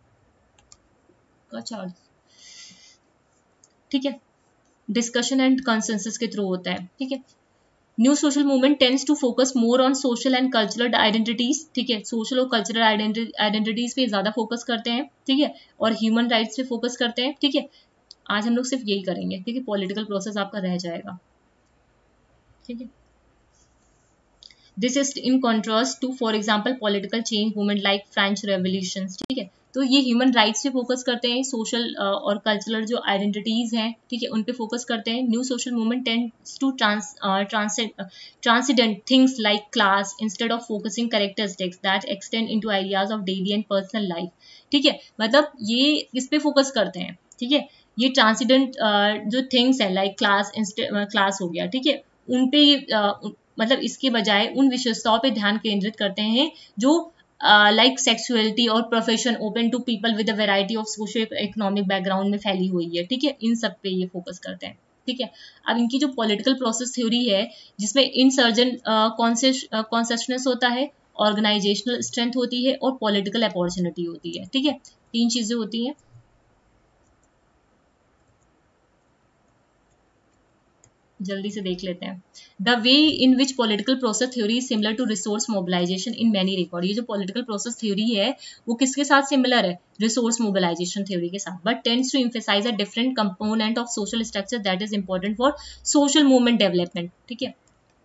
का चार्ज, ठीक है, डिस्कशन एंड कंसेंसस के थ्रू होता है। ठीक है, new social movement tends to focus more on social and cultural identities, ठीक है, सोशल और कल्चरल आइडेंटिटीज पे ज्यादा फोकस करते हैं, ठीक है, और ह्यूमन राइट्स पे फोकस करते हैं, ठीक है। आज हम लोग सिर्फ यही करेंगे, ठीक है, पॉलिटिकल प्रोसेस आपका रह जाएगा, ठीक है। This is in contrast to for example political change movement like French revolution, ठीक है। तो ये ह्यूमन राइट्स पे फोकस करते हैं, सोशल और कल्चरल जो आइडेंटिटीज हैं, ठीक है, उन पे फोकस करते हैं। New social movement tends to trans transcendent things like class instead of focusing characteristics that extend into ideas of daily and personal life, ठीक है। मतलब ये इस पे फोकस करते हैं, ठीक है। ये ट्रांसेंडेंट जो थिंग्स है लाइक क्लास क्लास हो गया, ठीक है, उन पे uh, मतलब इसके बजाय उन विशेषताओं पे ध्यान केंद्रित करते हैं जो लाइक सेक्सुअलिटी और profession open to people with a variety of socio economic background में फैली हुई है, ठीक है, इन सब पे ये फोकस करते हैं, ठीक है। अब इनकी जो पॉलिटिकल प्रोसेस थ्योरी है जिसमें इंसर्जेंट कॉन्सेशनस होता है, ऑर्गेनाइजेशनल स्ट्रेंथ होती है और पॉलिटिकल अपॉर्चुनिटी होती है, ठीक है, तीन चीजें होती हैं। जल्दी से देख लेते हैं। The way in which political process theory similar to resource mobilization in many record, ये जो पॉलिटिकल प्रोसेस थ्योरी है वो किसके साथ सिमिलर है, रिसोर्स मोबिलाइजेशन थ्योरी के साथ, but tends to emphasize a different component of social structure that is important for social movement development, ठीक है।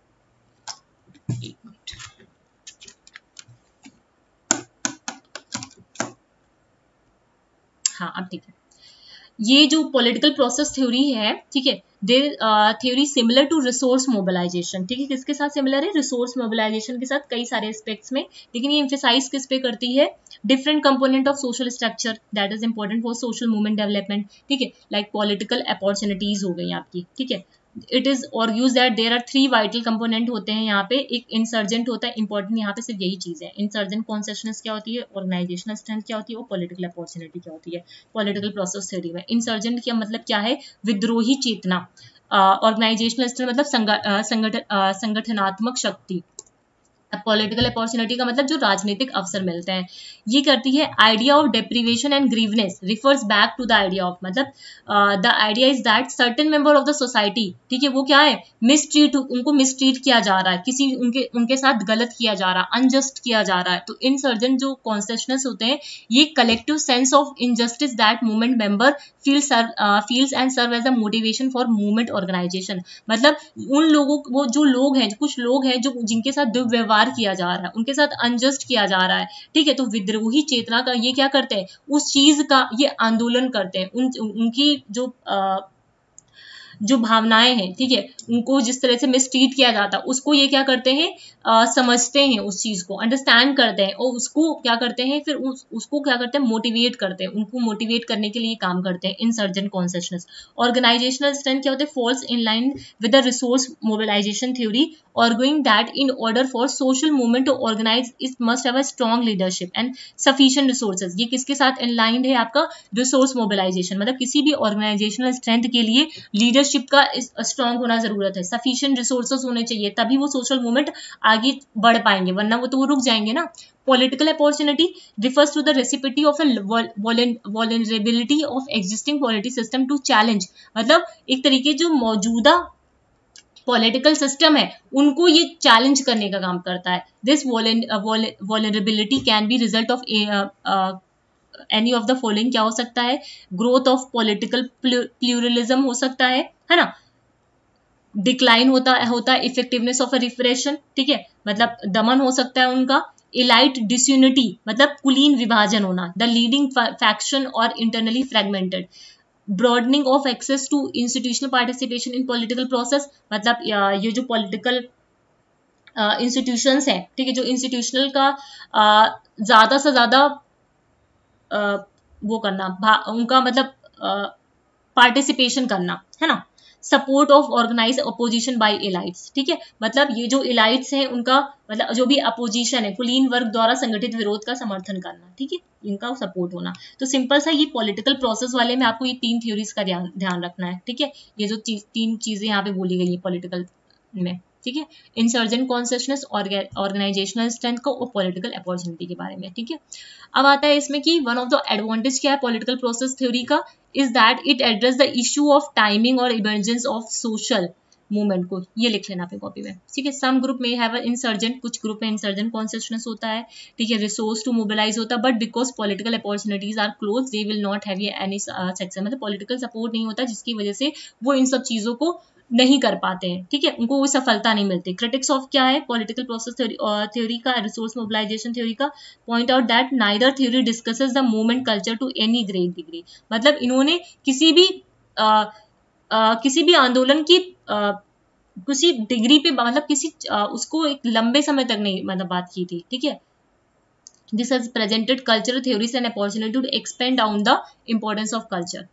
हाँ अब ठीक है, ये जो पॉलिटिकल प्रोसेस थ्योरी है, ठीक है, theory similar to resource mobilization, ठीक है, किसके साथ सिमिलर है, रिसोर्स मोबिलाइजेशन के साथ कई सारे एस्पेक्ट्स में, लेकिन ये एम्फेसाइज किस पे करती है, different component of social structure that is important for social movement development, ठीक है, लाइक पॉलिटिकल अपॉर्चुनिटीज हो गई आपकी, ठीक है। इट इज और use that there are three vital component होते हैं यहाँ पे, एक इंसर्जेंट होता है, इंपॉर्टेंट यहाँ पे सिर्फ यही चीज है, इंसर्जेंट कॉन्सेशनस क्या होती है, ऑर्गेनाइजेशनल स्ट्रेंथ क्या होती है और पॉलिटिकल अपॉर्चुनिटी क्या होती है पॉलिटिकल प्रोसेस थ्योरी में। इंसर्जेंट का मतलब क्या है, विद्रोही चेतना, ऑर्गेनाइजेशनल स्ट्रेंथ मतलब संगठन संगठनात्मक शक्ति, पॉलिटिकल अपॉर्चुनिटी का मतलब जो राजनीतिक अवसर मिलते हैं। ये करती है idea of deprivation and grievance refers back to the idea of, मतलब the idea is that certain member of the society, ठीक है, वो क्या है, मिसट्रीट, उनको मिसट्रीट किया जा रहा है, किसी उनके उनके साथ गलत किया जा रहा है, अनजस्ट किया जा रहा है। तो इनसर्जेंट जो कॉन्सेशनस होते हैं ये collective sense of injustice that movement member feels feels and serve as a motivation for movement organization, मतलब उन लोगों वो जो लोग हैं, कुछ लोग हैं जो जिनके साथ दुर्व्यवहार किया जा रहा है, उनके साथ अनजस्ट किया जा रहा है, ठीक है, तो विद्रोही चेतना का ये क्या करते हैं, उस चीज का ये आंदोलन करते हैं, उन उनकी जो आ, जो भावनाएं हैं, ठीक है, उनको जिस तरह से मिसट्रीट किया जाता है उसको ये क्या करते हैं, आ, समझते हैं, उस चीज को अंडरस्टैंड करते हैं और उसको क्या करते हैं, फिर उस, उसको क्या करते हैं, मोटिवेट करते हैं, उनको मोटिवेट करने के लिए काम करते हैं, इंसर्जेंट कॉन्सेशनस। ऑर्गेनाइजेशनल स्ट्रेंथ क्या होते हैं, falls in line with the resource mobilization theory, arguing that in order for social movement to organize it must have a strong leadership and sufficient resources। ये किसके साथ inlined है, आपका रिसोर्स मोबिलाइजेशन, मतलब किसी भी ऑर्गेनाइजेशनल स्ट्रेंथ के लिए लीडरशिप का स्ट्रांग होना जरूरत है, सफिशिएंट रिसोर्सेज होने चाहिए, तभी वो सोशल मूवमेंट आगे बढ़ पाएंगे, वरना वो तो वो रुक जाएंगे ना। Political opportunity refers to the reciprocity of a vulnerability of existing polity system to challenge, मतलब एक तरीके जो मौजूदा पॉलिटिकल सिस्टम है उनको ये चैलेंज करने का काम करता है। This vulnerability can be result of any of the following, क्या हो सकता है, ग्रोथ ऑफ पॉलिटिकल प्लूरलिज्म हो सकता है है ना, डिक्लाइन होता होता है इफेक्टिवनेस ऑफ अ रिप्रेशन, ठीक है, मतलब दमन हो सकता है उनका, इलाइट डिसयूनिटी मतलब कुलीन विभाजन होना, द लीडिंग फैक्शन और internally fragmented, broadening of access to institutional participation in political process, मतलब ये जो पॉलिटिकल इंस्टीट्यूशंस uh, हैं, ठीक है, जो इंस्टीट्यूशनल का uh, ज्यादा से ज्यादा uh, वो करना, उनका मतलब पार्टिसिपेशन uh, करना है ना, support of organize opposition by elites, ठीक है, मतलब ये जो एलाइट्स हैं उनका मतलब जो भी अपोजिशन है, कुलीन वर्ग द्वारा संगठित विरोध का समर्थन करना, ठीक है, इनका सपोर्ट होना। तो सिंपल सा ये पॉलिटिकल प्रोसेस वाले में आपको ये तीन थ्योरीज का ध्यान ध्यान रखना है, ठीक है, ये जो चीज, तीन चीजें यहाँ पे बोली गई है पॉलिटिकल में, ठीक है, इंसर्जेंट कॉन्सेशनस, ऑर्गेनाइजेशनल स्ट्रेंथ को और पॉलिटिकल अपॉर्चुनिटी के बारे में, ठीक है। अब आता है इसमें कि वन ऑफ द एडवांटेज क्या है पॉलिटिकल प्रोसेस थ्योरी का, is that it address the issue of timing और इमरजेंस ऑफ सोशल, मूवमेंट को, ये लिख लेना पे कॉपी में, ठीक है। सम ग्रुप में हैव इंसर्जेंट, कुछ ग्रुप में इंसर्जेंट कॉन्सियसनेस होता है, ठीक है। रिसोर्स टू मोबिलाइज होता है, but because political opportunities are close they will not have any success, मतलब पॉलिटिकल सपोर्ट नहीं होता जिसकी वजह से वो इन सब चीजों को नहीं कर पाते हैं, ठीक है, उनको वो सफलता नहीं मिलती। क्रिटिक्स ऑफ क्या है, पॉलिटिकल प्रोसेस थ्योरी का, रिसोर्स मोबिलाइजेशन थ्योरी का, point out that neither theory discusses the movement culture to any great degree, मतलब इन्होंने किसी भी आ, आ, किसी भी आंदोलन की आ, किसी डिग्री पे, मतलब किसी आ, उसको एक लंबे समय तक नहीं मतलब बात की थी, ठीक है। This has presented cultural theories and opportunity to expand down the importance of culture.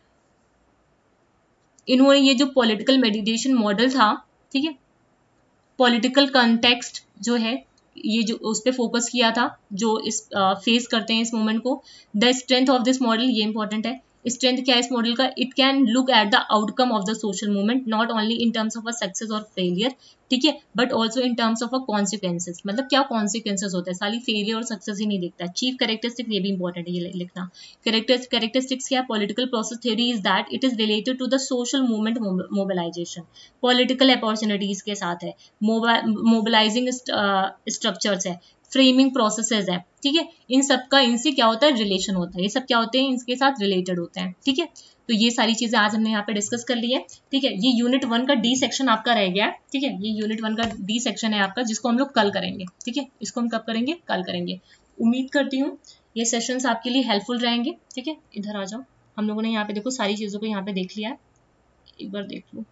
इन्होंने ये जो पॉलिटिकल मेडिटेशन मॉडल था, ठीक है, पॉलिटिकल कंटेक्स्ट जो है ये जो उस पर फोकस किया था, जो इस फेस uh, करते हैं इस मूवमेंट को। The strength of this model, ये इंपॉर्टेंट है, स्ट्रेंथ क्या है इस मॉडल का, it can look at the outcome of the social movement not only in terms of a success और फेलियर, ठीक है, but also in terms of a consequences, मतलब क्या कॉन्सिक्वेंसेज होता है, साली फेलियर और सक्सेस ही नहीं देखता। चीफ कैरेक्टरिस्टिक्स, ये भी इंपॉर्टेंट है, ये लिखना। कैरेक्टरिस्टिक्स क्या है, political process theory is that it is related to the social movement mobilisation, political opportunities के साथ है, मोबिलाइजिंग स्ट्रक्चर्स है, फ्रेमिंग प्रोसेसेस है, ठीक है, इन सब का इनसे क्या होता है, रिलेशन होता है, ये सब क्या होते हैं, इनके साथ रिलेटेड होते हैं, ठीक है। तो ये सारी चीजें आज हमने यहाँ पे डिस्कस कर ली है, ठीक है। ये यूनिट वन का डी सेक्शन आपका रह गया है, ठीक है, ये यूनिट वन का डी सेक्शन है आपका, जिसको हम लोग कल करेंगे, ठीक है, इसको हम कब करेंगे, कल करेंगे। उम्मीद करती हूँ ये सेशंस आपके लिए हेल्पफुल रहेंगे, ठीक है। इधर आ जाओ, हम लोगों ने यहाँ पे देखो सारी चीजों को यहाँ पे देख लिया है, एक बार देख लो।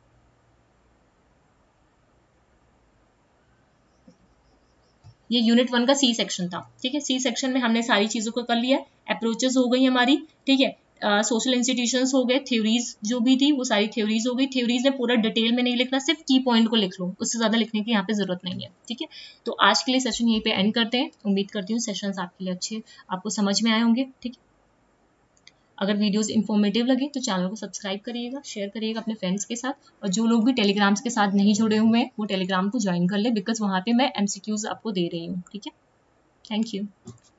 ये यूनिट वन का सी सेक्शन था, ठीक है। सी सेक्शन में हमने सारी चीजों को कर लिया, अप्रोचेस हो गई हमारी, ठीक है, सोशल uh, इंस्टीट्यूशंस हो गए, थ्योरीज जो भी थी वो सारी थ्योरीज हो गई। थ्योरीज में पूरा डिटेल में नहीं लिखना, सिर्फ की पॉइंट को लिख लो, उससे ज्यादा लिखने की यहाँ पे जरूरत नहीं है, ठीक है। तो आज के लिए सेशन यहीं पे एंड करते हैं। उम्मीद करती हूँ सेशंस आपके लिए अच्छे, आपको समझ में आए होंगे, ठीक है। अगर वीडियोस इन्फॉर्मेटिव लगे तो चैनल को सब्सक्राइब करिएगा, शेयर करिएगा अपने फ्रेंड्स के साथ, और जो लोग भी टेलीग्राम्स के साथ नहीं जुड़े हुए हैं वो टेलीग्राम को ज्वाइन कर ले, बिकॉज वहाँ पे मैं एमसीक्यूज आपको दे रही हूँ, ठीक है। Thank you.